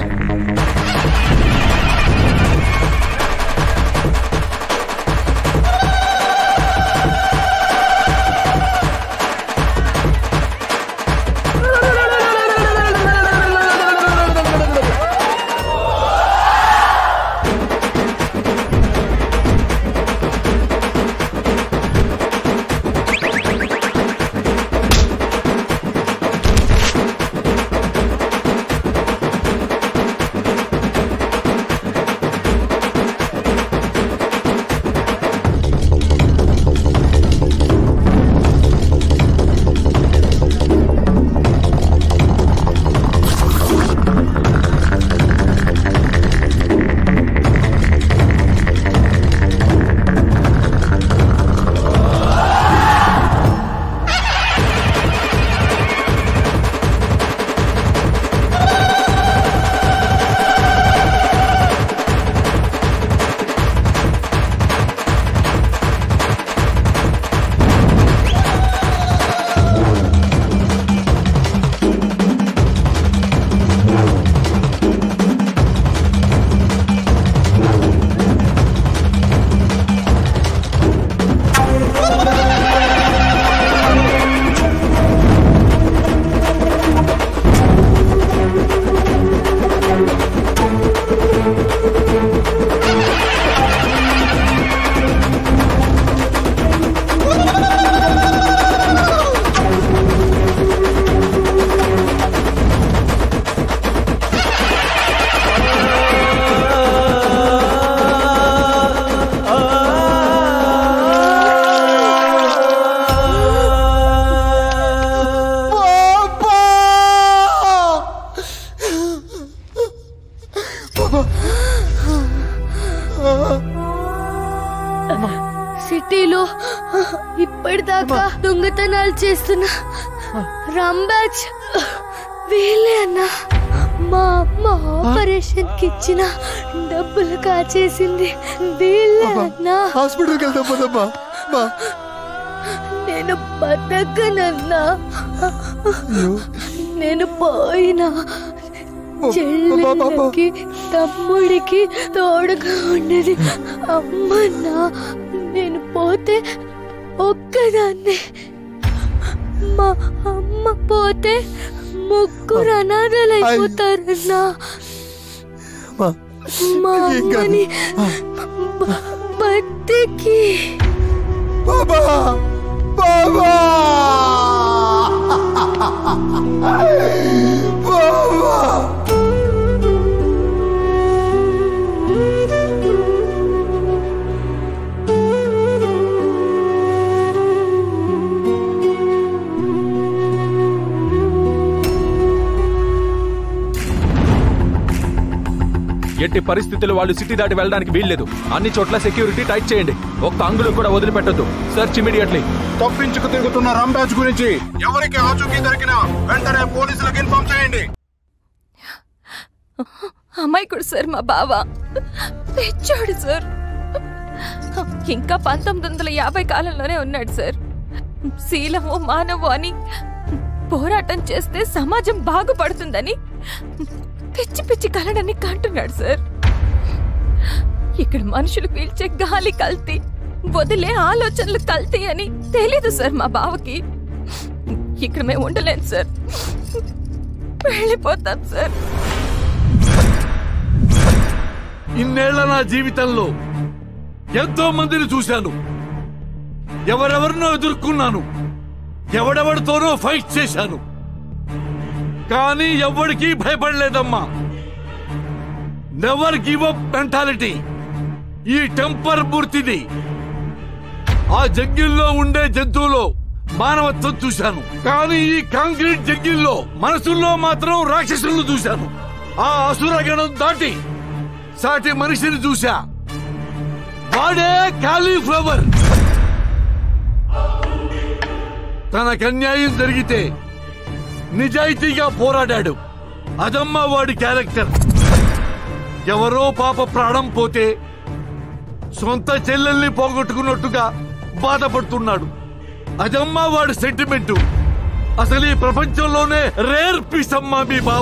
సిటీలో ఇప్పటిదాకా దొంగతనాలు చేస్తున్న రాంబాజ్ వీళ్ళే అన్నా. మా అమ్మ ఆపరేషన్ కి ఇచ్చిన డబ్బులు కాచేసింది వీళ్ళే అన్నా. హాస్పిటల్కి వెళ్తాం పోదమ్మా. నేను బతకనన్నా. నేను పోయినా చెల్లికి తమ్ముడికి తోడుగా ఉండేది అమ్మన్నా. నేను పోతే ఒక్కదాన్ని, మా అమ్మ పోతే ముగ్గురు అనాథలైపోతారన్నా. మా అమ్మని బతికి బాబా బాబా బాబా ఎట్టి పరిస్థితుల్లో వాళ్ళు సిటీ దాటి వెళ్ళడానికి వీల్లేదు. అన్ని చోట్ల సెక్యూరిటీ టైట్ చేయండి. ఒక్క అంగుళం కూడా వదిలిపెట్టొద్దు. Search immediately. తప్పించుకు తిరుగుతున్న రాంబాజ్ గురించి ఎవరికి ఆచూకీ దొరికినా వెంటనే పోలీసులకు ఇన్ఫార్మ్ చేయండి. అమ్మాయికుడు సార్ మా బావ తెచ్చాడు సార్. ఇంకా 1950 కాలంలోనే ఉన్నాడు సార్. శీలము మానవు అని పోరాటం చేస్తే సమాజం బాగుపడుతుందని పిచ్చి పిచ్చి కలడని కంటున్నాడు సార్. ఇక్కడ మనుషులు పీల్చే గాలి కల్తీ, వదిలే ఆలోచనలు కల్తీ అని తెలీదు సార్ మా బావకి. ఇక్కడ మేము ఉండలేం సార్, వెళ్ళిపోతాం సార్. ఇన్నేళ్ల నా జీవితంలో ఎంతో మందిని చూశాను, ఎవరెవరినో ఎదుర్కొన్నాను, ఎవడెవడితోనో ఫైట్ చేశాను. కానీ ఎవరికి భయపడలేదమ్మా. నెవర్ గివ్ అప్ మెంటాలిటీ ఈ టెంపర్ మూర్తిది. ఆ జంగిల్లో ఉండే జంతువులో మానవత్వం చూశాను, కానీ ఈ కాంక్రీట్ జంగిల్లో మనసుల్లో మాత్రం రాక్షసులను చూశాను. ఆ అసురగణం దాటి సాటి మనిషిని చూశా. వాడే కాలీఫ్లవర్. తనకు అన్యాయం జరిగితే నిజాయితీగా పోరాడాడు. అదమ్మా వాడి క్యారెక్టర్. ఎవరో పాప ప్రాణం పోతే సొంత చెల్లెల్ని పోగొట్టుకున్నట్టుగా బాధపడుతున్నాడు. అదమ్మా వాడి సెంటిమెంటు. అసలు ఈ ప్రపంచంలోనే రేర్ పీస్ అమ్మా మీ బావ.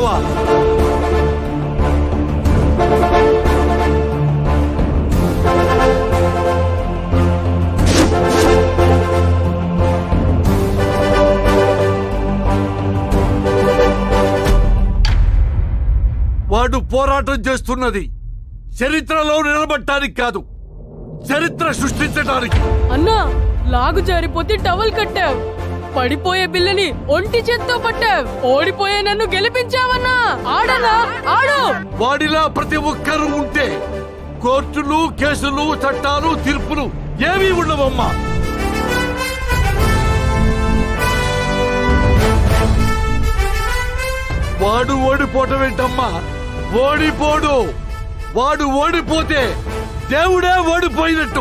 వాడు పోరాటం చేస్తున్నది చరిత్రలో నిలబడటానికి కాదు, చరిత్ర సృష్టించడానికి. అన్నా, లాగు జారిపోతే టవల్ కట్టావు, పడిపోయే బిల్లని ఒంటి చేత్తో పట్టావు, ఓడిపోయే నన్ను గెలిపించావన్నా. ఆడనా, ఆడు. వాడిలా ప్రతి ఒక్కరూ ఉంటే కోర్టులు, కేసులు, చట్టాలు, తీర్పులు ఏమీ ఉండవమ్మా. వాడు ఓడిపోవటం ఏంటమ్మా? ఓడిపోడు. వాడు ఓడిపోతే దేవుడే ఓడిపోయినట్టు.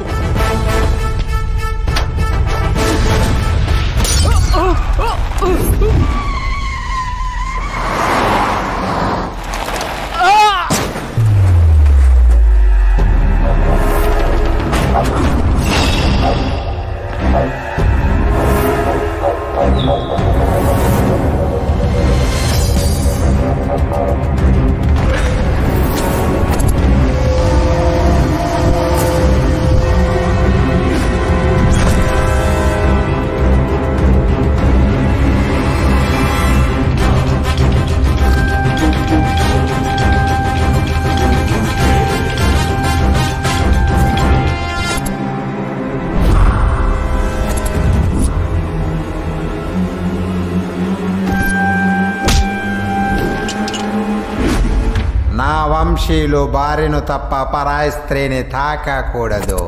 వంశీయులు భార్యను తప్ప పరాయి స్త్రీని తాకకూడదు.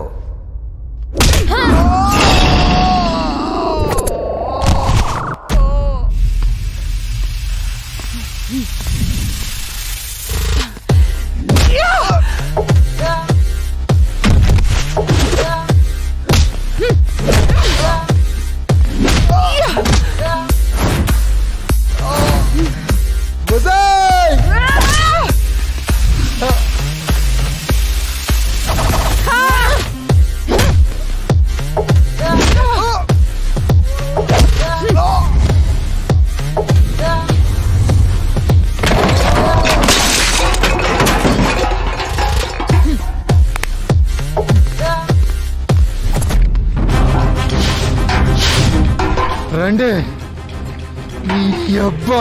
రండి ఈ అబ్బా.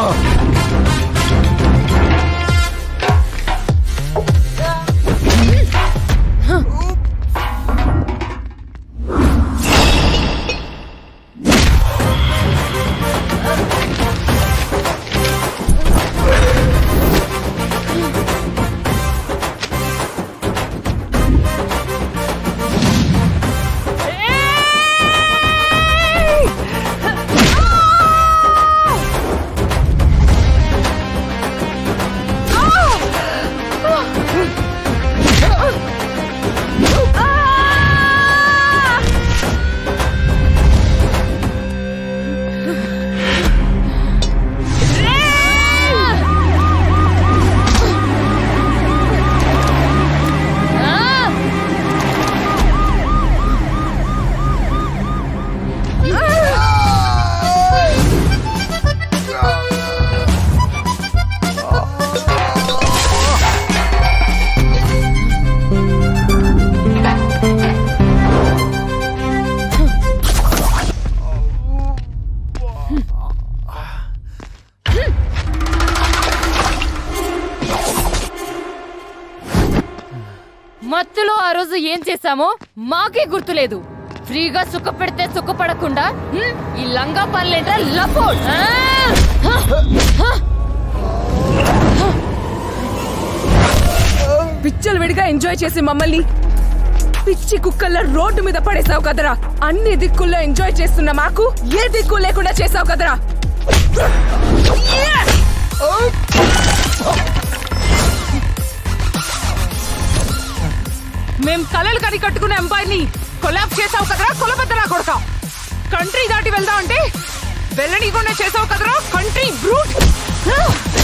మత్తులో ఆ రోజు ఏం చేశామో మాకే గుర్తులేదు. ఫ్రీగా సుఖ పెడితే సుఖపడకుండా ఈ లంగా పనులేంట లపోడ్. పిచ్చలు విడిగా ఎంజాయ్ చేసి మమ్మల్ని పిచ్చి కుక్కల్లా రోడ్డు మీద పడేసావు కదరా. అన్ని దిక్కుల్లో ఎంజాయ్ చేస్తున్న మాకు ఏ దిక్కు లేకుండా చేసావు కదరా. మేం కలలు కని కట్టుకునే అమ్మాయిని కొలాబ్ చేసావు కదరా కొలబద్దలా కొడక. కంట్రీ దాటి వెళ్దాం అంటే వెళ్ళనీకుండా చేసావు కదరా కంట్రీ బ్రూట్.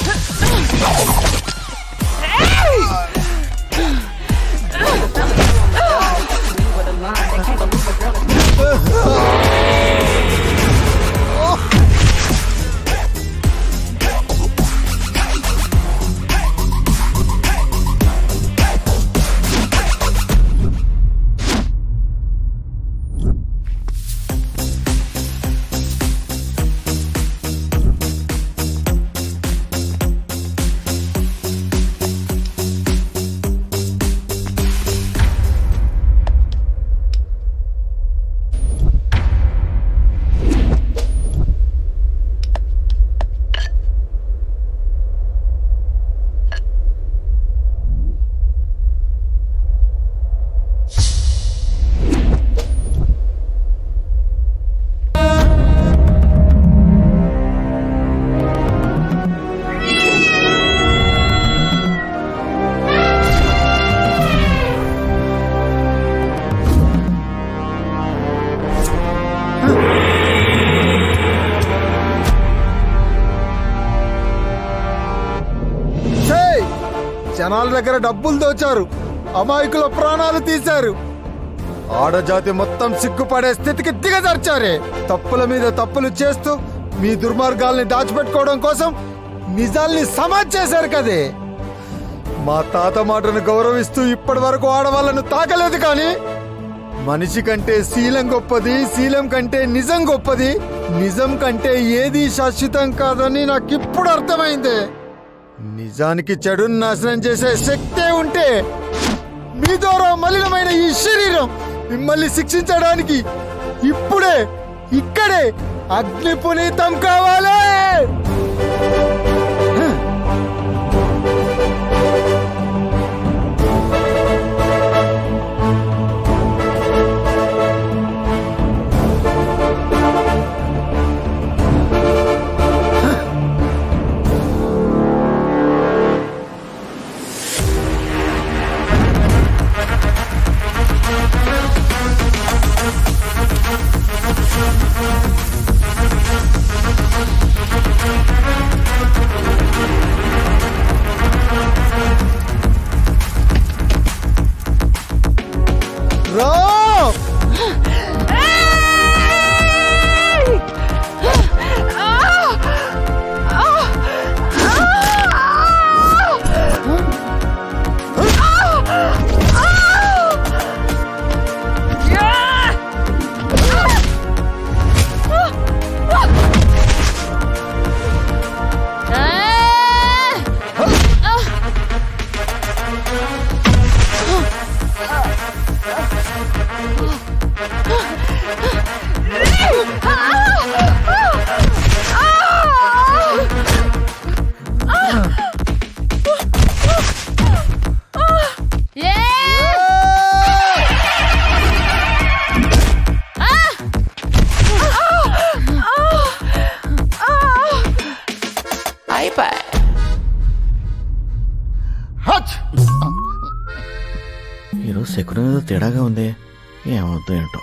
జనాల దగ్గర డబ్బులు దోచారు, అమాయకుల ప్రాణాలు తీశారు. ఆడజాతి మొత్తం సిగ్గుపడే స్థితికి దిగజార్చారే. తప్పుల మీద తప్పులు చేస్తూ మీ దుర్మార్గాల్ని దాచిపెట్టుకోవడం కోసం నిజాల్ని సమాజ్ చేశారు కదే. మా తాత మాటను గౌరవిస్తూ ఇప్పటి వరకు ఆడవాళ్ళను తాకలేదు. కానీ మనిషి కంటే శీలం గొప్పది, శీలం కంటే నిజం గొప్పది, నిజం కంటే ఏది శాశ్వతం కాదని నాకు ఇప్పుడు అర్థమైంది. నిజానికి చెడును నాశనం చేసే శక్తే ఉంటే మీ ద్వారా మలినమైన ఈ శరీరం మిమ్మల్ని శిక్షించడానికి ఇప్పుడే ఇక్కడే అగ్ని పునీతం కావాలి. ఈరోజు శకునం ఏదో తేడాగా ఉంది, ఏమవుతుందో ఏంటో.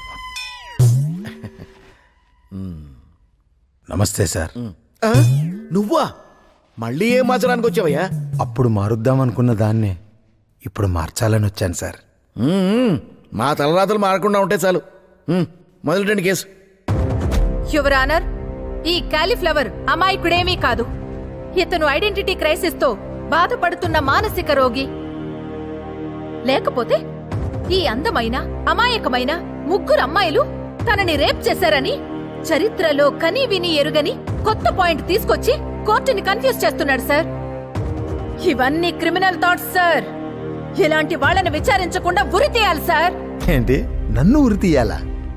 నమస్తే సార్. నువ్వా? మళ్ళీ ఏం మార్చడానికి వచ్చావయ్యా? అప్పుడు మారుద్దామనుకున్న దాన్నే ఇప్పుడు మార్చాలని వచ్చాను సార్. మా తలరాతలు మారకుండా ఉంటే చాలు. మొదలెట్టండి కేసు. యువర్ ఆనర్, ఈ కాలీఫ్లవర్ అమాయకుడేమీ కాదు. ఇతను ఐడెంటిటీ క్రైసిస్ తో బాధపడుతున్న మానసిక రోగి. లేకపోతే ఈ అందమైన అమాయకమైన ముగ్గురు అమ్మాయిలు తనని రేప్ చేశారని చరిత్రలో కనీ విని ఎరుగని కొత్త పాయింట్ తీసుకొచ్చి కోర్టుని కన్ఫ్యూజ్ చేస్తున్నాడు సార్. ఇవన్నీ క్రిమినల్ థాట్స్ సార్. ఇలాంటి వాళ్ళని విచారించకుండా ఉరి తీయాలి సార్. ఏంటి, నన్ను ఉరి తీయాలా?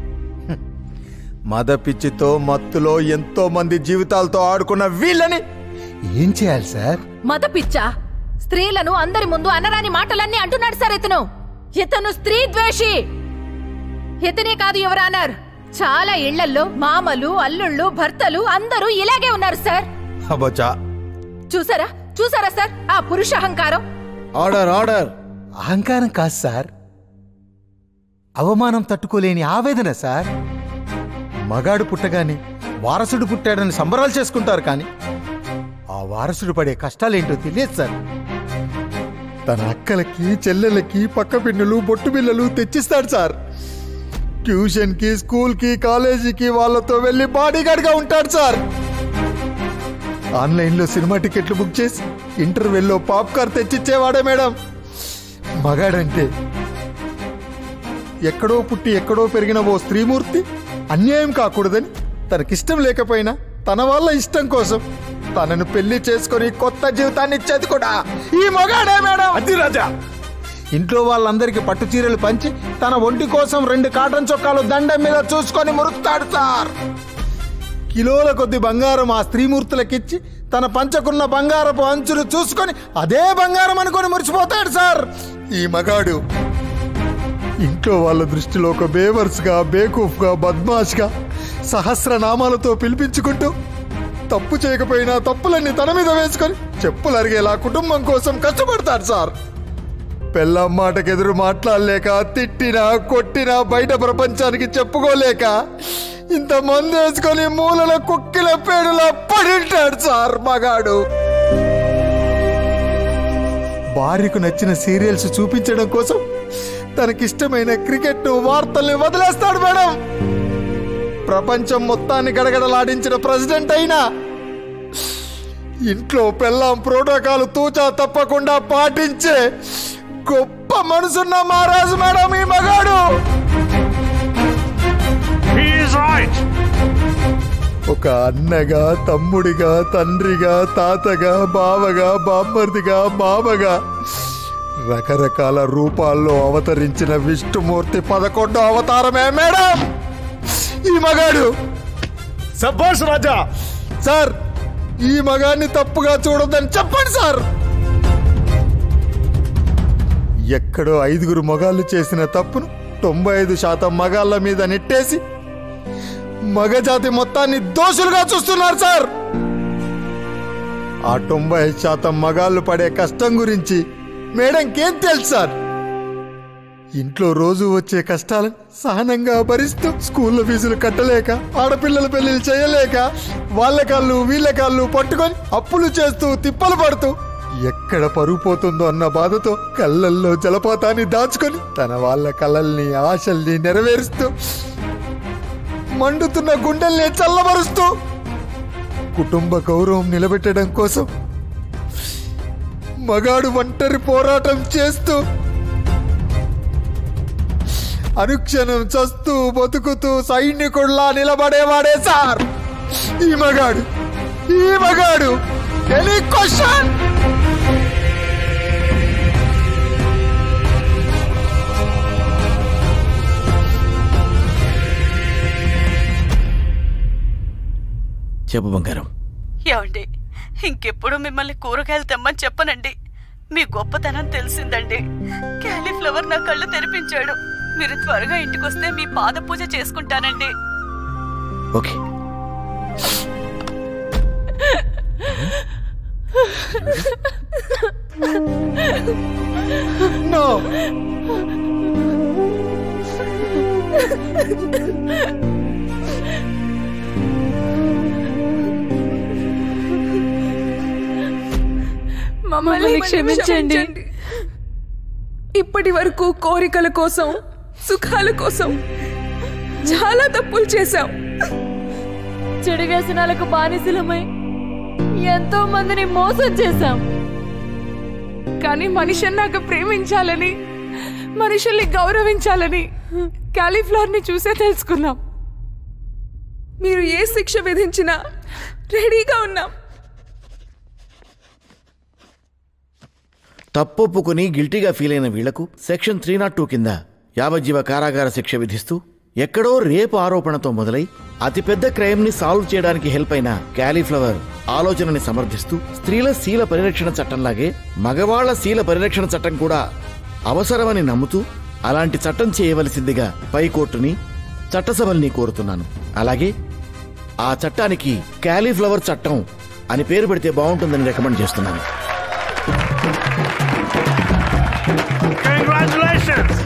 మద పిచ్చితో మత్తులో ఎంతో మంది జీవితాలతో ఆడుకున్న వీళ్ళని ఏం చేయాలి సార్? మత పిచ్చా? స్త్రీలను అందరి ముందు అనరాని మాటలన్నీ అంటున్నాడు సార్ ఇతను. ఇతను స్త్రీ ద్వేషి. ఇతనే కాదు యువర్ ఆనర్, చాలా ఇళ్లల్లో మామలు, అల్లుళ్ళు, భర్తలు అందరూ ఇలాగే ఉన్నారు సార్. అబ్బచ్చా, చూసారా చూసారా సార్ ఆ పురుష అహంకారం? Order order. అహంకారం కాదు సార్, అవమానం తట్టుకోలేని ఆవేదన సార్. మగాడు పుట్టగానే వారసుడు పుట్టాడని సంబరాలు చేసుకుంటారు, కానీ ఆ వారసుడు పడే కష్టాలేంటో తెలియదు సార్. తన అక్కలకి చెల్లెలకి పక్క పిన్నులు బొట్టు బిల్లలు తెచ్చిస్తాడు సార్. ట్యూషన్కి స్కూల్కి కాలేజీకి వాళ్ళతో వెళ్ళి బాడీగార్డ్గా ఉంటాడు సార్. ఆన్లైన్లో సినిమా టికెట్లు బుక్ చేసి ఇంటర్వెల్లో పాప్కార్న్ తెచ్చిచ్చేవాడే మేడం మగాడంటే. ఎక్కడో పుట్టి ఎక్కడో పెరిగిన ఓ స్త్రీమూర్తి అన్యాయం కాకూడదని తనకిష్టం లేకపోయినా తన వాళ్ళ ఇష్టం కోసం తనను పెళ్లి చేసుకుని కొత్త జీవితాన్ని ఇచ్చేది కూడా ఈ మగాడే మేడం. అది రాజా. ఇంట్లో వాళ్ళందరికీ పట్టు చీరలు పంచి తన ఒంటి కోసం 2 కాటన్ చొక్కాలు దండం మీద చూసుకొని మురుకుతాడు సార్. కిలోల కొద్ది బంగారం ఆ స్త్రీమూర్తులకిచ్చి తన పంచకున్న బంగారపు అంచులు చూసుకొని అదే బంగారం అనుకొని మురిసిపోతాడు సార్ ఈ మగాడు. ఇంట్లో వాళ్ళ దృష్టిలో ఒక బేవర్స్గా బేకూఫ్గా బద్మాష్గా సహస్రనామాలతో పిలిపించుకుంటూ తప్పు చేయకపోయినా తప్పులన్నీ తన మీద వేసుకొని చెప్పులు అరిగేలా కుటుంబం కోసం కష్టపడతాడు సార్. పెళ్ళాం మాటకెదురు మాట్లాడలేక తిట్టినా కొట్టినా బయట ప్రపంచానికి చెప్పుకోలేక ఇంత మందు వేసుకొని మూలల కుక్కిల పేరులా పడింటాడు సార్ మగాడు. భార్యకు నచ్చిన సీరియల్స్ చూపించడం కోసం తనకిష్టమైన క్రికెట్ వార్తల్ని వదిలేస్తాడు మేడం. ప్రపంచం మొత్తాన్ని గడగడలాడించిన ప్రెసిడెంట్ అయినా ఇంట్లో పెళ్ళాం ప్రోటోకాల్ తూచా తప్పకుండా పాటించే గొప్ప మనసున్న మహారాజు మేడం ఈ మగాడు. ఒక అన్నగా తమ్ముడిగా తండ్రిగా తాతగా బావగా బామ్మర్దిగా మామగా రకరకాల రూపాల్లో అవతరించిన విష్ణుమూర్తి 11వ అవతారమే మేడం ఈ మగాడు. సబ్బాష్ రాజా. సార్ ఈ మగాన్ని తప్పుగా చూడొద్దని చెప్పండి సార్. ఎక్కడో 5 మగాళ్ళు చేసిన తప్పును 95% మగాళ్ళ మీద నెట్టేసి మగజాతి మొత్తాన్ని దోషులుగా చూస్తున్నారు సార్. ఆ 90% మగాళ్ళు పడే కష్టం గురించి మేడంకేం తెలుసు సార్. ఇంట్లో రోజు వచ్చే కష్టాలను సహనంగా భరిస్తూ స్కూల్లో ఫీజులు కట్టలేక ఆడపిల్లల పెళ్లిళ్ళు చేయలేక వాళ్ళ కాళ్ళు వీళ్ళ కాళ్ళు పట్టుకొని అప్పులు చేస్తూ తిప్పలు పడుతూ ఎక్కడ పరుగు పోతుందో అన్న బాధతో కళ్ళల్లో జలపాతాన్ని దాచుకొని తన వాళ్ళ కళల్ని ఆశల్ని నెరవేరుస్తూ మండుతున్న గుండెల్ని చల్లబరుస్తూ కుటుంబ గౌరవం నిలబెట్టడం కోసం మగాడు ఒంటరి పోరాటం చేస్తూ అనుక్షణం చస్తూ బతుకుతూ సైనికుల్లా నిలబడేవాడే సార్ ఈ మగాడు. ఈ మగాడు. Any question? చెప్పు బంగారం. ఏమండి, ఇంకెప్పుడు మిమ్మల్ని కూరగాయలు తెమ్మని చెప్పనండి. మీ గొప్పతనం తెలిసిందండి. క్యాలీఫ్లవర్ నా కళ్ళు తెరిపించాడు. మీరు త్వరగా ఇంటికొస్తే మీ పాద పూజ చేసుకుంటానండి. ఓకే. నో. మమ్మల్ని క్షమించండి. ఇప్పటి వరకు కోరికల కోసం సుఖాల కోసం చాలా తప్పులు చేశాం. చెడు వ్యసనాలకు బానిసలమై ఎంతో మందిని మోసం చేశాం. కానీ మనిషి నాకు ప్రేమించాలని మనుషుల్ని గౌరవించాలని క్యాలీఫ్లవర్ ని చూసే తెలుసుకున్నాం. మీరు ఏ శిక్ష విధించినా రెడీగా ఉన్నాం. తప్పొప్పుకుని గిల్టీగా ఫీల్ అయిన వీళ్లకు సెక్షన్ 302 కింద యావజ్జీవ కారాగార శిక్ష విధిస్తూ ఎక్కడో రేపు ఆరోపణతో మొదలై అతిపెద్ద క్రైమ్ ని సాల్వ్ చేయడానికి హెల్ప్ అయిన క్యాలీఫ్లవర్ ఆలోచనని సమర్థిస్తూ స్త్రీల శీల పరిరక్షణ చట్టంలాగే మగవాళ్ల శీల పరిరక్షణ చట్టం కూడా అవసరమని నమ్ముతూ అలాంటి చట్టం చేయవలసిందిగా పైకోర్టుని చట్టసభల్ని కోరుతున్నాను. అలాగే ఆ చట్టానికి క్యాలీఫ్లవర్ చట్టం అని పేరు పెడితే బాగుంటుందని రికమెండ్ చేస్తున్నాను. Congratulations!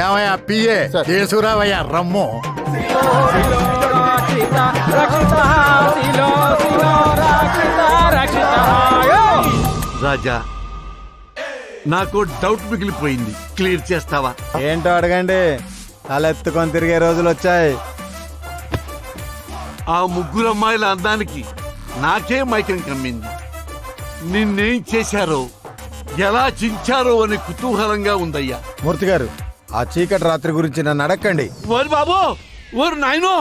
ఏమయ్యా పిఏ చేసుకురావయ్యా రమ్ము. రాజా, నాకు డౌట్ మిగిలిపోయింది, క్లియర్ చేస్తావా? ఏంటో అడగండి, తలెత్తుకొని తిరిగే రోజులు వచ్చాయి. ఆ ముగ్గురు అమ్మాయిల అందానికి నాకే మైకం కమ్మింది. నిన్నేం చేశారో, ఎలా చించారో అని కుతూహలంగా ఉందయ్యా. మూర్తి గారు, ఆ చీకటి రాత్రి గురించి నన్ను అడగండి. ఓరి బాబు, ఓరు నాయనో,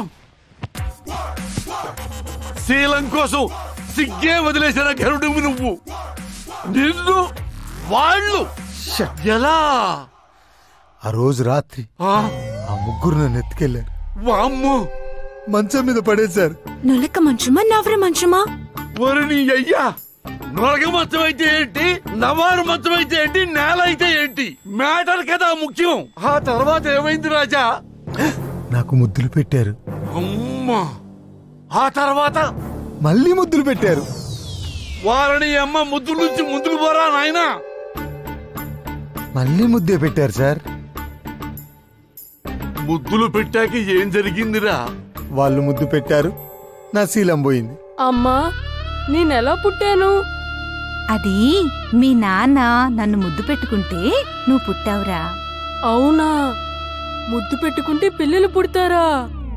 శీలం కోసం సిగ్గే వదిలేసిన గరుడు నువ్వు. నిన్ను వాళ్ళు ఎలా? ఆ రోజు రాత్రి ఆ ముగ్గురు నన్ను ఎత్తుకెళ్లారు. వామ్మో, మంచం మీద పడేశారు. నొలక మంచమా నవర మంచమా? ఒరి నీ అయ్యా, నొలక మంచం అయితే ఏంటి, నవారు మంచం అయితే ఏంటి, నేల అయితే ఏంటి, మ్యాటర్ కదా ముఖ్యం. ఆ తర్వాత ఏమైంది రాజా? నాకు ముద్దులు పెట్టారు. అమ్మా, ఆ తర్వాత మళ్ళీ ముద్దులు పెట్టారు. వారిని అమ్మ ముద్దు నుంచి ముందుకు పోరా నాయనా. మళ్ళీ ముద్దే పెట్టారు సార్. ముద్దులు పెట్టాక ఏం జరిగిందిరా? వాళ్ళు ముద్దు పెట్టారు, నా శీలం పోయింది. అమ్మా, నేనెలా పుట్టాను? అది మీ నాన్న నన్ను ముద్దు పెట్టుకుంటే నువ్వు పుట్టావురా. అవునా? ముద్దు పెట్టుకుంటే పిల్లలు పుడతారా?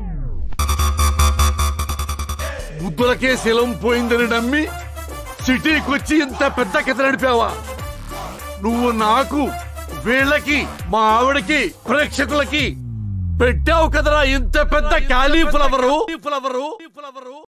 ముద్దులకే శిలం పోయిందని నమ్మి సిటీకి వచ్చి ఇంత పెద్ద కథ నడిపావా నువ్వు? నాకు, వీళ్ళకి, మా ఆవిడకి, ప్రేక్షకులకి పెట్టావు కదరా ఇంత పెద్ద క్యాలీఫ్లవరు.